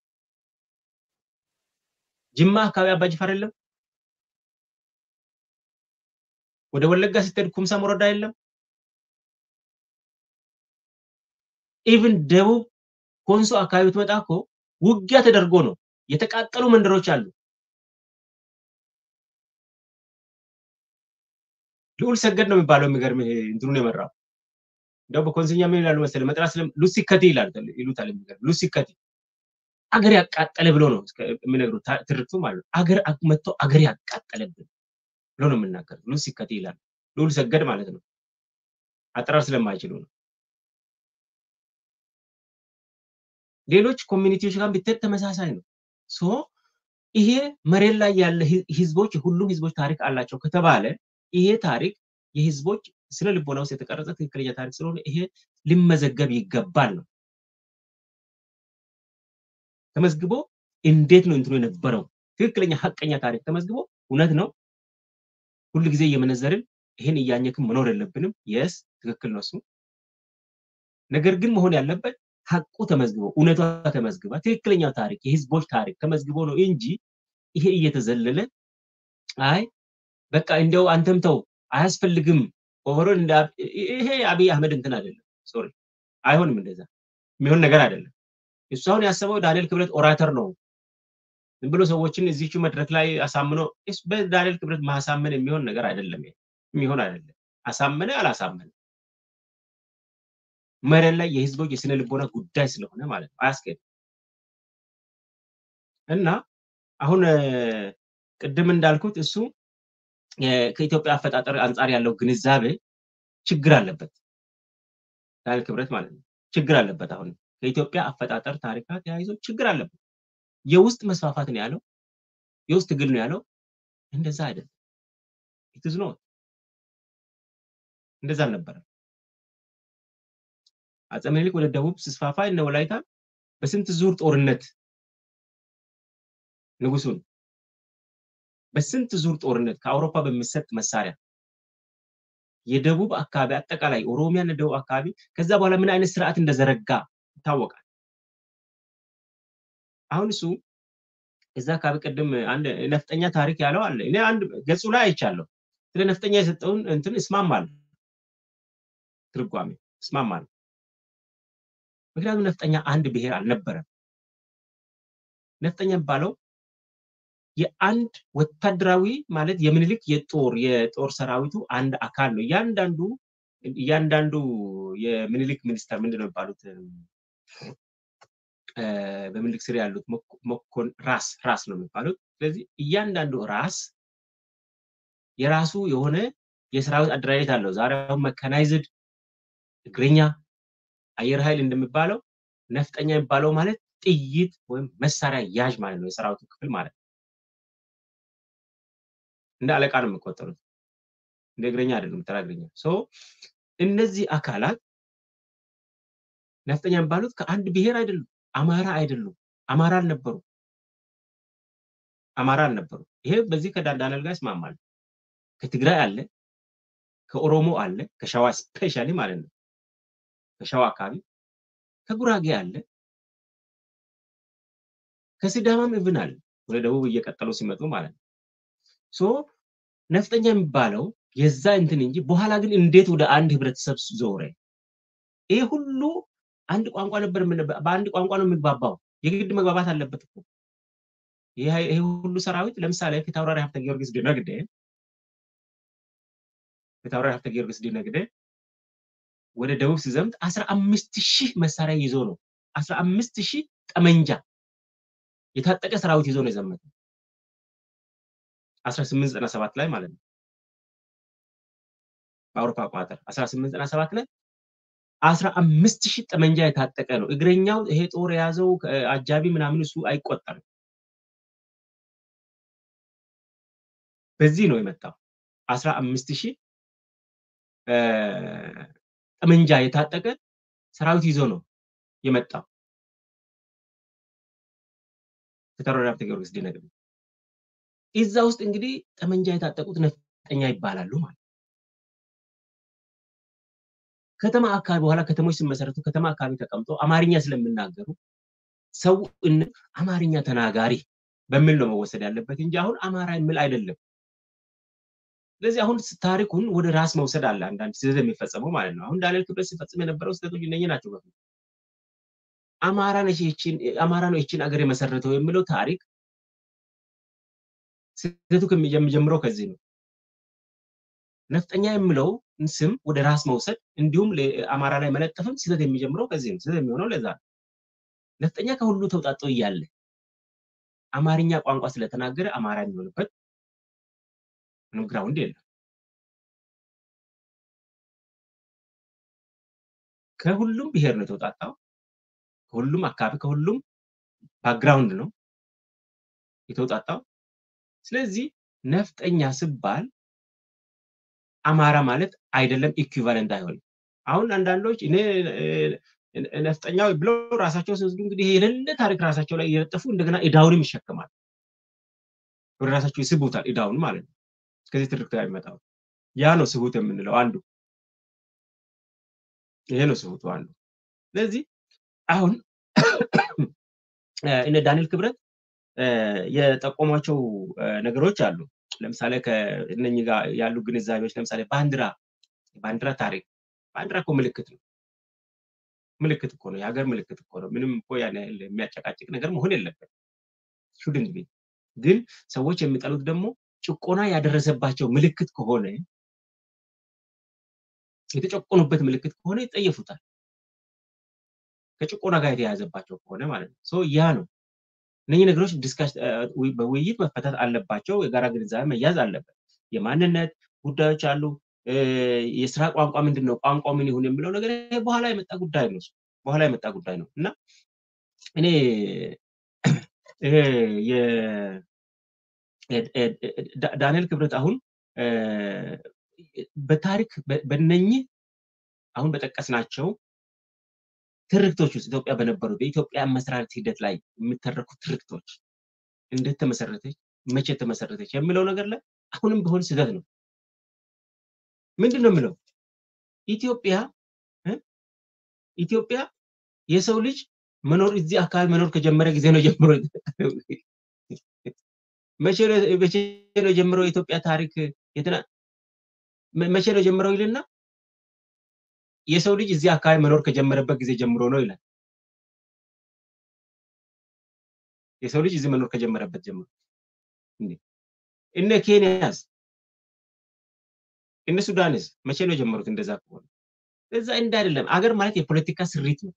ጅማ አካባቢ አባጅፋር የለም። ወደ ወለጋ ስትሄድ ኩምሳ ሞረዳ የለም። ኢቭን ደቡብ ኮንሶ አካባቢ ብትመጣ እኮ ውጊያ ተደርጎ ነው የተቃጠሉ መንደሮች አሉ። ልዑል ሰገድ ነው የሚባለው የሚገርም እንትኑን የመራው እንደው በኮንሲኛ ምን ይላሉ መሰለህ መጥራ ስለም ሉሲከቲ ይሉታል የሚገርም ሉሲከቲ አገር ያቃጠለ ብሎ ነው የሚነግሩ ትርክቱ ማለት ነው። አገር መጥቶ አገር ያቃጠለብን ብሎ ነው የምናገር ሉሲከቲ ይላል። ልዑል ሰገድ ማለት ነው። አጠራር ስለማይችሉ ነው። ሌሎች ኮሚኒቲዎች ጋር ቢተት ተመሳሳይ ነው። ሶ ይሄ መሬት ላይ ያለ ህዝቦች ሁሉም ህዝቦች ታሪክ አላቸው ከተባለ ይሄ ታሪክ የህዝቦች ስለ ልቦና ውስጥ የተቀረጸ ትክክለኛ ታሪክ ስለሆነ ይሄ ሊመዘገብ ይገባል ነው። ተመዝግቦ እንዴት ነው እንትኑ የነበረው ትክክለኛ ሐቀኛ ታሪክ ተመዝግቦ እውነት ነው ሁሉ ጊዜ እየመነዘርን ይሄን እያኘክም መኖር የለብንም። የስ ትክክል ነው እሱ። ነገር ግን መሆን ያለበት ሐቁ ተመዝግቦ እውነቷ ተመዝግባ ትክክለኛው ታሪክ የህዝቦች ታሪክ ተመዝግቦ ነው እንጂ ይሄ እየተዘለለ አይ በቃ እንደው አንተም ተው አያስፈልግም ኦቨሮል እንደ ይሄ አብይ አህመድ እንትን አይደለም። ሶሪ አይሆንም። እንደዛ የሚሆን ነገር አይደለም። እሱ አሁን ያሰበው ዳንኤል ክብረት ኦራተር ነው ዝም ብሎ ሰዎችን እዚህቹ መድረክ ላይ አሳምኖ በዳንኤል ክብረት ማሳመን የሚሆን ነገር አይደለም። የሚሆን አይደለም። አሳመነ አላሳመነ መሬት ላይ የህዝቦች የስነ ልቦና ጉዳይ ስለሆነ ማለት ነው አያስኬድም። እና አሁን ቅድም እንዳልኩት እሱ ከኢትዮጵያ አፈጣጠር አንፃር ያለው ግንዛቤ ችግር አለበት። ዳንኤል ክብረት ማለት ነው ችግር አለበት። አሁን ከኢትዮጵያ አፈጣጠር ታሪክ ጋር ተያይዞ ችግር አለበት። የውስጥ መስፋፋት ነው ያለው፣ የውስጥ ትግል ነው ያለው። እንደዛ አይደለም። it is not እንደዛ ነበር። አፄ ምኒልክ ወደ ደቡብ ሲስፋፋ እነ ወላይታ በስንት ዙር ጦርነት ንጉሱን በስንት ዙር ጦርነት ከአውሮፓ በሚሰጥ መሳሪያ የደቡብ አካባቢ አጠቃላይ ኦሮሚያና ደቡብ አካባቢ ከዛ በኋላ ምን አይነት ስርዓት እንደዘረጋ ይታወቃል። አሁን እሱ እዛ አካባቢ ቀደም አንድ ነፍጠኛ ታሪክ ያለው አለ። እኔ አንድ ገጹ ላይ አይቻለሁ። ስለ ነፍጠኛ የሰጠውን እንትን እስማማለሁ፣ ትርጓሜ እስማማለሁ። ምክንያቱም ነፍጠኛ አንድ ብሔር አልነበረም። ነፍጠኛ የሚባለው የአንድ ወታደራዊ ማለት የምኒልክ የጦር ሰራዊቱ አንድ አካል ነው። እያንዳንዱ የምኒልክ ሚኒስተር ምንድነው የሚባሉት በምኒልክ ስር ያሉት መኮን ራስ ነው የሚባሉት። ስለዚህ እያንዳንዱ ራስ የራሱ የሆነ የሰራዊት አደራጀት አለው። ዛሬ መካናይዝድ እግረኛ አየር ኃይል እንደሚባለው ነፍጠኛ የሚባለው ማለት ጥይት ወይም መሳሪያ ያዥ ማለት ነው። የሰራዊቱ ክፍል ማለት ነው። እንደ አለቃ ነው የሚቆጠሩት፣ እንደ እግረኛ አይደለም፣ ተራ እግረኛ። እነዚህ አካላት ነፍጠኛ የሚባሉት ከአንድ ብሔር አይደሉም። አማራ አይደሉም። አማራ አልነበሩ። ይሄ በዚህ ከዳንኤል ጋር ይስማማል። ከትግራይ አለ፣ ከኦሮሞ አለ፣ ከሸዋ ስፔሻሊ ማለት ነው። ከሸዋ አካባቢ ከጉራጌ አለ፣ ከሲዳማም ኢቭን አለ። ወደ ደቡብ እየቀጠሉ ሲመጡ ማለት ነው። ነፍጠኛ የሚባለው የዛ እንትን እንጂ በኋላ ግን እንዴት ወደ አንድ ህብረተሰብ ዞረ? ይሄ ሁሉ አንድ ቋንቋ ነበር። በአንድ ቋንቋ ነው የሚግባባው። የግድ መግባባት አለበት እኮ። ይሄ ሁሉ ሰራዊት ለምሳሌ ፊታውራሪ ሀብተ ጊዮርጊስ ደነግዴ ፊታውራሪ ሀብተ ጊዮርጊስ ዲነግዴ ወደ ደቡብ ሲዘምት 15000 መሳሪያ ይዞ ነው 15000 ጠመንጃ የታጠቀ ሰራዊት ይዞ ነው የዘመተው 1897 ላይ ማለት ነው በአውሮፓ አቆጣጠር 1897 ላይ 15000 ጠመንጃ የታጠቀ ነው እግረኛው ይሄ ጦር የያዘው አጃቢ ምናምን እሱ አይቆጠርም በዚህ ነው የመጣው 15000 ጠመንጃ የታጠቀ ሰራዊት ይዞ ነው የመጣው ፊታውራሪ ሀብተ ጊዮርጊስ ዲነግዴ እዛ ውስጥ እንግዲህ ጠመንጃ የታጠቁት ነፍጠኛ ይባላሉ ማለት ከተማ አካባቢ በኋላ ከተሞች ሲመሰረቱ ከተማ አካባቢ ተቀምጦ አማርኛ ስለምናገሩ ሰው አማርኛ ተናጋሪ በሚል ነው መወሰድ ያለበት እንጂ አሁን አማራ የሚል አይደለም ስለዚህ አሁን ታሪኩን ወደ ራስ መውሰድ አለ አንዳንድ ስህተት የሚፈጸመው ማለት ነው አሁን ዳንኤል ክብረት ሲፈጽም የነበረው ስህተቶች እነኚህ ናቸው በፊት አማራ ነው እቺን አገር የመሰረተው የሚለው ታሪክ ስህተቱ ከሚጀምረው ከዚህ ነው ነፍጠኛ የሚለው ስም ወደ ራስ መውሰድ እንዲሁም ለአማራ ላይ መለጠፍም ስህተት የሚጀምረው ከዚህ ነው ስህተት የሚሆነው ለዛ ነፍጠኛ ከሁሉ ተውጣጦ ይያለ አማርኛ ቋንቋ ስለተናገረ አማራ የሚሆንበት ምንም ግራውንድ የለም ከሁሉም ብሔር ነው ተውጣጣው ከሁሉም አካባቢ ከሁሉም ባክግራውንድ ነው የተውጣጣው ስለዚህ ነፍጠኛ ሲባል አማራ ማለት አይደለም ኢኩቫለንት አይሆንም አሁን አንዳንዶች እኔ ነፍጠኛው ብለው ራሳቸው ሲወስዱ እንግዲህ የሌለ ታሪክ ራሳቸው ላይ እየለጠፉ እንደገና እዳውን ይሸከማል ወደ ራሳቸው ይስቡታል እዳውን ማለት ነው ከዚህ ትርክት ያመጣው ያ ነው ስሁት የምንለው አንዱ ይሄ ነው ስሁቱ አንዱ ስለዚህ አሁን እነ ዳንኤል ክብረት የጠቆሟቸው ነገሮች አሉ ለምሳሌ ከእነኚህ ጋር ያሉ ግንዛቤዎች ለምሳሌ ባንዲራ ታሪክ ባንዲራ እኮ ምልክት ነው ምልክት እኮ ነው የሀገር ምልክት እኮ ነው ምንም እኮ ያን የሚያጨቃጭቅ ነገር መሆን የለበት ሹድንት ቢ ግን ሰዎች የሚጠሉት ደግሞ ጭቆና ያደረሰባቸው ምልክት ከሆነ የተጨቆኑበት ምልክት ከሆነ ይጠየፉታል ከጭቆና ጋር የተያዘባቸው ከሆነ ማለት ነው ሶ ያ ነው እነኚህ ነገሮች ዲስካስ በውይይት መፈታት አለባቸው የጋራ ግንዛቤ መያዝ አለበት የማንነት ጉዳዮች አሉ የስራ ቋንቋ ምንድነው ቋንቋው ምን ይሁን የሚለው ነገር በኋላ የመጣ ጉዳይ ነው እና እኔ ዳንኤል ክብረት አሁን በታሪክ በእነኚህ አሁን በጠቀስናቸው ትርክቶች ውስጥ ኢትዮጵያ በነበሩ በኢትዮጵያ መስራረት ሂደት ላይ የሚተረኩ ትርክቶች እንዴት ተመሰረተች መቼ ተመሰረተች የሚለው ነገር ላይ አሁንም ቢሆን ስህተት ነው ምንድነው የሚለው ኢትዮጵያ የሰው ልጅ መኖር እዚህ አካባቢ መኖር ከጀመረ ጊዜ ነው ጀምሮ መቼ ነው ጀምሮ ኢትዮጵያ ታሪክ መቼ ነው ጀምሮ ይልና የሰው ልጅ እዚህ አካባቢ መኖር ከጀመረበት ጊዜ ጀምሮ ነው ይላል የሰው ልጅ እዚህ መኖር ከጀመረበት ጀምሮ እነ ኬንያስ እነ ሱዳንስ መቼ ነው ጀመሩት እንደዛ ከሆነ እዛ አይደለም አገር ማለት የፖለቲካ ስሪት ነው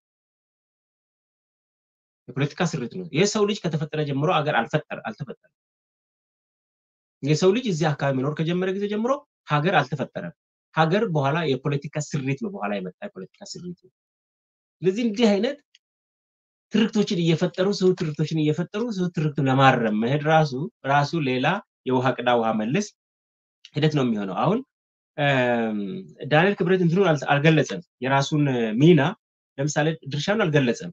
የሰው ልጅ ከተፈጠረ ጀምሮ አገር አልተፈጠረም የሰው ልጅ እዚህ አካባቢ መኖር ከጀመረ ጊዜ ጀምሮ ሀገር አልተፈጠረም ሀገር በኋላ የፖለቲካ ስሪት ነው በኋላ የመጣ የፖለቲካ ስሪት ነው ስለዚህ እንዲህ አይነት ትርክቶችን እየፈጠሩ ሰው ትርክቱን ለማረም መሄድ ራሱ ሌላ የውሃ ቅዳ ውሃ መልስ ሂደት ነው የሚሆነው አሁን ዳንኤል ክብረት እንትኑን አልገለጸም የራሱን ሚና ለምሳሌ ድርሻውን አልገለጸም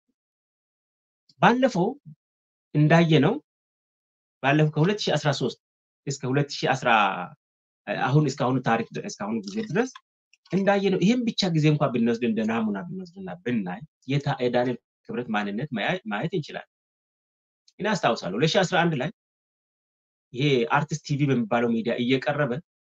ባለፈው እንዳየነው ባለፈው ከ2013 እስከ 2010 አሁን እስካሁን ታሪክ እስካሁን ጊዜ ድረስ እንዳየነው ይሄን ብቻ ጊዜ እንኳን ብንወስድ እንደ ናሙና ብንወስድና ብናይ የዳንኤል ክብረት ማንነት ማየት እንችላለን እና አስታውሳለሁ 2011 ላይ ይሄ አርቲስት ቲቪ በሚባለው ሚዲያ እየቀረበ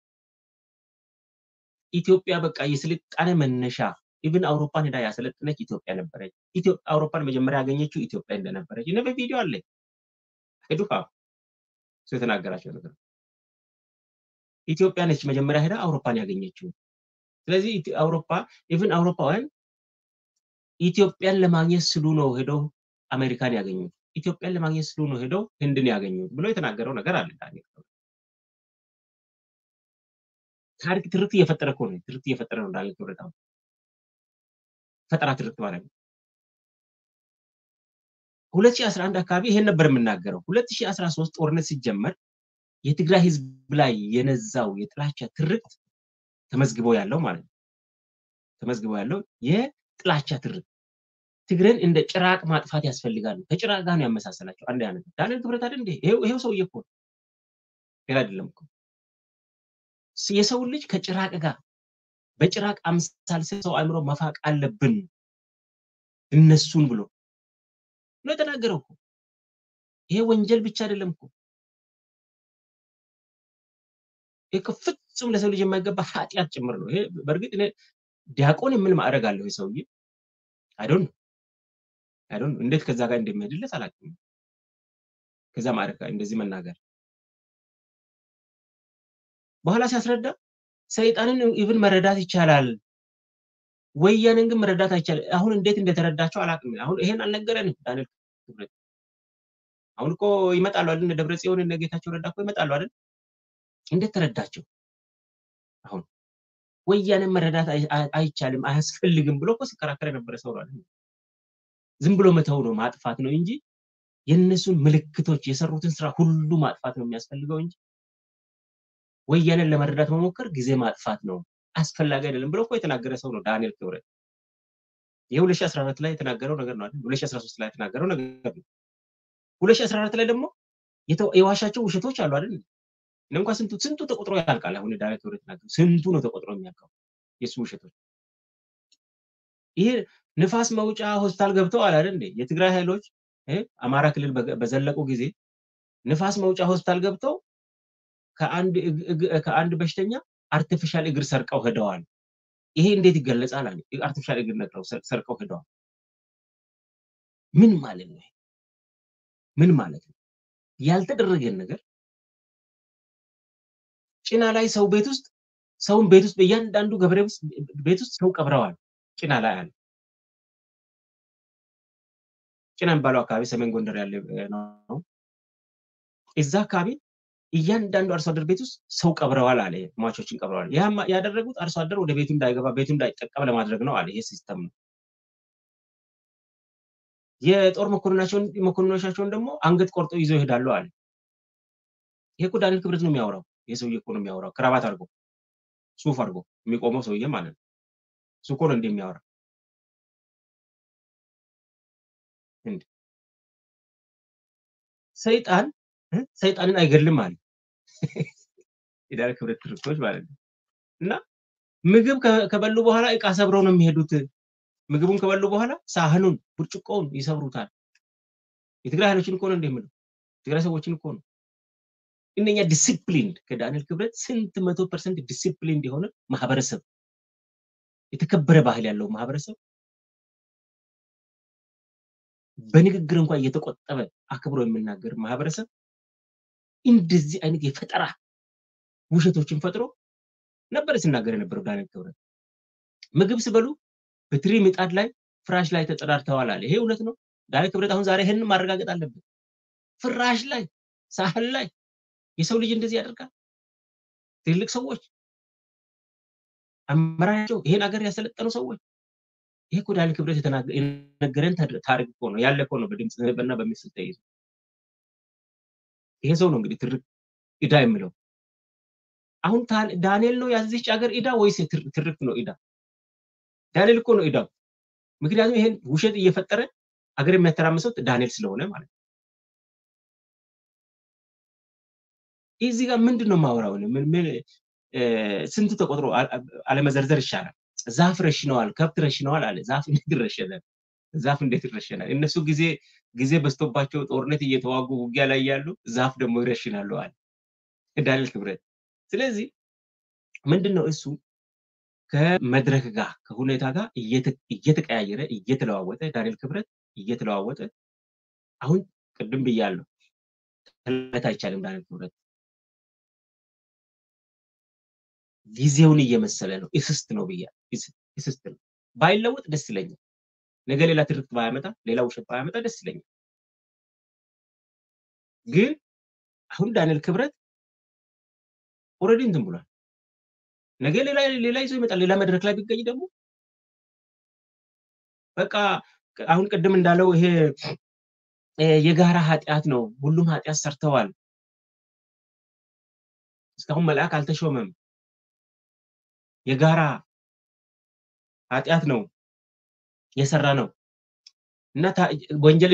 ኢትዮጵያ በቃ የስልጣኔ መነሻ ኢቭን አውሮፓን ሄዳ ያሰለጠነች ኢትዮጵያ ነበረች አውሮፓን መጀመሪያ ያገኘችው ኢትዮጵያ እንደነበረች እና በቪዲዮ አለ ሄዱካ ስለተናገራቸው ነገር ኢትዮጵያ ነች መጀመሪያ ሄዳ አውሮፓን ያገኘችው። ስለዚህ አውሮፓ ኢቭን አውሮፓውያን ኢትዮጵያን ለማግኘት ስሉ ነው ሄደው አሜሪካን ያገኙት። ኢትዮጵያን ለማግኘት ስሉ ነው ሄደው ህንድን ያገኙት ብሎ የተናገረው ነገር አለ ዳንኤል። ታሪክ ትርክት እየፈጠረ እኮ ነው። ትርክት እየፈጠረ ነው ዳንኤል ክብረት። አሁን ፈጠራ ትርክት ማለት ነው። 2011 አካባቢ ይሄን ነበር የምናገረው። 2013 ጦርነት ሲጀመር የትግራይ ህዝብ ላይ የነዛው የጥላቻ ትርክት ተመዝግቦ ያለው ማለት ነው። ተመዝግቦ ያለው የጥላቻ ትርክት ትግሬን እንደ ጭራቅ ማጥፋት ያስፈልጋል። ከጭራቅ ጋር ነው ያመሳሰላቸው። አንድ አይነት ዳንኤል ክብረት አይደል እንዴ? ይሄው ሰውዬ እኮ ሌላ አይደለም እኮ። የሰው ልጅ ከጭራቅ ጋር በጭራቅ አምሳል ሰው አእምሮ መፋቅ አለብን እነሱን ብሎ ነው የተናገረው እኮ። ይሄ ወንጀል ብቻ አይደለም እኮ። ይሄ ፍጹም ለሰው ልጅ የማይገባ ኃጢአት ጭምር ነው። ይሄ በእርግጥ እኔ ዲያቆን የምን ማዕረግ አለው ይሄ ሰውዬ? አይዶን እንዴት ከዛ ጋር እንደሚሄድለት አላውቅም። ከዛ ማዕረግ ጋር እንደዚህ መናገር በኋላ ሲያስረዳ ሰይጣንን ኢቭን መረዳት ይቻላል፣ ወያኔን ግን መረዳት አይቻልም። አሁን እንዴት እንደተረዳቸው አላውቅም። አሁን ይሄን አልነገረንም ዳንኤል ክብረት። አሁን እኮ ይመጣሉ አይደል? ደብረ ጽዮን እና ጌታቸው ረዳ እኮ ይመጣሉ አይደል? እንዴት ተረዳቸው? አሁን ወያኔን መረዳት አይቻልም አያስፈልግም ብሎ እኮ ሲከራከር የነበረ ሰው ነው አይደል? ዝም ብሎ መተው ነው ማጥፋት ነው እንጂ የነሱን ምልክቶች የሰሩትን ስራ ሁሉ ማጥፋት ነው የሚያስፈልገው እንጂ ወያኔን ለመረዳት መሞከር ጊዜ ማጥፋት ነው፣ አስፈላጊ አይደለም ብሎ እኮ የተናገረ ሰው ነው ዳንኤል ክብረት። የ2014 ላይ የተናገረው ነገር ነው አይደል? 2013 ላይ የተናገረው ነገር ነው። 2014 ላይ ደግሞ የዋሻቸው ውሸቶች አሉ አይደል? እንኳን ስንቱ ተቆጥሮ ያልቃል። አሁን ዳንኤል ክብረት የተናገረው ስንቱ ነው ተቆጥሮ የሚያልቀው የሱ ውሸቶች። ይሄ ንፋስ መውጫ ሆስፒታል ገብተው አለ አይደል እንዴ? የትግራይ ኃይሎች አማራ ክልል በዘለቁ ጊዜ ንፋስ መውጫ ሆስፒታል ገብተው ከአንድ በሽተኛ አርቲፊሻል እግር ሰርቀው ሄደዋል። ይሄ እንዴት ይገለጻል? አርቲፊሻል እግር ነቅለው ሰርቀው ሄደዋል። ምን ማለት ነው? ምን ማለት ነው? ያልተደረገን ነገር ጭና ላይ ሰው ቤት ውስጥ በእያንዳንዱ ገበሬ ውስጥ ቤት ውስጥ ሰው ቀብረዋል። ጭና ላይ አለ። ጭና የሚባለው አካባቢ ሰሜን ጎንደር ያለ ነው። እዛ አካባቢ እያንዳንዱ አርሶ አደር ቤት ውስጥ ሰው ቀብረዋል አለ። ሟቾችን ቀብረዋል። ያደረጉት አርሶ አደር ወደ ቤቱ እንዳይገባ ቤቱ እንዳይጠቀም ለማድረግ ነው አለ። ይሄ ሲስተም ነው። የጦር መኮንኖቻቸውን ደግሞ አንገት ቆርጦ ይዘው ይሄዳሉ አለ። ይሄ እኮ ዳንኤል ክብረት ነው የሚያወራው። ይሄ ሰውዬ እኮ ነው የሚያወራው። ክራባት አድርጎ ሱፍ አድርጎ የሚቆመው ሰውዬ ማለት ነው። እሱ እኮ ነው እንደሚያወራ እንዴ። ሰይጣንን አይገልም አለ የዳንኤል ክብረት ትርክቶች ማለት ነው። እና ምግብ ከበሉ በኋላ እቃ ሰብረው ነው የሚሄዱት። ምግቡን ከበሉ በኋላ ሳህኑን ብርጭቆውን ይሰብሩታል። የትግራይ ኃይሎችን እኮ ነው እንደሚለው ትግራይ ሰዎችን እኮ ነው። እነኛ ዲሲፕሊን ከዳንኤል ክብረት ስንት 100% ዲሲፕሊን የሆነ ማህበረሰብ፣ የተከበረ ባህል ያለው ማህበረሰብ በንግግር እንኳን እየተቆጠበ አክብሮ የሚናገር ማህበረሰብ እንደዚህ አይነት የፈጠራ ውሸቶችን ፈጥሮ ነበር ሲናገር የነበረው ዳንኤል ክብረት። ምግብ ሲበሉ በትሪ ምጣድ ላይ ፍራሽ ላይ ተጸዳድተዋል አለ። ይሄ እውነት ነው። ዳንኤል ክብረት አሁን ዛሬ ይሄንን ማረጋገጥ አለበት። ፍራሽ ላይ ሳህን ላይ የሰው ልጅ እንደዚህ ያደርጋል? ትልቅ ሰዎች አመራራቸው ይሄን ሀገር ያሰለጠኑ ሰዎች። ይሄ እኮ ዳንኤል ክብረት የነገረን ታሪክ እኮ ነው ያለ እኮ ነው በድምጽ እና በምስል ተይዞ። ይሄ ሰው ነው እንግዲህ ኢዳ የሚለው። አሁን ዳንኤል ነው ያዚች ሀገር ኢዳ ወይስ ትርክት ነው ኢዳ? ዳንኤል እኮ ነው ኢዳው። ምክንያቱም ይሄን ውሸት እየፈጠረ ሀገር የሚያተራምሰው ዳንኤል ስለሆነ ማለት ነው። እዚህ ጋር ምንድነው ማወራው? ምን ስንቱ ተቆጥሮ አለመዘርዘር ይሻላል። ዛፍ ረሽነዋል፣ ከብት ረሽነዋል አለ። ዛፍ እንዴት ይረሸናል? ዛፍ እንዴት ይረሸናል? እነሱ ጊዜ በስቶባቸው ጦርነት እየተዋጉ ውጊያ ላይ ያሉ ዛፍ ደግሞ ይረሽናሉ አለ ዳንኤል ክብረት። ስለዚህ ምንድነው እሱ ከመድረክ ጋር ከሁኔታ ጋር እየተቀያየረ እየተለዋወጠ ዳንኤል ክብረት እየተለዋወጠ አሁን ቅድም ብያለሁ ማለት አይቻልም ዳንኤል ክብረት ጊዜውን እየመሰለ ነው እስስት ነው ብያ እስስት ነው ባይለውጥ ደስ ይለኛል ነገ ሌላ ትርክት ባያመጣ ሌላ ውሸት ባያመጣ ደስ ይለኛል ግን አሁን ዳንኤል ክብረት ኦሬዲ እንትን ብሏል ነገ ሌላ ይዞ ይመጣል ሌላ መድረክ ላይ ቢገኝ ደግሞ በቃ አሁን ቀደም እንዳለው ይሄ የጋራ ኃጢያት ነው ሁሉም ኃጢያት ሰርተዋል እስካሁን መልአክ አልተሾመም የጋራ ኃጢያት ነው የሰራ ነው እና ወንጀል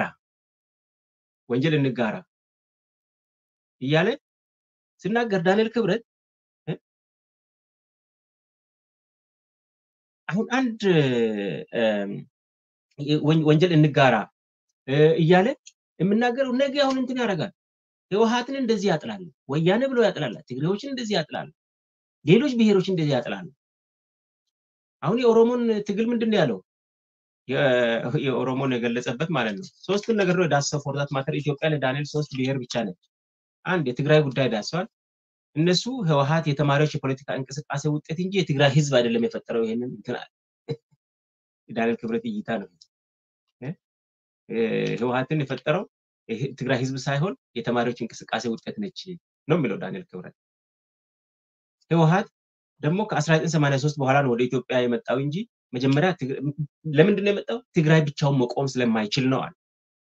እንጋራ እያለ ሲናገር ዳንኤል ክብረት አሁን አንድ ወንጀል እንጋራ እያለ የምናገረው ነገ አሁን እንትን ያደርጋል ህወሓትን እንደዚህ ያጥላል ወያኔ ብሎ ያጥላል ትግሬዎችን እንደዚህ ያጥላል ሌሎች ብሔሮችን እንደዚህ ያጥላል አሁን የኦሮሞን ትግል ምንድነው ያለው የኦሮሞን የገለጸበት ማለት ነው ሶስት ነገር ነው ዳሰ ፎርዛት ማተር ኢትዮጵያ ለዳንኤል ሶስት ብሔር ብቻ ነች አንድ የትግራይ ጉዳይ ዳሰዋል እነሱ ህወሓት የተማሪዎች የፖለቲካ እንቅስቃሴ ውጤት እንጂ የትግራይ ህዝብ አይደለም የፈጠረው ይሄንን እንትን ዳንኤል ክብረት እይታ ነው ህወሓትን የፈጠረው ትግራይ ህዝብ ሳይሆን የተማሪዎች እንቅስቃሴ ውጤት ነች ነው የሚለው ዳንኤል ክብረት ህወሓት ደግሞ ከ1983 በኋላ ነው ወደ ኢትዮጵያ የመጣው እንጂ መጀመሪያ ለምንድን ነው የመጣው ትግራይ ብቻውን መቆም ስለማይችል ነው አለ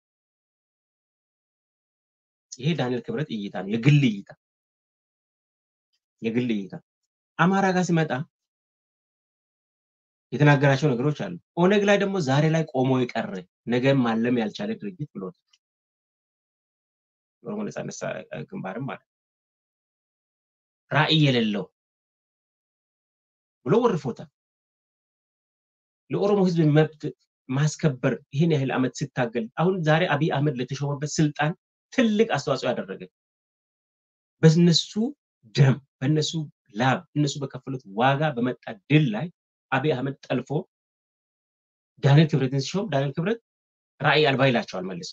ይሄ ዳንኤል ክብረት እይታ ነው የግል እይታ አማራ ጋር ሲመጣ የተናገራቸው ነገሮች አሉ ኦነግ ላይ ደግሞ ዛሬ ላይ ቆሞ ይቀር ነገም ማለም ያልቻለ ድርጅት ብሎት ኦሮሞ ነጻነት ግንባርም ማለት ራዕይ የሌለው ብሎ ወርፎታል ለኦሮሞ ህዝብ መብት ማስከበር ይሄን ያህል አመት ሲታገል አሁን ዛሬ አብይ አህመድ ለተሾመበት ስልጣን ትልቅ አስተዋጽኦ ያደረገ በእነሱ ደም በእነሱ ላብ እነሱ በከፈሉት ዋጋ በመጣ ድል ላይ አብይ አህመድ ጠልፎ ዳንኤል ክብረትን ሲሾም ዳንኤል ክብረት ራዕይ አልባ ይላቸዋል መልሶ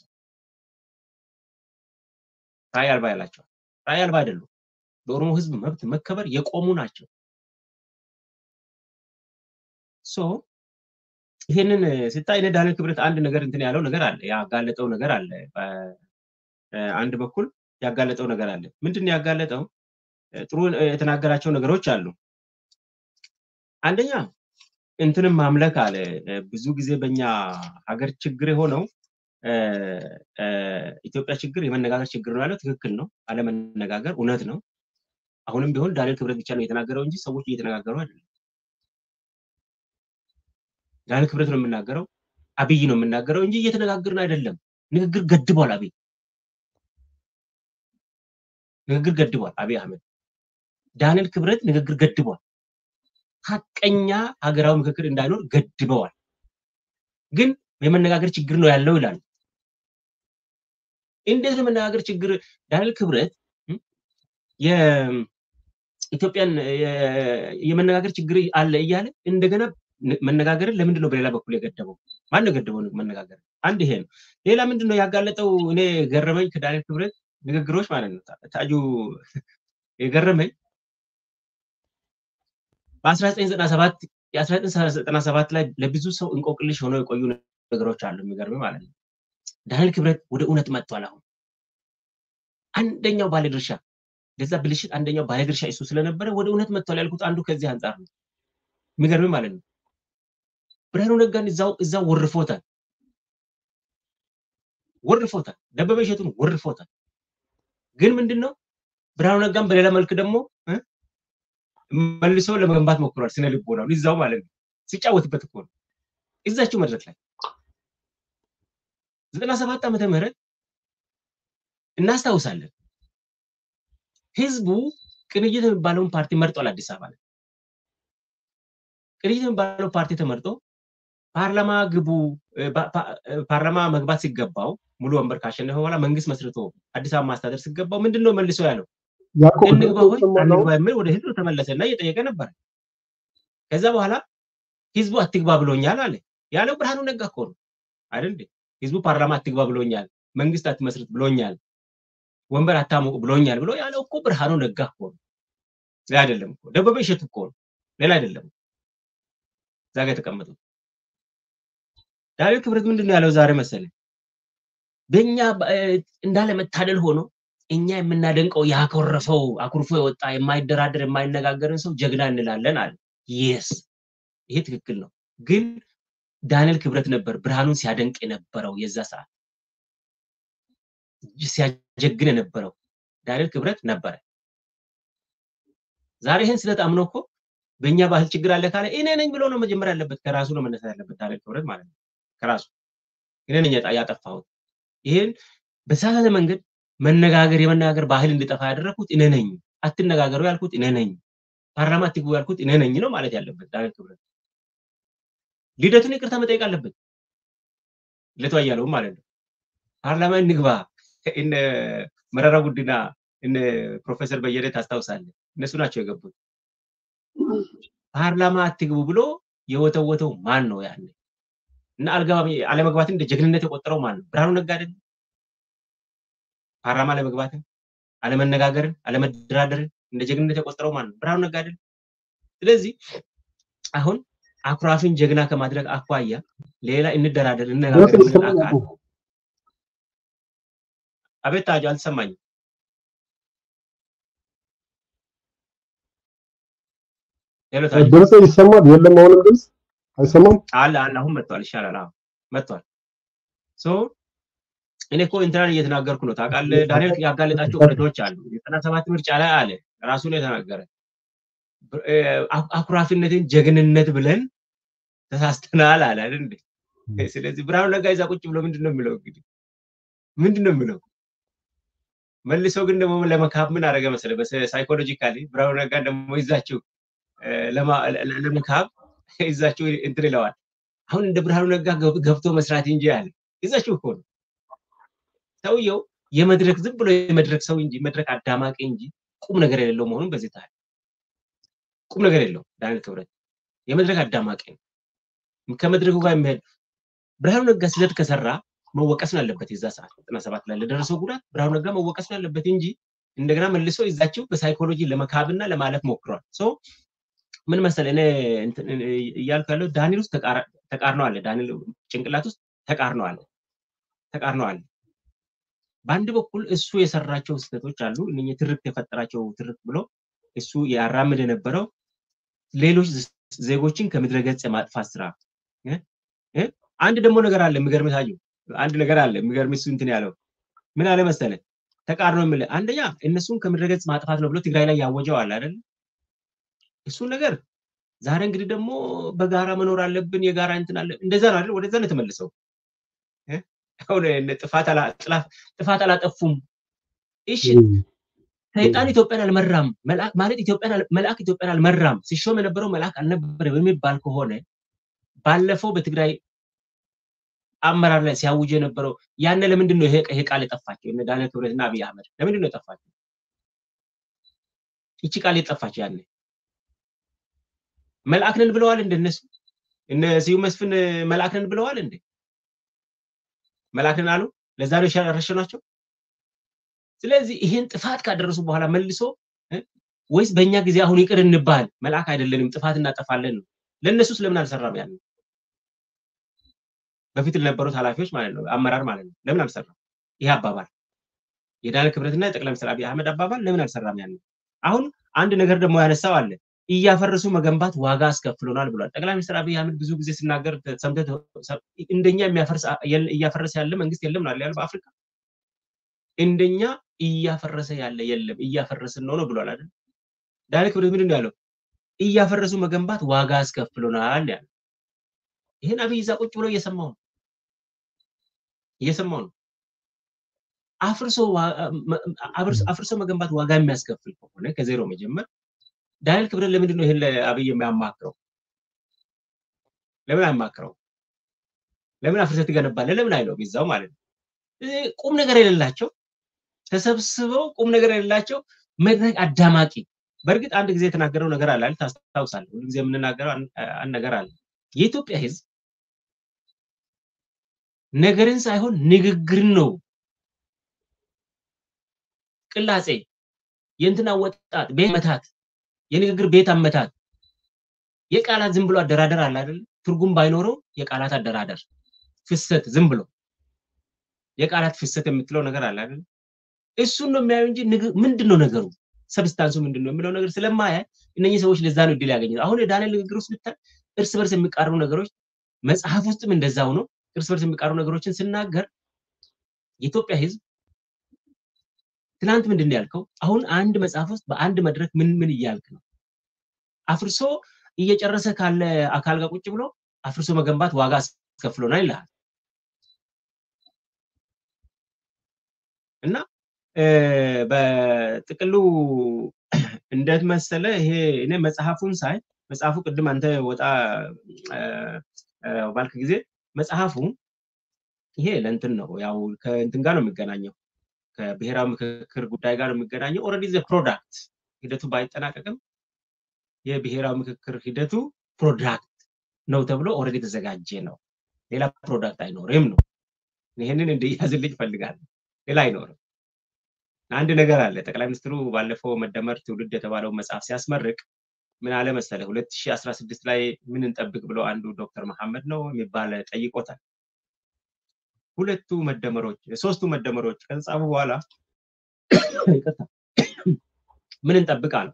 ራዕይ አልባ ይላቸዋል ራዕይ አልባ አይደሉም ለኦሮሞ ህዝብ መብት መከበር የቆሙ ናቸው ይሄንን ሲታይ ዳንኤል ክብረት አንድ ነገር እንትን ያለው ነገር አለ ያጋለጠው ነገር አለ አንድ በኩል ያጋለጠው ነገር አለ ምንድነው ያጋለጠው ጥሩ የተናገራቸው ነገሮች አሉ አንደኛ እንትንም ማምለክ አለ ብዙ ጊዜ በእኛ ሀገር ችግር የሆነው ኢትዮጵያ ችግር የመነጋገር ችግር ነው ያለው ትክክል ነው አለመነጋገር እውነት ነው አሁንም ቢሆን ዳንኤል ክብረት ብቻ ነው የተናገረው እንጂ ሰዎች እየተነጋገሩ አይደለም ዳንኤል ክብረት ነው የምናገረው አብይ ነው የምናገረው እንጂ እየተነጋገርን አይደለም ንግግር ገድቧል አብይ አህመድ ዳንኤል ክብረት ንግግር ገድቧል ሐቀኛ ሀገራዊ ምክክር እንዳይኖር ገድበዋል ግን የመነጋገር ችግር ነው ያለው ይላል እንዴት የመነጋገር ችግር ዳንኤል ክብረት የኢትዮጵያን የመነጋገር ችግር አለ እያለ እንደገና መነጋገርን ለምንድን ነው በሌላ በኩል የገደበው ማን ነው ገደበው መነጋገር አንድ ይሄ ነው ሌላ ምንድነው ያጋለጠው እኔ ገረመኝ ከዳንኤል ክብረት ንግግሮች ማለት ነው ታጁ የገረመኝ በ1997 ላይ ለብዙ ሰው እንቆቅልሽ ሆኖ የቆዩ ነገሮች አሉ የሚገርም ማለት ነው ዳንኤል ክብረት ወደ እውነት መጥቷል አሁን አንደኛው ባለድርሻ ለዛ ብልሽት አንደኛው ባለድርሻ እሱ ስለነበረ ወደ እውነት መጥቷል ያልኩት አንዱ ከዚህ አንፃር ነው የሚገርም ማለት ነው ብርሃኑ ነጋን እዛው ወርፎታል ደበበ እሸቱን ወርፎታል ግን ምንድነው ብርሃኑ ነጋን በሌላ መልኩ ደግሞ መልሶ ለመገንባት ሞክሯል ስነ ልቦናው እዛው ማለት ነው ሲጫወትበት እኮ ነው እዛችሁ መድረክ ላይ 97 ዓመተ ምህረት እናስታውሳለን ህዝቡ ቅንጅት የሚባለውን ፓርቲ መርጧል አዲስ አበባ ላይ ቅንጅት የሚባለው ፓርቲ ተመርጦ ፓርላማ ግቡ ፓርላማ መግባት ሲገባው ሙሉ ወንበር ካሸነፈ በኋላ መንግስት መስርቶ አዲስ አበባ ማስተዳደር ሲገባው ምንድነው መልሶ ያለው ወደ ህዝቡ ተመለሰና እየጠየቀ ነበር ከዛ በኋላ ህዝቡ አትግባ ብሎኛል አለ ያለው ብርሃኑ ነጋ እኮ ነው አይደል ህዝቡ ፓርላማ አትግባ ብሎኛል መንግስት አትመስርት ብሎኛል ወንበር አታሞቅ ብሎኛል ብሎ ያለው እኮ ብርሃኑ ነጋ እኮ ነው ያ አይደለም እኮ ደበበ እሸቱ እኮ ሌላ አይደለም ዛጋ ተቀመጡ ዳንኤል ክብረት ምንድነው ያለው ዛሬ መሰለኝ በእኛ እንዳለ መታደል ሆኖ እኛ የምናደንቀው ያኮረፈው አኩርፎ የወጣ የማይደራደር የማይነጋገርን ሰው ጀግና እንላለን አለ yes ይሄ ትክክል ነው ግን ዳንኤል ክብረት ነበር ብርሃኑን ሲያደንቅ የነበረው የዛ ሰዓት ሲያጀግን የነበረው ዳንኤል ክብረት ነበር ዛሬ ይሄን ስለታምኖ እኮ በእኛ ባህል ችግር አለ ካለ እኔ ነኝ ብሎ ነው መጀመር ያለበት ከራሱ ነው መነሳት ያለበት ዳንኤል ክብረት ማለት ነው ከራሱ እኔ ነኝ ያጠፋው ይሄን በሳሳተ መንገድ መነጋገር የመነጋገር ባህል እንዲጠፋ ያደረኩት እኔ ነኝ አትነጋገሩ ያልኩት እኔ ነኝ ፓርላማ አትግቡ ያልኩት እኔ ነኝ ነው ማለት ያለበት ዳንኤል ክብረት ሊደቱን ይቅርታ መጠየቅ አለበት ለተዋያለው ማለት ነው ፓርላማ እንግባ እነ መረራ ጉዲና እነ ፕሮፌሰር በየነ ታስታውሳለህ እነሱ ናቸው የገቡት ፓርላማ አትግቡ ብሎ የወተወተው ማን ነው ያኔ እና አልገባም አለመግባትን እንደ ጀግንነት የቆጠረው ማን ነው ብርሃኑ ነጋ አይደል ፓርላማ ለመግባትን አለመነጋገርን አለመደራደርን እንደ ጀግንነት የቆጠረው ማን ነው ብርሃኑ ነጋ አይደል ስለዚህ አሁን አኩራፊን ጀግና ከማድረግ አኳያ ሌላ እንደራደር እንነጋገር ምን አካል አቤት ታጁ አልሰማኝ ሄሎ ታጁ ድምጽ ይሰማል የለም አሁንም ድምጽ አይሰማም አለ አሁን መጥቷል ይሻላል አሁን መጥቷል ሶ እኔ እኮ ኢንተርኔት እየተናገርኩ ነው ታውቃለህ ዳንኤል ያጋለጣቸው ወረዶች አሉ 97 ምርጫ ላይ አለ ራሱ ነው የተናገረ አኩራፊነትን ጀግንነት ብለን ተሳስተናል አለ አይደል እንዴ ስለዚህ ብርሃኑ ነጋ ይዛ ቁጭ ብሎ ምንድነው የሚለው እንግዲህ ምንድነው የሚለው መልሶ ግን ደግሞ ለመካብ ምን አደረገ መሰለህ በሳይኮሎጂካሊ ብርሃኑ ነጋ ደግሞ ይዛቸው ለመካብ ይዛቸው እንትን ይለዋል አሁን እንደ ብርሃኑ ነጋ ገብቶ መስራት እንጂ ያለ ይዛቸው እኮ ነው ሰውየው የመድረክ ዝም ብሎ የመድረክ ሰው እንጂ መድረክ አዳማቂ እንጂ ቁም ነገር የሌለው መሆኑን በዚህ ታሪክ ቁም ነገር የለው ዳንኤል ክብረት የመድረክ አዳማቂ ከመድረኩ ጋር የሚሄድ ብርሃኑ ነጋ ስለት ከሰራ መወቀስ ነው ያለበት የዛ ሰዓት 97 ላይ ለደረሰው ጉዳት ብርሃኑ ነጋ መወቀስ ነው ያለበት እንጂ እንደገና መልሶ ይዛቸው በሳይኮሎጂ ለመካብና ለማለፍ ሞክሯል ሶ ምን መሰለ እኔ እያልኩ ያለው ዳንኤል ውስጥ ተቃርኖ አለ ዳንኤል ጭንቅላት ውስጥ ተቃርኖ አለ በአንድ በኩል እሱ የሰራቸው ስህተቶች አሉ እነኚህ ትርክ የፈጠራቸው ትርክ ብሎ እሱ ያራምድ የነበረው ሌሎች ዜጎችን ከምድረ ገጽ ማጥፋት ስራ አንድ ደግሞ ነገር አለ የሚገርም ታዩ አንድ ነገር አለ የሚገርም እሱ እንትን ያለው ምን አለ መሰለ ተቃርኖ የሚል አንደኛ እነሱን ከምድረ ገጽ ማጥፋት ነው ብሎ ትግራይ ላይ ያወጀው አለ አይደል እሱ ነገር ዛሬ እንግዲህ ደግሞ በጋራ መኖር አለብን የጋራ እንትን አለ እንደዛ ነው አይደል ወደዛ ነው ተመልሰው አሁን ጥፋት አላጠፉም እሺ ሰይጣን ኢትዮጵያን አልመራም ማለት መልአክ ኢትዮጵያን አልመራም ሲሾም የነበረው መልአክ አልነበረ በሚባል ከሆነ ባለፈው በትግራይ አመራር ላይ ሲያውጅ የነበረው ያነ ለምንድን ነው ይሄ ቃል የጠፋቸው እነ ዳንኤል ክብረትና አብይ አህመድ ለምንድን ነው የጠፋቸው እቺ ቃል የጠፋቸው ያነ መልአክ ነን ብለዋል እንደነሱ እነ ሲዩ መስፍን መልአክ ነን ብለዋል እንዴ መልአክ ነን አሉ ለዛ ነው ያረሸናቸው ስለዚህ ይሄን ጥፋት ካደረሱ በኋላ መልሶ ወይስ በእኛ ጊዜ አሁን ይቅር እንባል መልአክ አይደለንም ጥፋት እናጠፋለን ነው ለነሱ ስለምን አልሰራም ያለው በፊት ለነበሩት ኃላፊዎች ማለት ነው አመራር ማለት ነው ለምን አልሰራም ይሄ አባባል የዳንኤል ክብረትና የጠቅላይ ሚኒስትር አብይ አህመድ አባባል ለምን አልሰራም ያለው አሁን አንድ ነገር ደግሞ ያነሳው አለ እያፈረሱ መገንባት ዋጋ አስከፍሎናል ብሏል ጠቅላይ ሚኒስትር አብይ አህመድ ብዙ ጊዜ ሲናገር ሰምተህ እንደኛ እያፈረሰ ያለ መንግስት የለም ነው ያለው በአፍሪካ እንደኛ እያፈረሰ ያለ የለም እያፈረስን ነው ብሏል አይደል ዳንኤል ክብረት ምንድን ነው ያለው እያፈረሱ መገንባት ዋጋ አስከፍሎናል ያለው ይሄን አብይ ይዛ ቁጭ ብሎ እየሰማው ነው አፍርሶ መገንባት ዋጋ የሚያስከፍል ከሆነ ከዜሮ መጀመር ዳንኤል ክብረት ለምንድን ነው ይሄን ለአብይ የሚያማክረው ለምን አማክረው ለምን አፍርሰት ይገነባል ለምን አይለው ቢዛው ማለት ነው ቁም ነገር የሌላቸው ተሰብስበው ቁም ነገር የሌላቸው መድረክ አዳማቂ በርግጥ አንድ ጊዜ የተናገረው ነገር አለ አይደል ታስታውሳለህ ሁሉ ጊዜ የምንናገረው አንድ ነገር አለ የኢትዮጵያ ህዝብ ነገርን ሳይሆን ንግግርን ነው ቅላጼ የእንትና ወጣት በመታት የንግግር ቤት አመታት የቃላት ዝም ብሎ አደራደር አለ አይደል ትርጉም ባይኖረው የቃላት አደራደር ፍሰት ዝም ብሎ የቃላት ፍሰት የምትለው ነገር አለ አይደል እሱን ነው የሚያዩ እንጂ ምንድነው ነገሩ ሰብስታንሱ ምንድነው የሚለው ነገር ስለማያይ እነኚህ ሰዎች ለዛ ነው እድል ያገኙት አሁን የዳንኤል ንግግር ውስጥ ብታይ እርስ በርስ የሚቃረኑ ነገሮች መጽሐፍ ውስጥም እንደዛው ነው እርስ በርስ የሚቃረኑ ነገሮችን ስናገር የኢትዮጵያ ህዝብ ትናንት ምንድነው ያልከው አሁን አንድ መጽሐፍ ውስጥ በአንድ መድረክ ምን እያልክ ነው አፍርሶ እየጨረሰ ካለ አካል ጋር ቁጭ ብሎ አፍርሶ መገንባት ዋጋ አስከፍሎናል ይላል እና በጥቅሉ እንዴት መሰለ ይሄ እኔ መጽሐፉን ሳይ መጽሐፉ ቅድም አንተ ወጣ ባልክ ጊዜ መጽሐፉ ይሄ ለእንትን ነው ያው ከእንትን ጋር ነው የሚገናኘው ከብሔራዊ ምክክር ጉዳይ ጋር ነው የሚገናኘው ኦሬዲ ዘ ፕሮዳክት ሂደቱ ባይጠናቀቅም የብሔራዊ ምክክር ሂደቱ ፕሮዳክት ነው ተብሎ ኦሬዲ ተዘጋጀ ነው ሌላ ፕሮዳክት አይኖርም ነው ይሄንን እንዲያዝልኝ ፈልጋለሁ ሌላ አይኖርም አንድ ነገር አለ ጠቅላይ ሚኒስትሩ ባለፈው መደመር ትውልድ የተባለው መጽሐፍ ሲያስመርቅ ምን አለ መሰለ 2016 ላይ ምን እንጠብቅ ብሎ አንዱ ዶክተር መሐመድ ነው የሚባል ጠይቆታል ሁለቱ መደመሮች ሶስቱ መደመሮች ከጻፉ በኋላ ምን እንጠብቃለን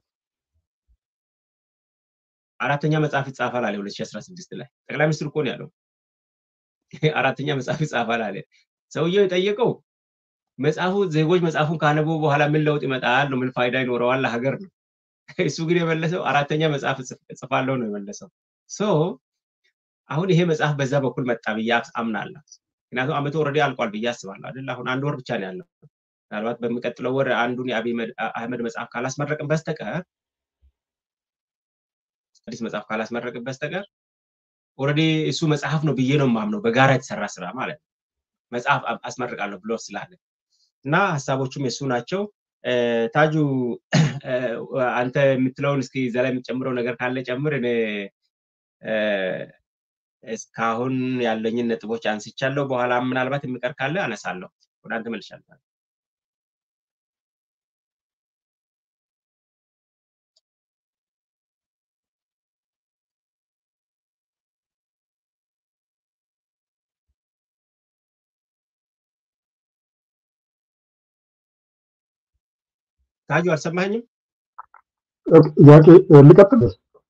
አራተኛ መጽሐፍ ይጻፋል አለ 2016 ላይ ጠቅላይ ሚኒስትሩ እኮ ነው ያለው አራተኛ መጽሐፍ ይጻፋል አለ ሰውየው የጠየቀው መጽሐፉ ዜጎች መጽሐፉን ካነበቡ በኋላ ምን ለውጥ ይመጣል ነው ምን ፋይዳ ይኖረዋል ለሀገር ነው እሱ ግን የመለሰው አራተኛ መጽሐፍ ጽፋለሁ ነው የመለሰው ሶ አሁን ይሄ መጽሐፍ በዛ በኩል መጣ ብያስ አምናለሁ ምክንያቱም አመቱ ኦሬዲ አልቋል ብያስባለሁ አይደል አሁን አንድ ወር ብቻ ነው ያለው ምናልባት በሚቀጥለው ወር አንዱን የአብይ አህመድ መጽሐፍ ካላስመረቅን በስተቀር አዲስ መጽሐፍ ካላስመረቅን በስተቀር ኦሬዲ እሱ መጽሐፍ ነው ብዬ ነው ማምነው በጋራ የተሰራ ስራ ማለት መጽሐፍ አስመርቃለሁ ብሎ ስላለ እና ሐሳቦቹም የሱ ናቸው ታጁ አንተ የምትለውን እስኪ ዘላ የሚጨምረው ነገር ካለ ጨምር እኔ እስካሁን ያለኝን ነጥቦች አንስቻለሁ በኋላ ምናልባት የሚቀር ካለ አነሳለሁ ወደ አንተ መልሻለሁ ታጁ አልሰማኸኝም ያቄ ልቀጥል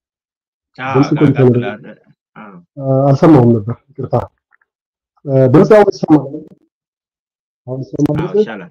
አልሰማሁም ነበር ይቅርታ ድምጻው ይሰማል አሁን ይሰማል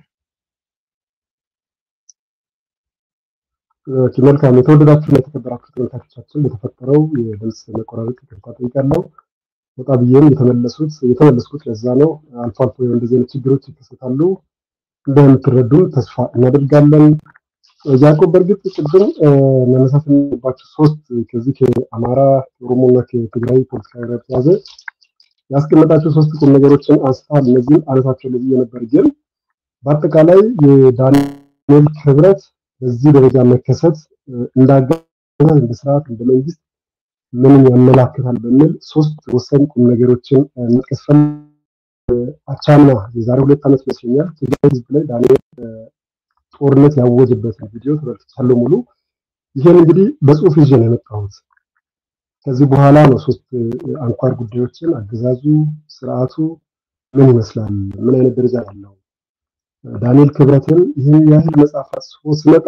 መልካም የተወደዳችሁና የተከበራችሁ ተመልካቾቻችን ለተፈጠረው የድምጽ መቆራረጥ ይቅርታ ጠይቃለሁ ወጣ ብዬም የተመለስኩት ለዛ ነው አልፎ አልፎ እንደዚህ አይነት ችግሮች ይከሰታሉ እንደምትረዱ ተስፋ እናደርጋለን ያዕቆብ በርግጥ ቅድም መነሳት የሚባቸው ሶስት ከዚህ ከአማራ ኦሮሞና ከትግራይ ፖለቲካ ጋር ተያዘ ያስቀመጣቸው ሶስት ቁም ነገሮችን አንስተዋል እነዚህን አነሳቸው ለዚህ ነበር ግን በአጠቃላይ የዳንኤል ክብረት በዚህ ደረጃ መከሰት እንዳገዘ እንደስርዓት እንደመንግስት ምን ያመላክታል በሚል ሶስት ወሳኝ ቁም ነገሮችን እንቀስፈን አቻምና የዛሬ 2 ዓመት መስለኛል ትግራይ ህዝብ ላይ ዳንኤል ጦርነት ያወጀበት ቪዲዮ ተመልክቻለሁ ሙሉ ይሄን እንግዲህ በጽሁፍ ይዤ ነው የመጣሁት ከዚህ በኋላ ነው ሶስት አንኳር ጉዳዮችን አገዛዙ ስርዓቱ ምን ይመስላል ምን አይነት ደረጃ ያለው ዳንኤል ክብረትን ይሄን ያህል መጽሐፍ ሲመጣ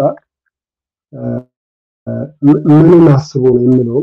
ምን አስቦ ነው የሚለው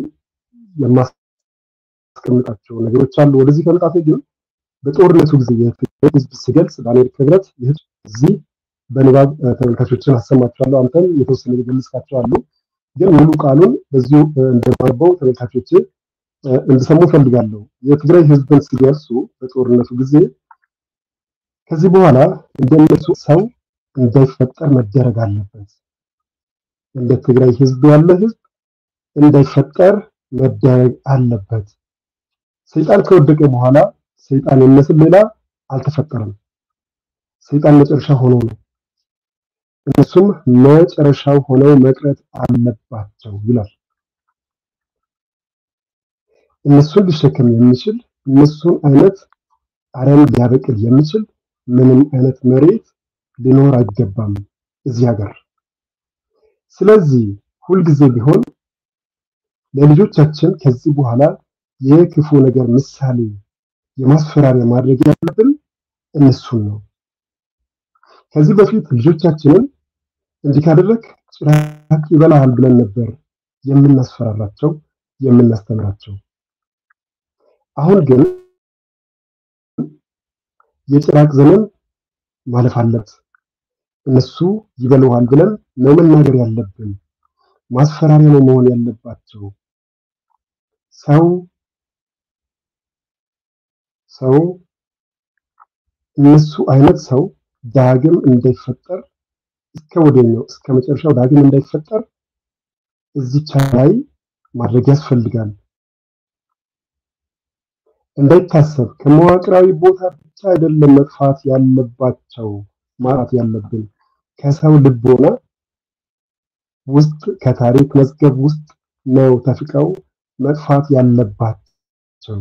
የማስቀምጣቸው ነገሮች አሉ ወደዚህ ከመጣፈ ግን በጦርነቱ ጊዜ ህዝብ ሲገልጽ ዳንኤል ክብረት እዚህ በንባብ ተመልካቾችን አሰማቻለሁ አንተም የተወሰነ ገልጽካቸው አሉ ግን ሙሉ ቃሉን በዚሁ እንደማርበው ተመልካቾች እንድሰሙ ፈልጋለሁ የትግራይ ህዝብን ሲገልጹ በጦርነቱ ጊዜ ከዚህ በኋላ እንደነሱ ሰው እንዳይፈጠር መደረግ አለበት እንደ ትግራይ ህዝብ ያለ ህዝብ እንዳይፈጠር መደረግ አለበት ሰይጣን ከወደቀ በኋላ ሰይጣን የሚመስል ሌላ አልተፈጠረም ሰይጣን መጨረሻ ሆኖ ነው እነሱም መጨረሻው ሆነው መቅረት አለባቸው ይላል እነሱን ሊሸከም የሚችል እነሱን አይነት አረም ሊያበቅል የሚችል ምንም አይነት መሬት ሊኖር አይገባም እዚህ ሀገር ስለዚህ ሁልጊዜ ቢሆን ለልጆቻችን ከዚህ በኋላ የክፉ ነገር ምሳሌ የማስፈራሪያ ማድረግ ያለብን እነሱን ነው። ከዚህ በፊት ልጆቻችንን እንዲህ ካደረክ ጭራቅ ይበላሃል ብለን ነበር የምናስፈራራቸው የምናስተምራቸው። አሁን ግን የጭራቅ ዘመን ማለፍ አለበት። እነሱ ይበሉሃል ብለን ነው መናገር ያለብን። ማስፈራሪያ ነው መሆን ያለባቸው። ሰው እነሱ አይነት ሰው ዳግም እንዳይፈጠር እስከ ወዲያኛው እስከ መጨረሻው ዳግም እንዳይፈጠር እዚች ላይ ማድረግ ያስፈልጋል። እንዳይታሰብ ከመዋቅራዊ ቦታ ብቻ አይደለም መጥፋት ያለባቸው ማለት ያለብን ከሰው ልቦና ውስጥ ከታሪክ መዝገብ ውስጥ ነው ተፍቀው መጥፋት ያለባቸው።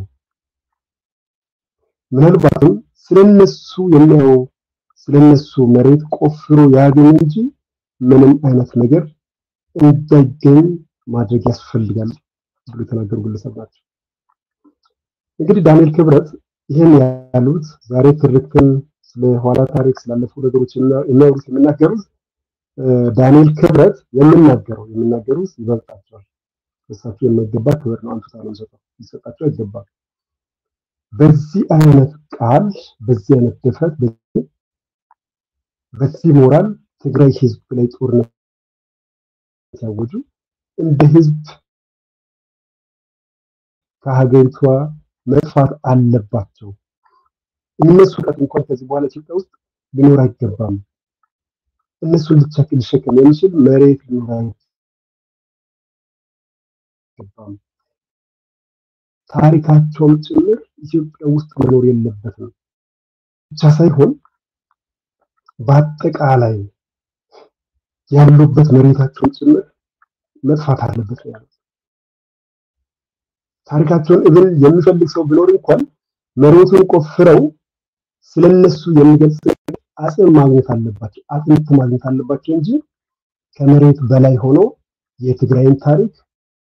ምናልባትም ስለነሱ የሚያው ስለነሱ መሬት ቆፍሮ ያገኝ እንጂ ምንም አይነት ነገር እንዳይገኝ ማድረግ ያስፈልጋል ብሎ ተናገሩ ግለሰብ ናቸው። እንግዲህ ዳንኤል ክብረት ይሄን ያሉት ዛሬ ትርክትን ስለ ኋላ ታሪክ ስላለፉ ነገሮች የሚናገሩት ዳንኤል ክብረት የሚናገሩት ይበልጣቸዋል። እሳቸው የማይገባ ክብር ነው አንተ ነው ይሰጣቸው አይገባም። በዚህ አይነት ቃል በዚህ አይነት ድፍረት በዚህ ሞራል ትግራይ ህዝብ ላይ ጦርነት ያወጁ እንደ ህዝብ ከሀገሪቷ መጥፋት አለባቸው። እነሱ እንኳን ከዚህ በኋላ ኢትዮጵያ ውስጥ ሊኖር አይገባም። እነሱ ሊሸከም የሚችል መሬት ሊኖር አይገባም። ታሪካቸውም ጭምር ኢትዮጵያ ውስጥ መኖር የለበትም ብቻ ሳይሆን በአጠቃላይ ያሉበት መሬታቸውን ጭምር መጥፋት አለበት ነው። ታሪካቸውን እብን የሚፈልግ ሰው ቢኖር እንኳን መሬቱን ቆፍረው ስለነሱ የሚገልጽ አጽም ማግኘት አለባቸው፣ አጥንት ማግኘት አለባቸው እንጂ ከመሬት በላይ ሆኖ የትግራይን ታሪክ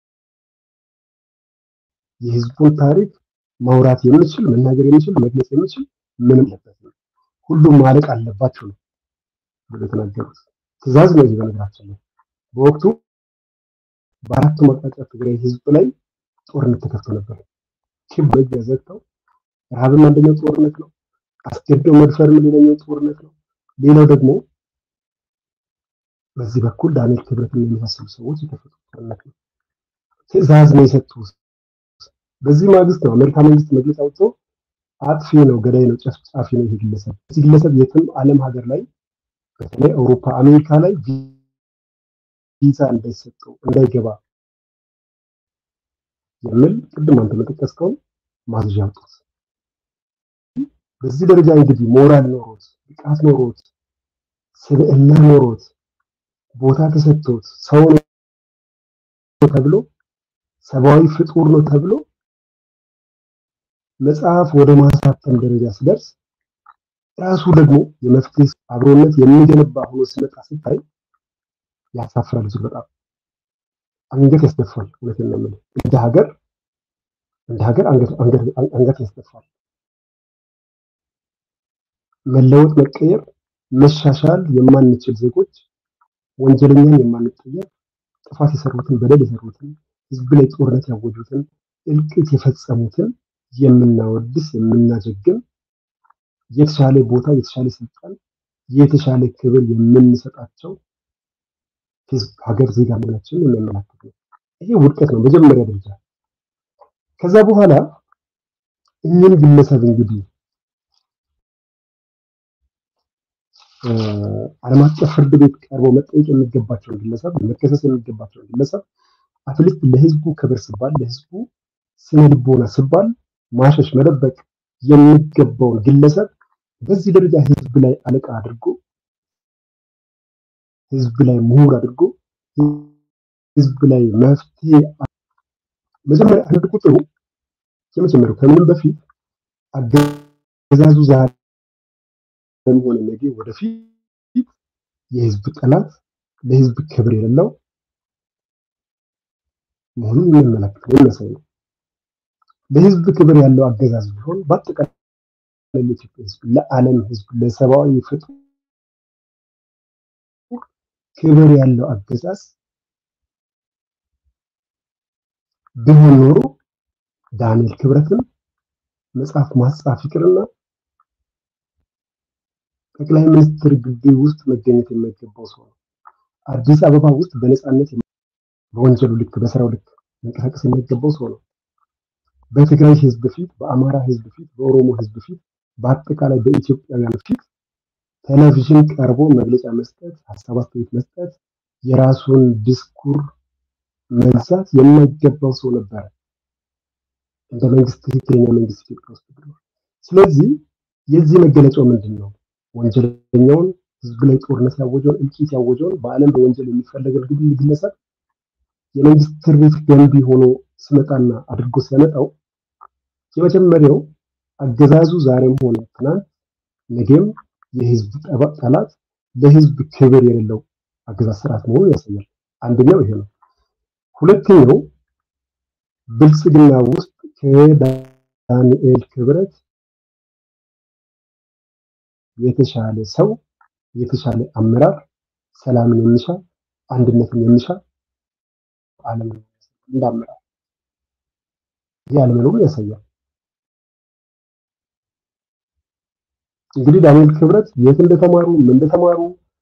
የህዝቡን ታሪክ ማውራት የሚችል መናገር የሚችል መግለጽ የሚችል ምንም የለም። ሁሉም ማለቅ አለባቸው ነው በተናገሩት ትዕዛዝ ነው። በነገራችን ላይ በወቅቱ በአራቱ አቅጣጫ ትግራይ ህዝብ ላይ ጦርነት ተከፍቶ ነበር። ክብር ያዘተው ረሃብም አንደኛው ጦርነት ነው። አስገድዶ መድፈርም ሌላኛው ጦርነት ነው። ሌላው ደግሞ በዚህ በኩል ዳንኤል ክብረትን የሚመስሉ ሰዎች የተፈጠሩ ጦርነት ነው። ትዕዛዝ ነው የሰጡት። በዚህ ማግስት ነው አሜሪካ መንግስት መግለጫ አውጥቶ አጥፊ ነው፣ ገዳይ ነው፣ ጨፍጫፊ ነው ይሄ ግለሰብ። እዚህ ግለሰብ የትም ዓለም ሀገር ላይ በተለይ አውሮፓ አሜሪካ ላይ ቪዛ እንዳይሰጠው እንዳይገባ የሚል ቅድም አንተ መጥቀስከው ማዝዣ አውጥቷል። በዚህ ደረጃ እንግዲህ ሞራል ኖሮት ብቃት ኖሮት ስብዕና ኖሮት ቦታ ተሰጥቶት ሰው ነው ተብሎ ሰብአዊ ፍጡር ነው ተብሎ መጽሐፍ ወደ ማሳተም ደረጃ ሲደርስ ራሱ ደግሞ የመፍትሄ አብሮነት የሚገነባ ሆኖ ሲመጣ ስታይ ያሳፍራል። እጅግ በጣም አንገት ያስደፋል። እውነቴን ነው የምልህ። እንደ ሀገር አንገት ያስደፋል። መለወጥ፣ መቀየር፣ መሻሻል የማንችል ዜጎች ወንጀለኛን የማንጠየቅ ጥፋት የሰሩትን በደል የሰሩትን ህዝብ ላይ ጦርነት ያወጁትን እልቂት የፈጸሙትን የምናወድስ የምናጀግን የተሻለ ቦታ የተሻለ ስልጣን የተሻለ ክብር የምንሰጣቸው ህዝብ ሀገር ዜጋ መሆናችንን የሚያመለክት ነው። ይሄ ውድቀት ነው መጀመሪያ ደረጃ። ከዛ በኋላ እኚህን ግለሰብ እንግዲህ ዓለም አቀፍ ፍርድ ቤት ቀርበው መጠየቅ የሚገባቸው ግለሰብ መከሰስ የሚገባቸው ግለሰብ አትሊስት ለህዝቡ ክብር ሲባል ለህዝቡ ስነ ልቦና ሲባል ማሸሽ መደበቅ የሚገባውን ግለሰብ በዚህ ደረጃ ህዝብ ላይ አለቃ አድርጎ ህዝብ ላይ ምሁር አድርጎ ህዝብ ላይ መፍትሄ መጀመሪያ አንድ ቁጥሩ የመጀመሪያው ከምንም በፊት አገዛዙ ዛሬ ሆነ ነገ ወደፊት የህዝብ ጠላት ለህዝብ ክብር የሌለው መሆኑን የሚመለከት ነው የሚያሳይ ነው። ለህዝብ ክብር ያለው አገዛዝ ቢሆን በአጠቃላይ ለኢትዮጵያ ህዝብ፣ ለዓለም ህዝብ፣ ለሰብአዊ ፍጡር ክብር ያለው አገዛዝ ቢሆን ኖሮ ዳንኤል ክብረትን መጽሐፍ ማጻፍ ይቅርና ጠቅላይ ሚኒስትር ግቢ ውስጥ መገኘት የማይገባው ሰው ነው። አዲስ አበባ ውስጥ በነፃነት በወንጀሉ ልክ በስራው ልክ መንቀሳቀስ የማይገባው ሰው ነው። በትግራይ ህዝብ ፊት፣ በአማራ ህዝብ ፊት፣ በኦሮሞ ህዝብ ፊት፣ በአጠቃላይ በኢትዮጵያውያን ፊት ቴሌቪዥን ቀርቦ መግለጫ መስጠት፣ ሀሳብ አስተያየት መስጠት፣ የራሱን ዲስኩር መግዛት የማይገባው ሰው ነበር እንደ መንግስት ትክክለኛ መንግስት ኢትዮጵያ ውስጥ ብሎ። ስለዚህ የዚህ መገለጫው ምንድን ነው? ወንጀለኛውን ህዝብ ላይ ጦርነት ያወጀውን እልቂት ያወጀውን በዓለም በወንጀል የሚፈለገው ግለሰብ የመንግስት እስር ቤት ገንቢ ሆኖ ስመጣና አድርጎ ሲያመጣው የመጀመሪያው አገዛዙ ዛሬም ሆነ ትናንት ነገም የህዝብ ጠላት ለህዝብ ክብር የሌለው አገዛዝ ስርዓት መሆኑን ያሳያል። አንደኛው ይሄ ነው። ሁለተኛው ብልጽግና ውስጥ ከዳንኤል ክብረት የተሻለ ሰው፣ የተሻለ አመራር፣ ሰላምን የሚሻ አንድነትን የሚሻ ዓለም እንዳመራር ያለመኖሩን ያሳያል። እንግዲህ ዳንኤል ክብረት የት እንደተማሩ ምን እንደተማሩ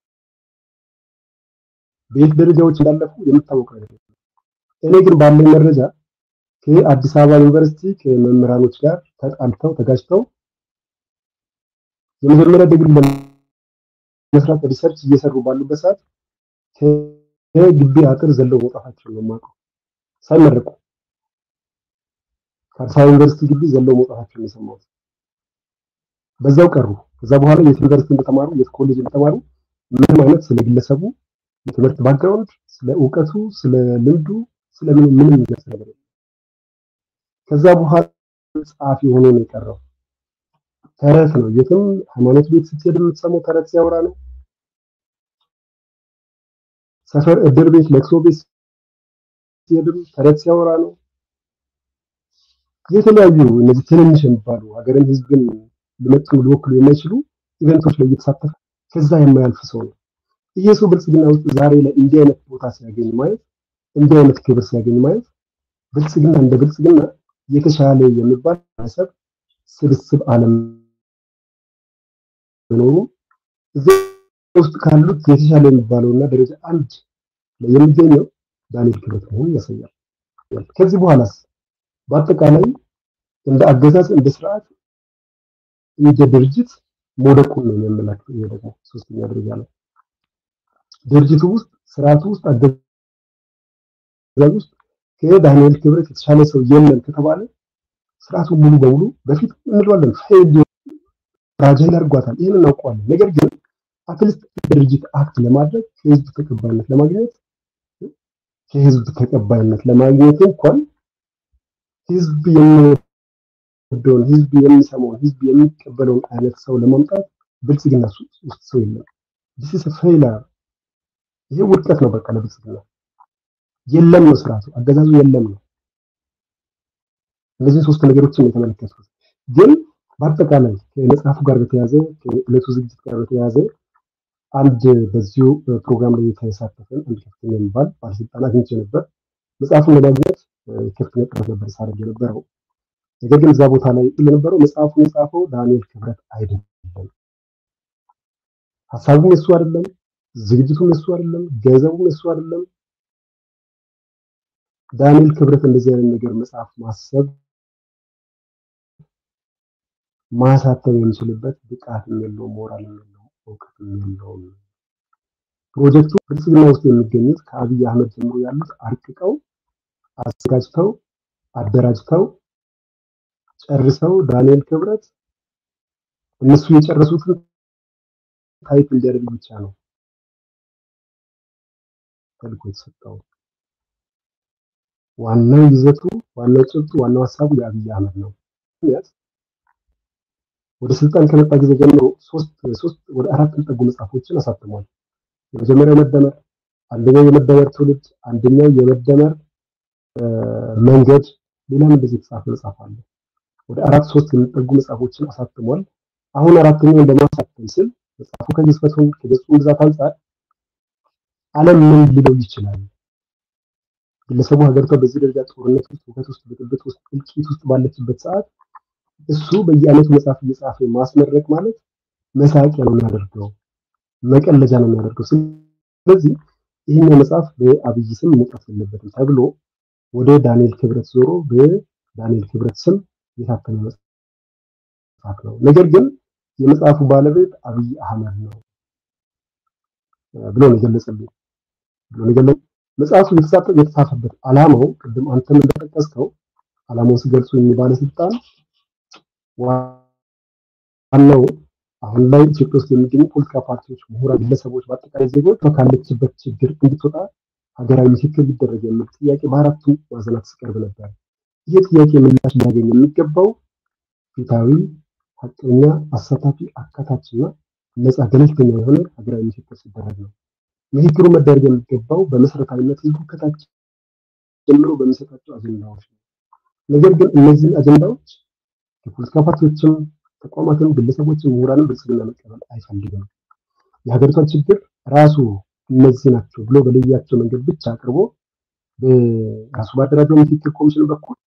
በየት ደረጃዎች እንዳለፉ የሚታወቅ ነገር ነው። እኔ ግን ባለኝ መረጃ ከአዲስ አበባ ዩኒቨርሲቲ ከመምህራኖች ጋር ተጣልተው ተጋጭተው የመጀመሪያ ዲግሪ ለመስራት ሪሰርች እየሰሩ ባሉበት ሰዓት ከግቢ አጥር ዘለው መውጣታቸው ነው የማውቀው። ሳይመረቁ ከአዲስ አበባ ዩኒቨርሲቲ ግቢ ዘለው መውጣታቸው ነው የሰማሁት። በዛው ቀሩ። ከዛ በኋላ የት ዩኒቨርሲቲ እንደተማሩ የት ኮሌጅ እንደተማሩ ምንም አይነት ስለ ግለሰቡ የትምህርት ባክግራውንድ፣ ስለ እውቀቱ፣ ስለ ልምዱ፣ ስለ ምንም ነገር ነገር ከዛ በኋላ ጸሐፊ ሆኖ ነው የቀረው። ተረት ነው። የትም ሃይማኖት ቤት ስትሄድ የምትሰማው ተረት ሲያወራ ነው። ሰፈር እድር ቤት ለቅሶ ቤት ስትሄድ ተረት ሲያወራ ነው። የተለያዩ እነዚህ ትንንሽ የሚባሉ ሀገርን ህዝብን ሊመጥኑ ሊወክሉ የማይችሉ ኢቨንቶች ላይ እየተሳተፈ ከዛ የማያልፍ ሰው ነው። ይሄ ሰው ብልጽግና ውስጥ ዛሬ ላይ እንዲህ አይነት ቦታ ሲያገኝ ማየት፣ እንዲህ አይነት ክብር ሲያገኝ ማየት ብልጽግና እንደ ብልጽግና የተሻለ የሚባል ሀሳብ ስብስብ ዓለም መኖሩ እዚህ ውስጥ ካሉት የተሻለ የሚባለውና ደረጃ አንድ ላይ የሚገኘው ዳንኤል ክብረት መሆኑን ያሳያል። ከዚህ በኋላስ በአጠቃላይ እንደ አገዛዝ እንደ ስርዓት እንደ ድርጅት መውደቁን ነው የሚያመለክተው። ይሄ ደግሞ ሶስተኛ ደረጃ ነው። ድርጅቱ ውስጥ ስርዓቱ ውስጥ አገዛዝ ውስጥ ከዳንኤል ክብረት የተሻለ ሰው የለም ከተባለ ስርዓቱ ሙሉ በሙሉ በፊት እንለዋለን ፌል ፍራጃይል አድርጓታል። ይሄንን እናውቀዋለን። ነገር ግን አትሊስት ድርጅት አክት ለማድረግ ከህዝብ ተቀባይነት ለማግኘት እንኳን ህዝብ የሚወደውን ህዝብ የሚሰማውን ህዝብ የሚቀበለውን አይነት ሰው ለማምጣት ብልጽግና ውስጥ ሰው የለም። this is a failure። ይሄ ውድቀት ነው። በቃ ለብልጽግና የለም ነው ስርዓቱ፣ አገዛዙ የለም ነው። እነዚህ ሶስት ነገሮችን የተመለከቱት ግን በአጠቃላይ ከመጽሐፉ ጋር በተያያዘ ከዕለቱ ዝግጅት ጋር በተያያዘ አንድ በዚሁ ፕሮግራም ላይ የተሳተፈን አንድ ከፍተኛ የሚባል ባለስልጣን አግኝቼ ነበር። መጽሐፉን ለማግኘት ከፍተኛ ጥረት ነበር ሳደርግ የነበረው። ነገር ግን እዛ ቦታ ላይ የነበረው መጽሐፉን የጻፈው ዳንኤል ክብረት አይደለም፣ ሀሳቡም እሱ አይደለም፣ ዝግጅቱም እሱ አይደለም፣ ገንዘቡም እሱ አይደለም። ዳንኤል ክብረት እንደዚህ አይነት ነገር መጽሐፍ ማሰብ ማሳተም የሚችልበት ብቃት የለው፣ ሞራል የለው፣ እውቀት የለው። ፕሮጀክቱ ብልጽግና ውስጥ የሚገኙት ከአብይ አህመድ ጀምሮ ያሉት አርቅቀው አዘጋጅተው አደራጅተው ጨርሰው ዳንኤል ክብረት እነሱ የጨረሱትን ታይፕ እንዲያደርግ ብቻ ነው ተልእኮ የተሰጠው። ዋናው ይዘቱ፣ ዋናው ጭብጡ፣ ዋናው ሀሳቡ የአብይ አህመድ ነው። ወደ ስልጣን ከመጣ ጊዜ ጀምሮ ሶስት ወደ አራት የሚጠጉ መጽሐፎችን አሳትሟል። የመጀመሪያው መደመር፣ አንደኛው የመደመር ትውልድ፣ አንደኛው የመደመር መንገድ ሌላም እንደዚህ የተጻፈ መጽሐፍ አለ። ወደ 4-3 የሚጠጉ መጽሐፎችን አሳትሟል። አሁን አራተኛውን ለማሳተም ስል መጽሐፉ ከግዝፈቱም ከገጹ ብዛት አንጻር ዓለም ምን ሊለው ይችላል? ግለሰቡ ሀገሪቷ በዚህ ደረጃ ጦርነት ውስጥ፣ ሁከት ውስጥ፣ ብጥብጥ ውስጥ፣ እልቂት ውስጥ ባለችበት ሰዓት እሱ በየዓመቱ መጽሐፍ እየጻፈ ማስመረቅ ማለት መሳቂያ ነው የሚያደርገው፣ መቀለጃ ነው የሚያደርገው። ስለዚህ ይህኛው መጽሐፍ በአብይ ስም መውጣት የለበትም ተብሎ ወደ ዳንኤል ክብረት ዞሮ በዳንኤል ክብረት ስም የታተመ መጽሐፍ ነው። ነገር ግን የመጽሐፉ ባለቤት አብይ አህመድ ነው ብሎ ነው የገለጸልኝ። መጽሐፉ የተጻፈበት ዓላማው ቅድም አንተም እንደጠቀስከው ዓላማውን ሲገልጹ ባለስልጣን ዋናው አሁን ላይ ኢትዮጵያ ውስጥ የሚገኙ ፖለቲካ ፓርቲዎች፣ ምሁራን፣ ግለሰቦች በአጠቃላይ ዜጎች ካለችበት ችግር እንድትወጣ ሀገራዊ ምክክር ሊደረግ የሚል ጥያቄ በአራቱም ማዕዘናት ሲቀርብ ነበር። ይህ ጥያቄ ምላሽ ሊያገኝ የሚገባው ፍትሃዊ፣ ሀቀኛ፣ አሳታፊ፣ አካታችና ነፃ ገለልተኛ የሆነ ሀገራዊ ምክክር ሲደረግ ነው። ምክክሩ መደረግ የሚገባው በመሰረታዊነት ህዝቡ ከታች ጀምሮ በሚሰጣቸው አጀንዳዎች ነው። ነገር ግን እነዚህን አጀንዳዎች የፖለቲካ ፓርቲዎችም፣ ተቋማትም፣ ግለሰቦችም፣ ምሁራንም ብልጽግና መቀበል አይፈልግም። የሀገሪቷን ችግር ራሱ እነዚህ ናቸው ብሎ በለያቸው መንገድ ብቻ አቅርቦ በራሱ ባደራጀው ምክክር ኮሚሽን በኩል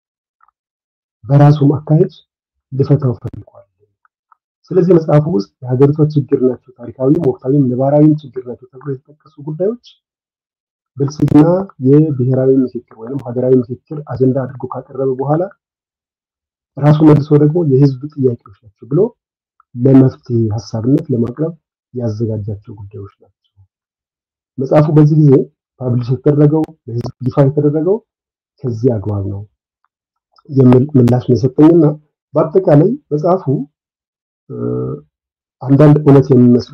በራሱ አካሄድ ሊፈታው ፈልጓል። ስለዚህ መጽሐፉ ውስጥ የሀገሪቷ ችግር ናቸው፣ ታሪካዊም ወቅታዊም ነባራዊም ችግር ናቸው ተብሎ የተጠቀሱ ጉዳዮች ብልጽግና የብሔራዊ ምክክር ወይም ሀገራዊ ምክክር አጀንዳ አድርጎ ካቀረበ በኋላ ራሱ መልሶ ደግሞ የህዝብ ጥያቄዎች ናቸው ብሎ ለመፍትሄ ሀሳብነት ለማቅረብ ያዘጋጃቸው ጉዳዮች ናቸው። መጽሐፉ በዚህ ጊዜ ፓብሊሽ የተደረገው ለህዝብ ይፋ የተደረገው ከዚህ አግባብ ነው የሚል ምላሽ ነው የሰጠኝና በአጠቃላይ መጽሐፉ አንዳንድ እውነት የሚመስሉ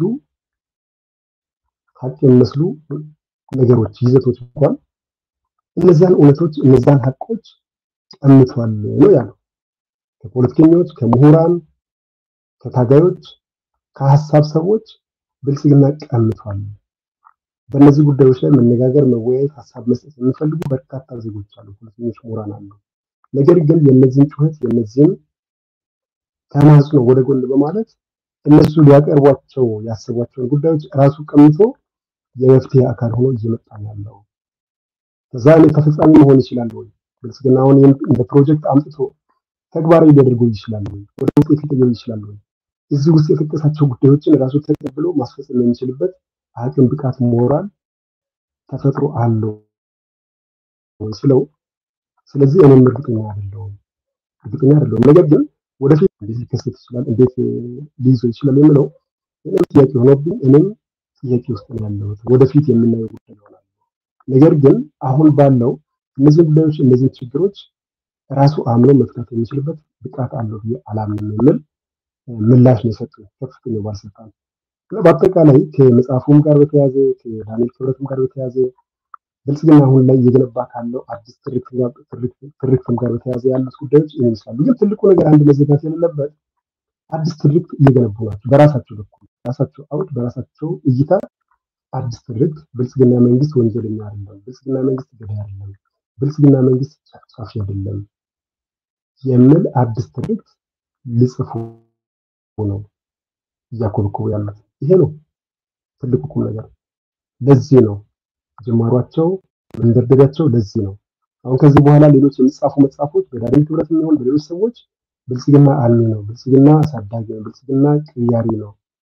ሀቅ የሚመስሉ ነገሮች ይዘቶች እንኳን እነዛን እውነቶች እነዛን ሀቆች ቀምቷል ነው ያለው። ከፖለቲከኞች፣ ከምሁራን፣ ከታጋዮች፣ ከሀሳብ ሰዎች ብልጽግና ቀምቷል። በእነዚህ ጉዳዮች ላይ መነጋገር፣ መወያየት፣ ሀሳብ መስጠት የሚፈልጉ በርካታ ዜጎች አሉ፣ ፖለቲከኞች፣ ምሁራን አሉ። ነገር ግን የእነዚህን ጩኸት የእነዚህን ተማጽኖ ወደ ጎን በማለት እነሱ ሊያቀርቧቸው ያሰቧቸውን ጉዳዮች ራሱ ቀምቶ የመፍትሄ አካል ሆኖ እየመጣ ያለው ከዛ ላይ ተፈጻሚ መሆን ይችላል ወይ? ብልጽግና አሁን እንደ ፕሮጀክት አምጥቶ ተግባራዊ ሊያደርገው ይችላል ወይ? ወደ ውጤት ሊቀይረው ይችላል ወይ? እዚህ ውስጥ የተጠቀሳቸው ጉዳዮችን ራሱ ተቀብሎ ማስፈጸም የሚችልበት አቅም፣ ብቃት፣ ሞራል፣ ተፈጥሮ አለው ስለው ስለዚህ እኔም እርግጠኛ አይደለሁም። ነገር ግን ወደፊት እንዴት ሊከሰት ይችላል፣ እንዴት ሊይዘው ይችላል የሚለው እኔም ጥያቄ ሆኖብኝ እኔም ጥያቄ ውስጥ ነው ያለሁት። ወደፊት የምናየው ጉዳይ ይሆናል። ነገር ግን አሁን ባለው እነዚህ ጉዳዮች እነዚህ ችግሮች ራሱ አምኖ መፍታት የሚችልበት ብቃት አለው ብዬ አላምንም የሚል ምላሽ ነው የሰጡት ከፍተኛ ባለስልጣን። በአጠቃላይ ከመጽሐፉም ጋር በተያያዘ ከዳንኤል ክብረትም ጋር በተያያዘ ብልጽግና አሁን ላይ እየገነባ ካለው አዲስ ትርክትም ጋር በተያያዘ ያሉት ጉዳዮች ይመስላሉ። ግን ትልቁ ነገር አንድ መዘጋት የሌለበት አዲስ ትርክት እየገነቡ ናቸው። በራሳቸው በኩል በራሳቸው አውድ በራሳቸው እይታ አዲስ ትርክት ብልጽግና መንግስት ወንጀለኛ አይደለም፣ ብልጽግና መንግስት ገዳይ አይደለም፣ ብልጽግና መንግስት ጨፍጫፊ አይደለም የሚል አዲስ ትርክት ሊጽፉ ነው እያኮበኮቡ ያሉት። ይሄ ነው ትልቁ ቁም ነገር። ለዚህ ነው ጀማሯቸው መንደርደሪያቸው ለዚህ ነው። አሁን ከዚህ በኋላ ሌሎች የሚጻፉ መጽሐፎች በዳንኤል ክብረት የሚሆን በሌሎች ሰዎች ብልጽግና አልሚ ነው፣ ብልጽግና አሳዳጊ ነው፣ ብልጽግና ቅያሪ ነው፣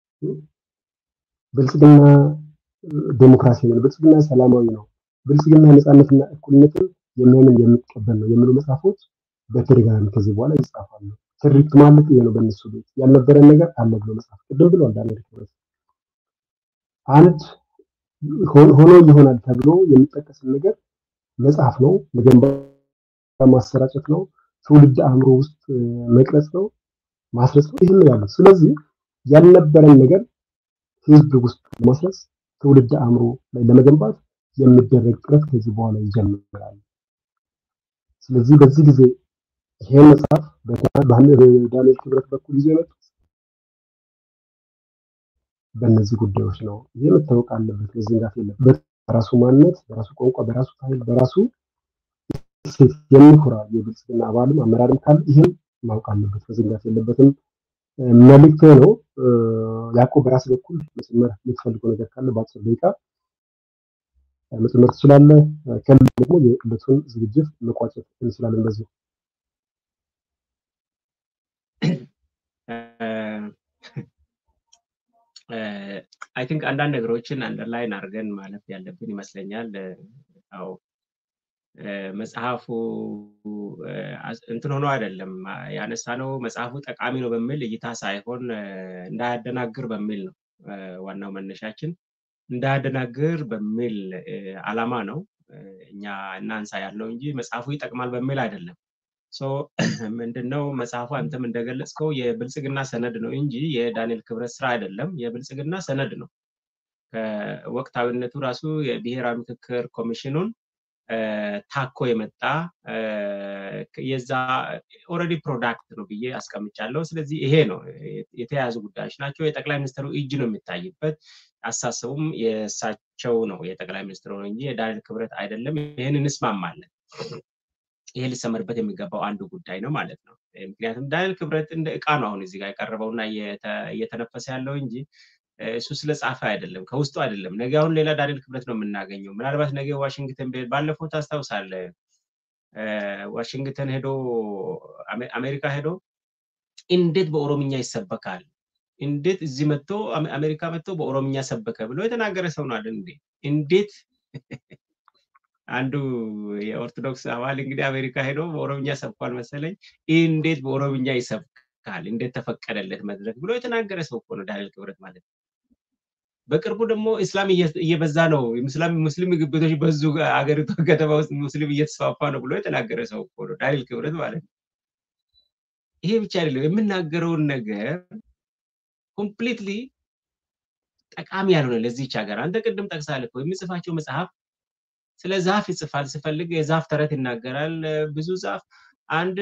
ብልጽግና ዴሞክራሲ ነው፣ ብልጽግና ሰላማዊ ነው፣ ብልጽግና ነፃነትና እኩልነትን የሚያምን የሚቀበል ነው የሚሉ መጽሐፎች በተደጋጋሚ ከዚህ በኋላ ይጻፋሉ። ትርክት ማለት ይሄ ነው። በእነሱ ቤት ያልነበረን ነገር አለ ብሎ መጽሐፍ ቅድም ብሏል ዳንኤል ክብረት። አንድ ሆኖ ይሆናል ተብሎ የሚጠቀስን ነገር መጽሐፍ ነው፣ መገንባት ማሰራጨት ነው፣ ትውልድ አእምሮ ውስጥ መቅረጽ ነው፣ ማስረጽ ነው። ይሄን ያለው ስለዚህ ያልነበረን ነገር ህዝብ ውስጥ ለማስረጽ ትውልድ አእምሮ ላይ ለመገንባት የሚደረግ ጥረት ከዚህ በኋላ ይጀምራል። ስለዚህ በዚህ ጊዜ ይሄ መጽሐፍ በዳንኤል ክብረት በኩል ይዞ የመጡት በእነዚህ ጉዳዮች ነው። ይሄ መታወቅ አለበት፣ መዘንጋት የለበትም። በራሱ ማንነት፣ በራሱ ቋንቋ፣ በራሱ ኃይል፣ በራሱ እሴት የሚኮራ የብልጽግና አባልም አመራርም ካለ ይህም ማወቅ አለበት፣ መዘንጋት የለበትም መልዕክቴ ነው። ያዕቆብ በራስ በኩል መጨመር የምትፈልገው ነገር ካለ በአጭር ደቂቃ መጨመር ትችላለህ። ከሌለ ደግሞ የዕለቱን ዝግጅት መቋጨት እንችላለን በዚሁ። አይ ቲንክ አንዳንድ ነገሮችን አንደርላይን አድርገን ማለፍ ያለብን ይመስለኛል። ያው መጽሐፉ እንትን ሆኖ አይደለም ያነሳነው፣ መጽሐፉ ጠቃሚ ነው በሚል እይታ ሳይሆን እንዳያደናግር በሚል ነው። ዋናው መነሻችን እንዳያደናግር በሚል ዓላማ ነው እኛ እናንሳ ያለው እንጂ መጽሐፉ ይጠቅማል በሚል አይደለም። ሶ ምንድነው መጽሐፉ አንተም እንደገለጽከው የብልጽግና ሰነድ ነው እንጂ የዳንኤል ክብረት ስራ አይደለም። የብልጽግና ሰነድ ነው። ከወቅታዊነቱ ራሱ የብሔራዊ ምክክር ኮሚሽኑን ታኮ የመጣ የዛ ኦልሬዲ ፕሮዳክት ነው ብዬ አስቀምጫለሁ። ስለዚህ ይሄ ነው የተያዙ ጉዳዮች ናቸው። የጠቅላይ ሚኒስትሩ እጅ ነው የሚታይበት። አሳሰቡም የእሳቸው ነው የጠቅላይ ሚኒስትሩ ነው እንጂ የዳንኤል ክብረት አይደለም። ይሄን እንስማማለን። ይሄ ሊሰመርበት የሚገባው አንዱ ጉዳይ ነው ማለት ነው። ምክንያቱም ዳንኤል ክብረት እንደ ዕቃ ነው አሁን እዚህ ጋር የቀረበውና እየተነፈሰ ያለው እንጂ እሱ ስለጻፈ አይደለም፣ ከውስጡ አይደለም። ነገ አሁን ሌላ ዳንኤል ክብረት ነው የምናገኘው። ምናልባት ነገ ዋሽንግተን ባለፈው ታስታውሳለህ፣ ዋሽንግተን ሄዶ አሜሪካ ሄዶ እንዴት በኦሮምኛ ይሰበካል፣ እንዴት እዚህ መጥቶ አሜሪካ መጥቶ በኦሮምኛ ሰበከ ብሎ የተናገረ ሰው ነው አይደል እንዴ? እንዴት አንዱ የኦርቶዶክስ አባል እንግዲህ አሜሪካ ሄዶ በኦሮምኛ ሰብኳል መሰለኝ። እንዴት በኦሮምኛ ይሰብካል፣ እንዴት ተፈቀደለት መድረክ ብሎ የተናገረ ሰው እኮ ነው ዳንኤል ክብረት ማለት ነው። በቅርቡ ደግሞ እስላም እየበዛ ነው፣ ሙስሊም ግብቶች በዙ፣ አገሪቱ ከተማ ውስጥ ሙስሊም እየተስፋፋ ነው ብሎ የተናገረ ሰው እኮ ነው ዳንኤል ክብረት ማለት ነው። ይሄ ብቻ አይደለም፣ የምናገረውን ነገር ኮምፕሊትሊ ጠቃሚ ያልሆነ ለዚህች ሀገር። አንተ ቅድም ጠቅሳለህ እኮ የሚጽፋቸው መጽሐፍ ስለ ዛፍ ይጽፋል፣ ሲፈልግ የዛፍ ተረት ይናገራል። ብዙ ዛፍ አንድ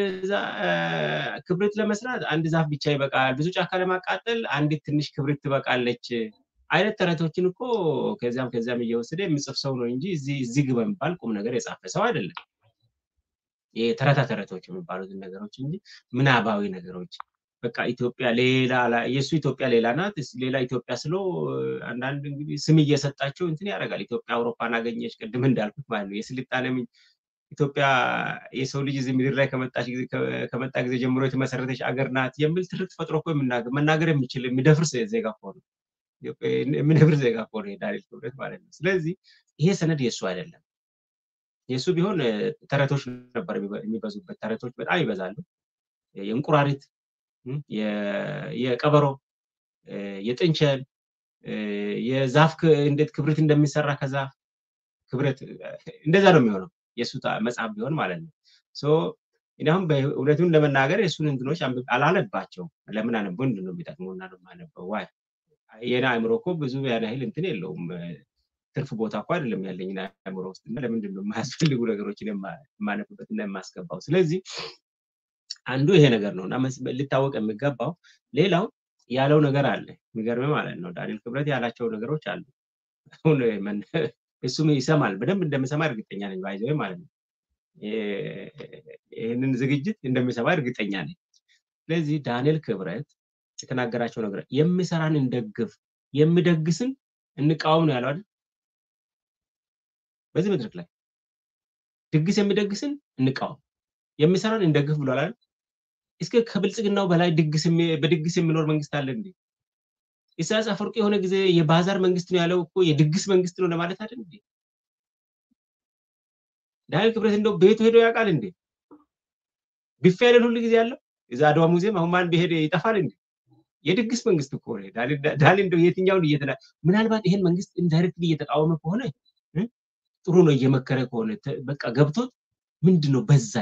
ክብሪት ለመስራት አንድ ዛፍ ብቻ ይበቃል፣ ብዙ ጫካ ለማቃጠል አንዲት ትንሽ ክብሪት ትበቃለች አይነት ተረቶችን እኮ ከዚያም እየወሰደ የሚጽፍ ሰው ነው እንጂ እዚህ ግባ የሚባል ቁም ነገር የጻፈ ሰው አይደለም። ተረቶች የሚባሉትን ነገሮች እንጂ ምናባዊ ነገሮች በቃ ኢትዮጵያ ሌላ የሱ ኢትዮጵያ ሌላ ናት፣ ሌላ ኢትዮጵያ ስለ አንዳንድ እንግዲህ ስም እየሰጣቸው እንትን ያደርጋል። ኢትዮጵያ አውሮፓን አገኘች ቅድም እንዳልኩት ማለት ነው። የስልጣኔ ኢትዮጵያ የሰው ልጅ እዚህ ምድር ላይ ከመጣ ጊዜ ጀምሮ የተመሰረተች አገር ናት የሚል ትርክት ፈጥሮ እኮ መናገር የሚችል የሚደፍር ዜጋ እኮ ነው። የሚደፍር ዜጋ እኮ ነው ዳንኤል ክብረት ማለት ነው። ስለዚህ ይሄ ሰነድ የሱ አይደለም። የሱ ቢሆን ተረቶች ነበር የሚበዙበት። ተረቶች በጣም ይበዛሉ። የእንቁራሪት፣ የቀበሮ፣ የጥንቸል፣ የዛፍ እንዴት ክብሪት እንደሚሰራ ከዛፍ ክብሪት እንደዛ ነው የሚሆነው የሱ መጽሐፍ ቢሆን ማለት ነው። ሶ አሁን በእውነቱን ለመናገር የሱን እንትኖች አላነባቸው። ለምን አነበው? እንደው የሚጠቅመውና ነው የማነበው። ዋይ የና አእምሮ እኮ ብዙ ያን ያህል እንትን የለውም። ትርፍ ቦታ እኮ አይደለም ያለኝ አእምሮ ውስጥ። እና ለምንድን ነው የማያስፈልጉ ነገሮችን የማነብበትና የማስገባው? ስለዚህ አንዱ ይሄ ነገር ነውና ሊታወቅ የሚገባው። ሌላው ያለው ነገር አለ የሚገርም ማለት ነው። ዳንኤል ክብረት ያላቸው ነገሮች አሉ። አሁን እሱም ይሰማል፣ በደንብ እንደሚሰማ እርግጠኛ ነኝ። ባይዘው ማለት ነው ይሄንን ዝግጅት እንደሚሰማ እርግጠኛ ነኝ። ስለዚህ ዳንኤል ክብረት የተናገራቸው ነገር የሚሰራን እንደግፍ፣ የሚደግስን እንቃወም ነው ያለው አይደል? በዚህ መድረክ ላይ ድግስ የሚደግስን እንቃወም፣ የሚሰራን እንደግፍ ብሏል አይደል? እስከ ከብልጽግናው በላይ በድግስ የሚኖር መንግስት አለ እንዴ? ኢሳያስ አፈወርቂ የሆነ ጊዜ የባዛር መንግስት ነው ያለው እኮ የድግስ መንግስት ነው ለማለት አይደል እንዴ? ዳንኤል ክብረት እንደው ቤቱ ሄዶ ያውቃል እንዴ? ቢፌ አይደል ሁሉ ጊዜ ያለው እዛ አድዋ ሙዚየም አሁን ማን ቢሄድ ይጠፋል እንዴ? የድግስ መንግስት እኮ ነው ዳንኤል። እንደው የትኛውን ምናልባት ይሄን መንግስት ኢንዳይሬክትሊ እየተቃወመ ከሆነ ጥሩ ነው፣ እየመከረ ከሆነ በቃ ገብቶት ምንድነው በዛ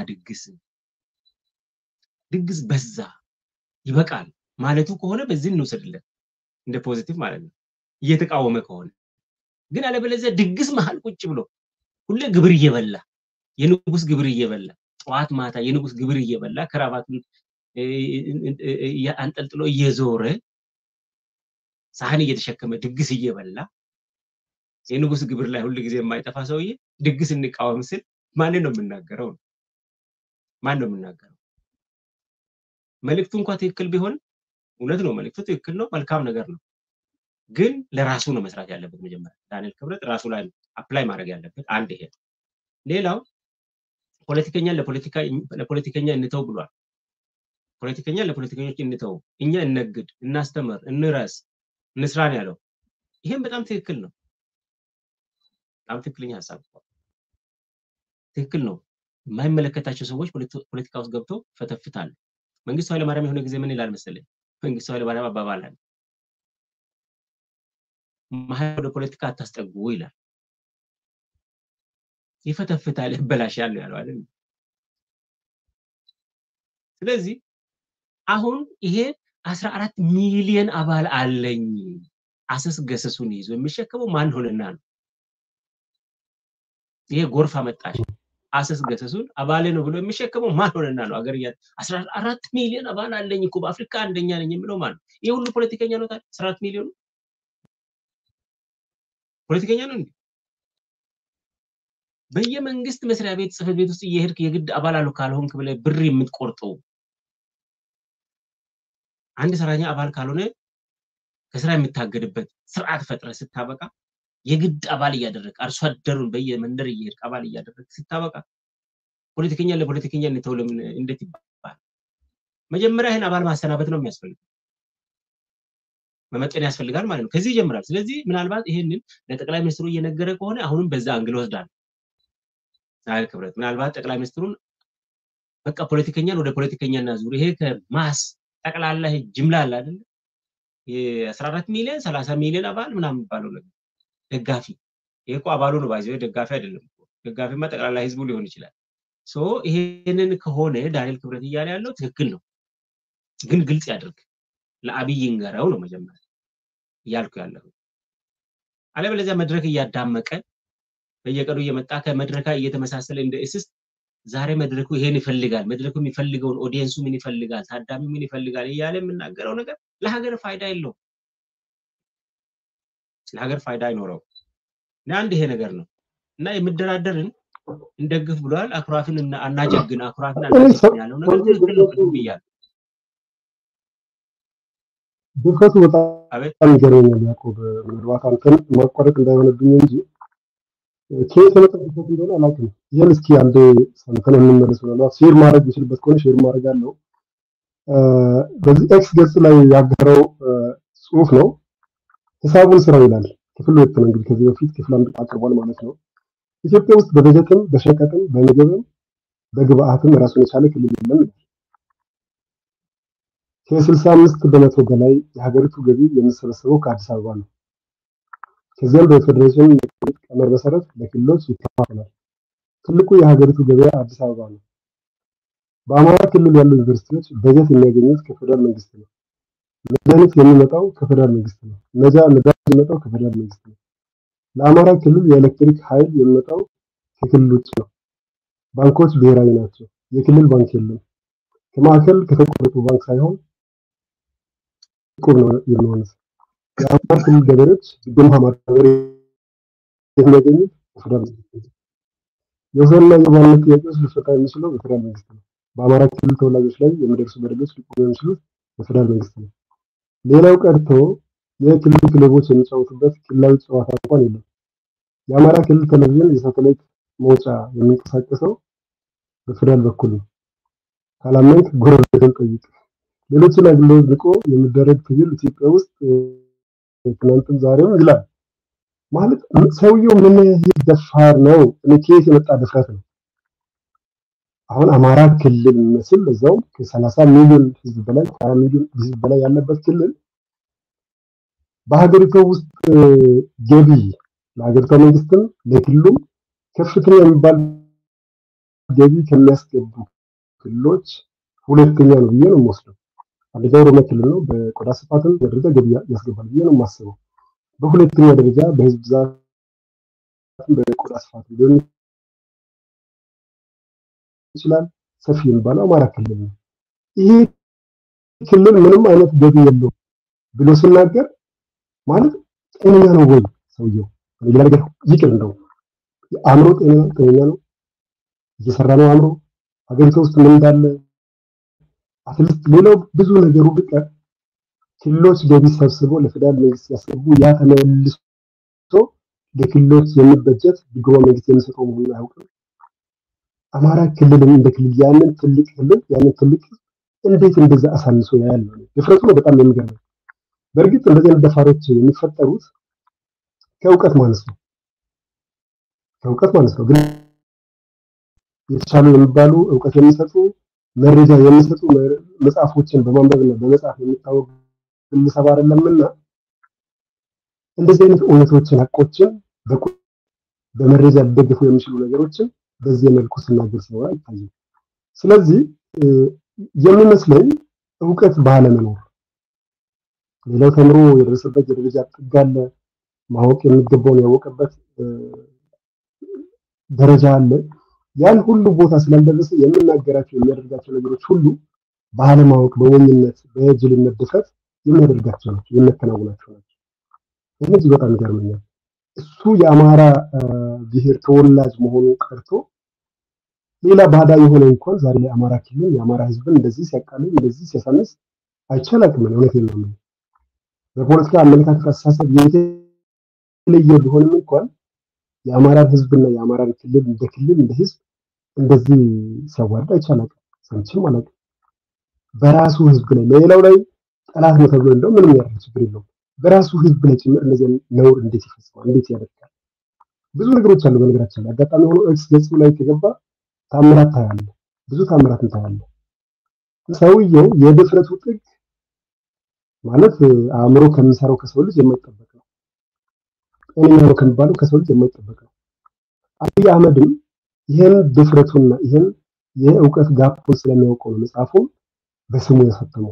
ድግስ በዛ ይበቃል ማለቱ ከሆነ በዚህ እንውሰድለት እንደ ፖዚቲቭ ማለት ነው። እየተቃወመ ከሆነ ግን አለበለዚያ ድግስ መሃል ቁጭ ብሎ ሁሌ ግብር እየበላ የንጉስ ግብር እየበላ ጠዋት ማታ የንጉስ ግብር እየበላ ከራባቱን አንጠልጥሎ እየዞረ ሳህን እየተሸከመ ድግስ እየበላ የንጉስ ግብር ላይ ሁሉ ጊዜ የማይጠፋ ሰውዬ ድግስ እንቃወም ስል ማንን ነው የምናገረው? ማን ነው የሚናገረው? መልእክቱ እንኳን ትክክል ቢሆን እውነት ነው፣ መልእክቱ ትክክል ነው፣ መልካም ነገር ነው። ግን ለራሱ ነው መስራት ያለበት። መጀመሪያ ዳንኤል ክብረት ራሱ ላይ አፕላይ ማድረግ ያለበት አንድ ይሄ። ሌላው ለፖለቲከኛ እንተው ብሏል። ፖለቲከኛ ለፖለቲከኞች እንተው፣ እኛ እንነግድ፣ እናስተምር፣ እንረስ፣ እንስራን ያለው ይሄም በጣም ትክክል ነው። በጣም ትክክለኛ ሐሳብ ትክክል ነው። የማይመለከታቸው ሰዎች ፖለቲካ ውስጥ ገብተው ፈተፍታሉ። መንግስቱ ኃይለማርያም የሆነ ጊዜ ምን ይላል መሰለኝ? መንግስቱ ኃይለማርያም አባባል አለ፣ መሀል ወደ ፖለቲካ አታስጠጉ ይላል። ይፈተፍታል፣ ይበላሻል ያለው አይደል? ስለዚህ አሁን ይሄ 14 ሚሊዮን አባል አለኝ አሰስ ገሰሱን ይዞ የሚሸከመው ማን ሆነና ነው? ይሄ ጎርፍ አመጣሽ አሰስ ገሰሱን አባሌ ነው ብሎ የሚሸከመው ማን ሆነና ነው? አገር 14 ሚሊዮን አባል አለኝ እኮ በአፍሪካ አንደኛ ነኝ የሚለው ማን ነው? ይሄ ሁሉ ፖለቲከኛ ነው ታዲያ? 14 ሚሊዮን ፖለቲከኛ ነው እንዴ? በየመንግስት መስሪያ ቤት ጽህፈት ቤት ውስጥ እየሄድክ የግድ አባል አሉ ካልሆንክ ብለህ ብር የምትቆርጠው አንድ ሰራተኛ አባል ካልሆነ ከስራ የምታገድበት ስርዓት ፈጥረህ ስታበቃ የግድ አባል እያደረክ አርሶ አደሩን በየመንደር እየሄድክ አባል እያደረክ ስታበቃ ፖለቲከኛ ለፖለቲከኛ እንተውለም እንዴት ይባላል? መጀመሪያ ይሄን አባል ማሰናበት ነው የሚያስፈልገው፣ መመጠን ያስፈልጋል ማለት ነው። ከዚህ ይጀምራል። ስለዚህ ምናልባት ይሄንን ለጠቅላይ ሚኒስትሩ እየነገረ ከሆነ አሁንም በዛ አንግል ወስዳል ዳንኤል ክብረት። ምናልባት ጠቅላይ ሚኒስትሩን በቃ ፖለቲከኛን ወደ ፖለቲከኛና ዙር ይሄ ከማስ ጠቅላላ ጅምላ አለ አይደል? የ14 ሚሊዮን 30 ሚሊዮን አባል ምናምን ባለው ነገር ደጋፊ ይሄ እኮ አባሉ ነው ባይዘው ደጋፊ አይደለም እኮ። ደጋፊማ ጠቅላላ ህዝቡ ሊሆን ይችላል። ይሄንን ከሆነ ዳንኤል ክብረት እያለ ያለው ትክክል ነው፣ ግን ግልጽ ያድርግ፣ ለአብይ ይንገረው ነው መጀመሪያ እያልኩ ያለው። አለበለዚያ መድረክ እያዳመቀ በየቀኑ እየመጣ ከመድረካ እየተመሳሰለ እንደ እስስት ዛሬ መድረኩ ይሄን ይፈልጋል፣ መድረኩ የሚፈልገውን ኦዲየንሱ ምን ይፈልጋል፣ ታዳሚ ምን ይፈልጋል እያለ የምናገረው ነገር ለሀገር ፋይዳ የለውም፣ ለሀገር ፋይዳ አይኖረው። አንድ ይሄ ነገር ነው እና የምደራደርን እንደግፍ ብሏል። አኩራፊን አናጀግን፣ አኩራፊን አናጀግን ያለው ነገር ትክክል ነው ብያለሁ። ድፍረቱ በጣም ይገርመኛል ያዕቆብ። ምናልባት አንተን ማቋረጥ እንዳይሆንብኝ እንጂ ከየት የመጣበት እንደሆነ አላውቅም። ይሄን እስኪ አንዴ ሰምተን እንመለስ። ምናልባት ሼር ማድረግ ይችልበት ከሆነ ሼር ማድረግ አለው። በዚህ ኤክስ ገጽ ላይ ያገረው ጽሁፍ ነው። ሂሳቡን ስራው ይላል። ክፍል 2 ነው እንግዲህ ከዚህ በፊት ክፍል 1 አቅርቧል ማለት ነው። ኢትዮጵያ ውስጥ በበጀትም በሸቀጥም በምግብም በግብአትም ራሱን የቻለ ክልል የለም። ከ65 በመቶ በላይ የሀገሪቱ ገቢ የሚሰበሰበው ከአዲስ አበባ ነው። ከዚያም በፌዴሬሽን ቀመር መሰረት ለክልሎች ይከፋፈላል። ትልቁ የሀገሪቱ ገበያ አዲስ አበባ ነው። በአማራ ክልል ያሉ ዩኒቨርሲቲዎች በጀት የሚያገኙት ከፌደራል መንግስት ነው። መድኃኒት የሚመጣው ከፌደራል መንግስት ነው። ነዳጅ የሚመጣው ከፌደራል መንግስት ነው። ለአማራ ክልል የኤሌክትሪክ ኃይል የሚመጣው ከክልል ውጭ ነው። ባንኮች ብሔራዊ ናቸው። የክልል ባንክ የለም። ከማዕከል ከተቆረጡ ባንክ ሳይሆን ቁብ ነው የሚሆኑት። የአማራ ክልል ገበሬዎች ድጎማ ማዳበሪያ የሚያገኙት ከፌደራል መንግስት ነው። የወሰንና የማንነት ጥያቄዎች ሊፈታ የሚችለው በፌደራል መንግስት ነው። በአማራ ክልል ተወላጆች ላይ የሚደርሱ በደሎች ሊቆሙ የሚችሉት በፌደራል መንግስት ነው። ሌላው ቀርቶ የክልል ክለቦች የሚጫወቱበት ክልላዊ ጨዋታ እንኳን የለም። የአማራ ክልል ቴሌቪዥን የሳተላይት መውጫ የሚንቀሳቀሰው በፌደራል በኩል ነው። ካላመንክ ጎረቤትን ጠይቅ። ሌሎችን አግሎት ንቆ የሚደረግ ትግል ኢትዮጵያ ውስጥ ትናንትም ዛሬም ይላል ማለት ሰውየው ምን ደፋር ነው? ከየት የመጣ ድፍረት ነው? አሁን አማራ ክልል መስል ለዛው ከ30 ሚሊዮን ህዝብ በላይ 40 ሚሊዮን ህዝብ በላይ ያለበት ክልል በሀገሪቱ ውስጥ ገቢ ለሀገሪቱ መንግስትም ለክልሉም ከፍተኛ የሚባል ገቢ ከሚያስገቡ ክልሎች ሁለተኛ ነው ብዬ ነው የምወስደው። አንደኛው ኦሮሚያ ክልል ነው። በቆዳ ስፋትም ደረጃ ገቢ ያስገባል ብዬ ነው የማስበው። በሁለተኛ ደረጃ በህዝብ ብዛት በቆዳ ስፋት ሊሆን ይችላል ሰፊ የሚባለው አማራ ክልል ነው። ይሄ ክልል ምንም አይነት ገቢ የለውም ብሎ ሲናገር ማለት ጤነኛ ነው ወይ ሰውየው? ሌላ ነገር ይቅር እንደው አእምሮ ጤነኛ ነው? እየሰራ ነው አእምሮ? ሀገሪቱ ውስጥ ምን እንዳለ አትሊስት ሌላው ብዙ ነገሩ ቢቀር ክልሎች ገቢ ሰብስበው ለፌደራል መንግስት ያስገቡ ያ ተመልሶ ለክልሎች የሚበጀት ድጎማ መንግስት የሚሰጠው መሆኑን አያውቅም። አማራ ክልልን እንደ ክልል ያንን ትልቅ ክልል ያንን ትልቅ እንዴት እንደዛ አሳንሶ ያያል ነው ድፍረቱ ነው በጣም የሚገርም። በእርግጥ እንደዚህ አይነት ደፋሮች የሚፈጠሩት ከእውቀት ማነስ ነው ግን የተሻሉ የሚባሉ እውቀት የሚሰጡ መረጃ የሚሰጡ መጽሐፎችን በማንበብና በመጽሐፍ የሚታወቅ ግለሰብ አይደለምና እንደዚህ አይነት እውነቶችን ሐቆችን በመረጃ ሊደገፉ የሚችሉ ነገሮችን በዚህ መልኩ ሲናገር ሲሆን አይታይም። ስለዚህ የሚመስለኝ እውቀት ባለመኖር ሌላው ተምሮ የደረሰበት የደረጃ ጥግ አለ፣ ማወቅ የሚገባውን ያወቀበት ደረጃ አለ። ያን ሁሉ ቦታ ስላልደረሰ የሚናገራቸው የሚያደርጋቸው ነገሮች ሁሉ ባለማወቅ በወኝነት በጅልነት ድፍረት የሚያደርጋቸው ናቸው የሚያከናውናቸው ናቸው። እነዚህ በጣም ይገርመኛል። እሱ የአማራ ብሔር ተወላጅ መሆኑ ቀርቶ ሌላ ባዳ የሆነ እንኳን ዛሬ የአማራ ክልል የአማራ ህዝብን እንደዚህ ሲያቃልል እንደዚህ ሲያሳንስ አይቻላቅም ነው እውነቴን ነው። በፖለቲካ አመለካከት አስተሳሰብ የተለየ ቢሆንም እንኳን የአማራ ህዝብና የአማራ ክልል እንደ ክልል እንደ ህዝብ እንደዚህ ሲያዋርድ አይቻላቅም ሰምቼም አላውቅም። በራሱ ህዝብ ላይ ሌላው ላይ ጠላት ነው ተብሎ እንደው ምንም ያደርግ ችግር የለውም። በራሱ ህዝብ ላይ ጭምር እንደዚህ ነውር እንዴት ይፈጽማል? እንዴት ያደርጋል? ብዙ ነገሮች አሉ። በነገራችን ላይ አጋጣሚ ሆኖ ኤክስ ገጹ ላይ ከገባ ታምራት ታያለ፣ ብዙ ታምራት ታያለ። ሰውየው የድፍረቱ ጥግ ማለት አእምሮ ከሚሰራው ከሰው ልጅ የማይጠበቅ ነው። ጤነኛ ነው ከሚባለው ከሰው ልጅ የማይጠበቅ ነው። አብይ አህመድም ይሄን ድፍረቱና ይሄን የእውቀት ጋፑን ስለሚያውቀው ነው መጽሐፉን በስሙ ያሳተመው።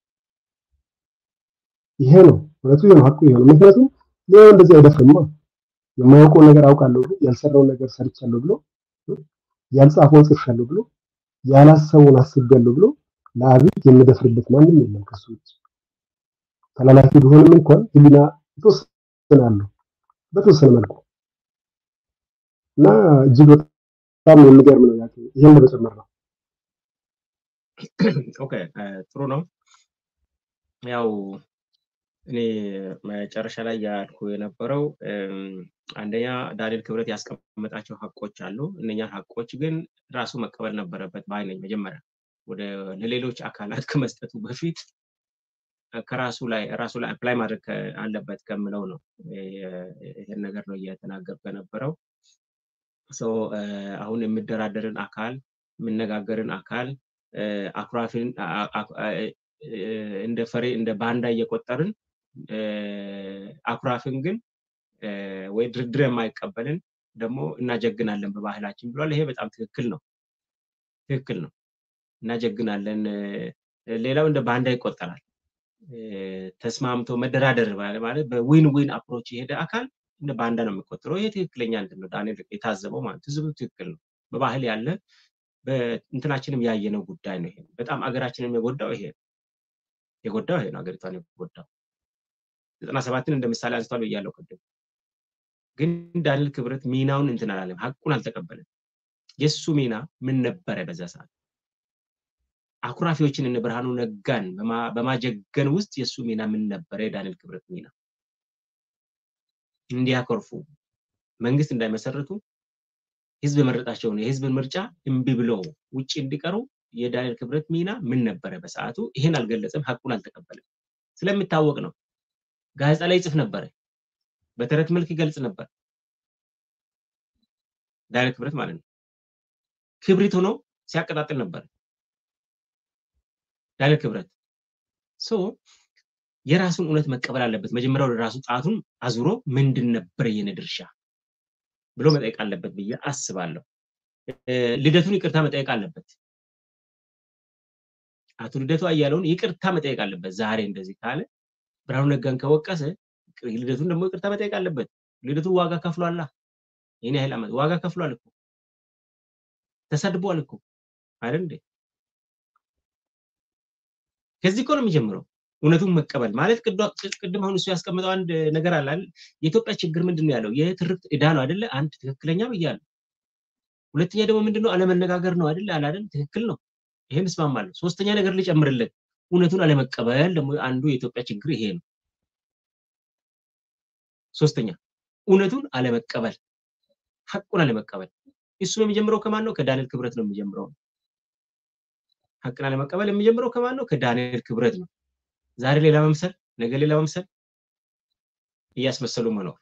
ይሄ ነው እውነቱ፣ ይሄ ነው ሐቁ፣ ይሄ ነው። ምክንያቱም ሌላው እንደዚህ አይደፍርማ። የማያውቀው ነገር አውቃለሁ ብሎ ያልሰራው ነገር ሰርቻለሁ ብሎ ያልጻፈውን ጽፌያለሁ ብሎ ያላሰበውን አስቤያለሁ ብሎ ለአብይ የሚደፍርለት ማንም የለም ከሱ ውጭ። ተላላፊ ቢሆንም እንኳን ህሊና ተወሰናለሁ በተወሰነ መልኩ እና እጅግ በጣም የሚገርም ነው። ይሄን ለመጨመር ነው። ኦኬ ጥሩ ነው። ያው እኔ መጨረሻ ላይ ያልኩ የነበረው አንደኛ ዳንኤል ክብረት ያስቀመጣቸው ሐቆች አሉ። እነኛ ሐቆች ግን ራሱ መቀበል ነበረበት ባይነኝ። መጀመሪያ ወደ ለሌሎች አካላት ከመስጠቱ በፊት ከራሱ ላይ አፕላይ ማድረግ አለበት ከምለው ነው ይሄን ነገር ነው እየተናገርኩ የነበረው። አሁን የሚደራደርን አካል የምነጋገርን አካል አኩራፊን እንደ ፈሬ እንደ ባንዳ እየቆጠርን አኩራፊን ግን ወይ ድርድር የማይቀበልን ደግሞ እናጀግናለን በባህላችን ብሏል። ይሄ በጣም ትክክል ነው እናጀግናለን። ሌላው እንደ ባንዳ ይቆጠራል። ተስማምቶ መደራደር ማለት በዊን ዊን አፕሮች የሄደ አካል እንደ ባንዳ ነው የሚቆጠረው። ይሄ ትክክለኛ እንደሆነ ዳንኤል የታዘበው ማለት ህዝቡ ትክክል ነው። በባህል ያለ በእንትናችንም ያየነው ጉዳይ ነው። ይሄ በጣም አገራችንን የጎዳው ይሄ ነው። አገሪቷን የጎዳው 97ን እንደ ምሳሌ አንስቷል ብያለሁ ቅድም። ግን ዳንኤል ክብረት ሚናውን እንትን አላለም፣ ሐቁን አልተቀበለም። የሱ ሚና ምን ነበረ በዛ ሰዓት? አኩራፊዎችን እነ ብርሃኑ ነጋን በማጀገን ውስጥ የሱ ሚና ምን ነበረ? የዳንኤል ክብረት ሚና እንዲያኮርፉ፣ መንግስት እንዳይመሰርቱ፣ ህዝብ የመረጣቸውን የህዝብን ምርጫ እምቢ ብለው ውጪ እንዲቀሩ የዳንኤል ክብረት ሚና ምን ነበረ በሰዓቱ? ይሄን አልገለጸም፣ ሐቁን አልተቀበለም። ስለሚታወቅ ነው። ጋዜጣ ላይ ይጽፍ ነበር፣ በተረት መልክ ይገልጽ ነበር ዳንኤል ክብረት ማለት ነው። ክብሪት ሆኖ ሲያቀጣጥል ነበር ዳንኤል ክብረት። የራሱን እውነት መቀበል አለበት። መጀመሪያ ወደ ራሱ ጣቱን አዙሮ ምንድን ነበር የኔ ድርሻ ብሎ መጠየቅ አለበት ብዬ አስባለሁ። ልደቱን ይቅርታ መጠየቅ አለበት። አቶ ልደቱ አያለውን ይቅርታ መጠየቅ አለበት። ዛሬ እንደዚህ ካለ ብርሃኑ ነጋን ከወቀሰ ልደቱን ደግሞ ይቅርታ መጠየቅ አለበት። ልደቱ ዋጋ ከፍሏል። ይሄን ያህል ዓመት ዋጋ ከፍሏል እኮ፣ ተሰድቧል እኮ አይደል እንዴ? ከዚህ እኮ ነው የሚጀምረው እውነቱን መቀበል ማለት። ቅድም አሁን እሱ ያስቀመጠው አንድ ነገር አለ አይደል? የኢትዮጵያ ችግር ምንድነው ያለው? የትርክት ዕዳ ነው አይደለ? አንድ ትክክለኛ ብያለሁ። ሁለተኛ ደግሞ ምንድነው አለመነጋገር ነው አይደል አላደል ትክክል ነው ይሄን እስማማለሁ ሶስተኛ ነገር ልጨምርለት እውነቱን አለመቀበል ደግሞ አንዱ የኢትዮጵያ ችግር ይሄ ነው ሶስተኛ እውነቱን አለመቀበል ሐቁን አለመቀበል እሱ የሚጀምረው ከማን ነው ከዳንኤል ክብረት ነው የሚጀምረው ሐቅን አለመቀበል የሚጀምረው ከማን ነው ከዳንኤል ክብረት ነው ዛሬ ሌላ መምሰል ነገ ሌላ መምሰል እያስመሰሉ መኖር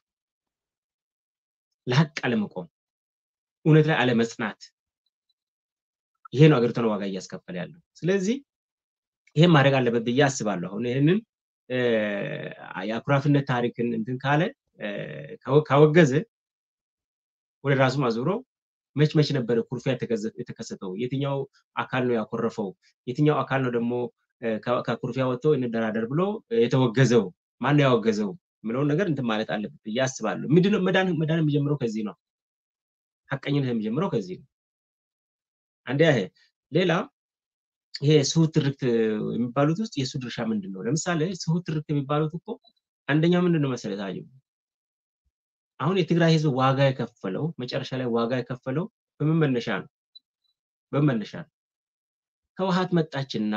ለሐቅ አለመቆም እውነት ላይ አለመጽናት ይሄ ነው አገሪቷን ዋጋ እያስከፈለ ያለው ስለዚህ ይሄን ማድረግ አለበት ብዬ አስባለሁ አሁን ይሄንን የአኩራፍነት ታሪክን እንትን ካለ ካወገዘ ወደ ራሱ ማዞሮ መች ነበር ኩርፊያ የተከሰተው የትኛው አካል ነው ያኮረፈው የትኛው አካል ነው ደግሞ ከኩርፊያ ወጥቶ እንደራደር ብሎ የተወገዘው ማን ነው ያወገዘው ምለው ነገር እንትን ማለት አለበት ያስባሉ ምንድነው መዳን የሚጀምረው ከዚህ ነው ሐቀኝነት የሚጀምረው ከዚህ ነው አንዴ ሌላ ይሄ ስሁት ትርክት የሚባሉት ውስጥ የሱ ድርሻ ምንድነው ለምሳሌ ስሁት ትርክት የሚባሉት እኮ አንደኛው ምንድነው መሰለታችሁ አሁን የትግራይ ህዝብ ዋጋ የከፈለው መጨረሻ ላይ ዋጋ የከፈለው በመመነሻ ነው ከውሃት መጣችና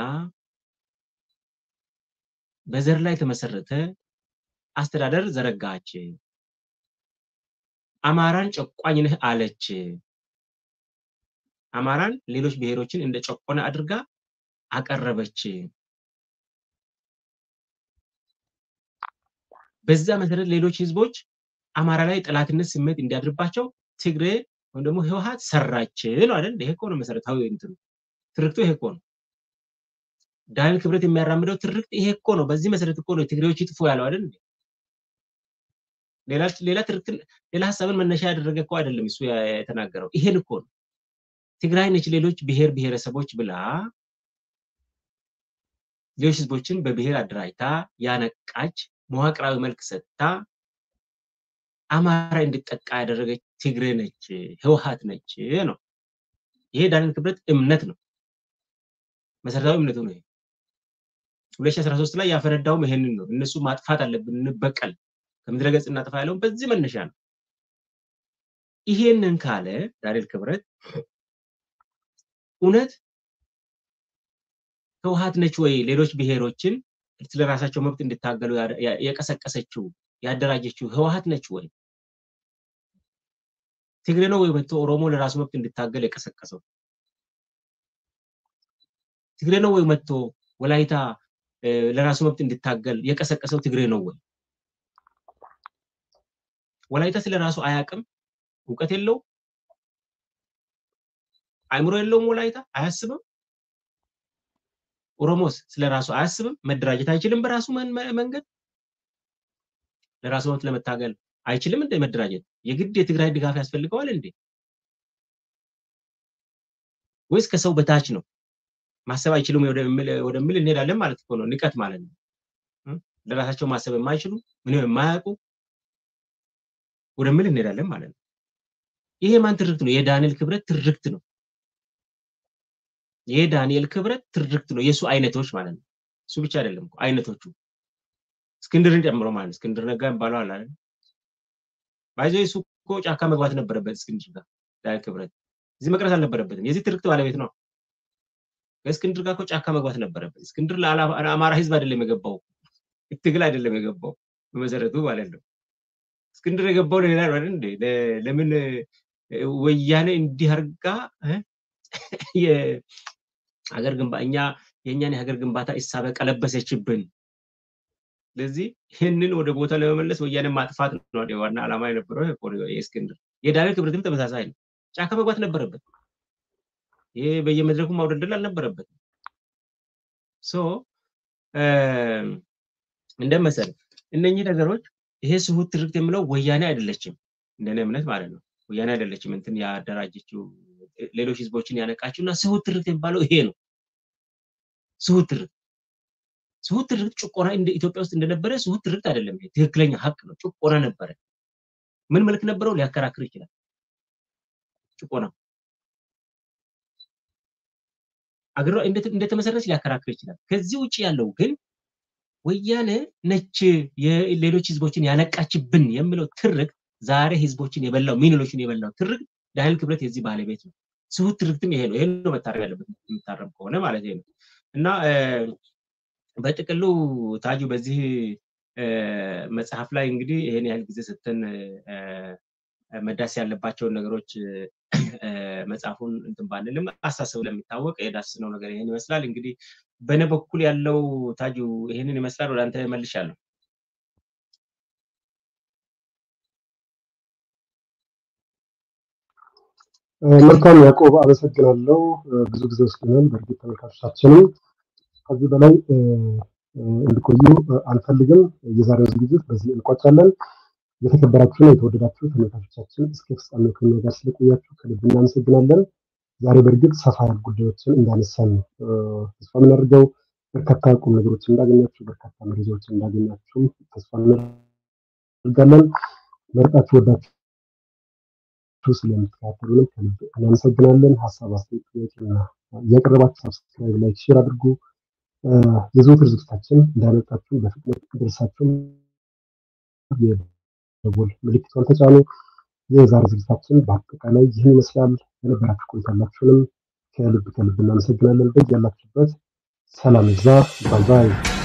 በዘር ላይ ተመሰረተ አስተዳደር ዘረጋች አማራን ጨቋኝ ነህ አለች አማራን ሌሎች ብሔሮችን እንደ ጨቆነ አድርጋ አቀረበች በዛ መሰረት ሌሎች ህዝቦች አማራ ላይ ጥላትነት ስሜት እንዲያድርባቸው ትግሬ ወይም ደግሞ ህወሓት ሰራች ነው አይደል ይሄ እኮ ነው መሰረታዊ እንትን ትርክቱ ይሄ እኮ ነው ዳንኤል ክብረት የሚያራምደው ትርክት ይሄ እኮ ነው በዚህ መሰረት እኮ ነው ትግሬዎች ይጥፉ ያለው አይደል ሌላ ትርክት ሌላ ሐሳብን መነሻ ያደረገ እኮ አይደለም እሱ የተናገረው ይሄን እኮ ነው ትግራይ ነች ሌሎች ብሔረሰቦች ብላ ሌሎች ህዝቦችን በብሔር አደራጅታ ያነቃች መዋቅራዊ መልክ ሰጥታ አማራ እንዲጠቃ ያደረገች ትግሬ ነች ህወሓት ነች ነው ይሄ ዳንኤል ክብረት እምነት ነው መሰረታዊ እምነቱ ነው 2013 ላይ ያፈረዳው ይሄንን ነው እነሱ ማጥፋት አለብን እንበቀል ከምድረገጽ እናጥፋ ያለው በዚህ መነሻ ነው ይሄንን ካለ ዳንኤል ክብረት እውነት ህወሓት ነች ወይ ሌሎች ብሔሮችን ስለራሳቸው መብት እንድታገሉ የቀሰቀሰችው ያደራጀችው ህወሓት ነች ወይ ትግሬ ነው ወይ መጥቶ ኦሮሞ ለራሱ መብት እንድታገል የቀሰቀሰው ትግሬ ነው ወይ መጥቶ ወላይታ ለራሱ መብት እንድታገል የቀሰቀሰው ትግሬ ነው ወይ ወላይታ ስለራሱ አያቅም ዕውቀት የለው አይምሮ የለውም ወላይታ አያስብም ኦሮሞስ ስለራሱ አያስብም መደራጀት አይችልም በራሱ መንገድ ለራሱ መብት ለመታገል አይችልም እንደ መደራጀት የግድ የትግራይ ድጋፍ ያስፈልገዋል እንዴ ወይስ ከሰው በታች ነው ማሰብ አይችሉም ወደሚል እንሄዳለን ማለት እኮ ነው ንቀት ማለት ነው ለራሳቸው ማሰብ የማይችሉ ምንም የማያውቁ ወደሚል እንሄዳለን ማለት ነው ይሄ ማን ትርክት ነው የዳንኤል ክብረት ትርክት ነው የዳንኤል ክብረት ትርክት ነው የሱ አይነቶች ማለት ነው እሱ ብቻ አይደለም አይነቶቹ እስክንድርን ጨምሮ ማለት እስክንድር ነጋ ባለው አለ ባይዘው እሱ እኮ ጫካ መግባት ነበረበት እስክንድር ጋር ዳንኤል ክብረት እዚህ መቅረት አልነበረበትም የዚህ ትርክት ባለቤት ነው እስክንድር ጋር እኮ ጫካ መግባት ነበረበት እስክንድር ለአማራ ህዝብ አይደለም የገባው ትግል አይደለም የገባው በመሰረቱ ማለት ነው እስክንድር የገባው ሌላ ነው አይደል እንዴ ለምን ወያኔ እንዲያርጋ የሀገር ግንባኛ የኛን የሀገር ግንባታ ኢሳበ ቀለበሰችብን ለዚህ ይሄንን ወደ ቦታ ለመመለስ ወያኔ ማጥፋት ነው ዋና ዓላማ የነበረው የእስክንድር የዳንኤል ክብረትም ተመሳሳይ ነው ጫካ መግባት ነበረበት ይሄ በየመድረኩ ማውደደል አልነበረበትም እንደመሰለ እነኚህ ነገሮች ይሄ ስሁት ትርክት የሚለው ወያኔ አይደለችም እንደኔ እምነት ማለት ነው ወያኔ አይደለችም እንትን ያደራጀችው ሌሎች ህዝቦችን ያነቃችውና ስሁት ትርክት የሚባለው ይሄ ነው ስሁት ትርክት ጭቆና እንደ ኢትዮጵያ ውስጥ እንደነበረ ስሁት ትርክት አይደለም ትክክለኛ ሀቅ ነው ጭቆና ነበረ ምን መልክ ነበረው ሊያከራክር ይችላል ጭቆና አገሩ እንደተመሰረተች ሊያከራክር ይችላል ከዚህ ውጪ ያለው ግን ወያኔ ነች የሌሎች ህዝቦችን ያነቃችብን የሚለው ትርክት ዛሬ ህዝቦችን የበላው ሚሊዮኖችን የበላው ትርክት ዳንኤል ክብረት የዚህ ባለቤት ነው። ስሁት ትርክትም ይሄ ነው መታረም ያለበት የሚታረም ከሆነ ማለት ነው። እና በጥቅሉ ታጁ በዚህ መጽሐፍ ላይ እንግዲህ ይሄን ያህል ጊዜ ሰጥተን መዳስ ያለባቸውን ነገሮች መጽሐፉን እንትን ባንልም አሳሰብ ለሚታወቅ የዳስነው ነገር ይሄን ይመስላል። እንግዲህ በእኔ በኩል ያለው ታጁ ይሄንን ይመስላል። ወደ አንተ መልሻለሁ። መልካም ያዕቆብ፣ አመሰግናለሁ። ብዙ ጊዜ ወስደናል። በእርግጥ ተመልካቾቻችንም ከዚህ በላይ እንዲቆዩ አንፈልግም። የዛሬው ዝግጅት በዚህ እንቋጫለን። የተከበራችሁና የተወደዳችሁ ተመልካቾቻችን እስከ ፍጻሜው ከእኛ ጋር ስለቆያችሁ ከልብ እናመሰግናለን። ዛሬ በእርግጥ ሰፋ ያሉ ጉዳዮችን እንዳነሳን ነው ተስፋ የምናደርገው። በርካታ ቁም ነገሮችን እንዳገኛችሁ፣ በርካታ መረጃዎችን እንዳገኛችሁ ተስፋ እናደርጋለን። መርጣችሁ ወዳችሁ ስለምትከታተሉንም ከልብ እናመሰግናለን። ሀሳብ አስተያየት፣ ጥያቄና እያቀረባችሁ ሰብስክራይብ፣ ላይክ፣ ሼር አድርጉ። የዘወትር ዝግጅታችን እንዳመጣችሁ በፍጥነት ደርሳችሁ የደወል ምልክቱን ተጫኑ። የዛሬ ዝግጅታችን በአጠቃላይ ይህን ይመስላል። የነበራችሁ ቆይታችሁንም ከልብ እናመሰግናለን። በያላችሁበት ሰላም ይብዛ። ባይ ባይ።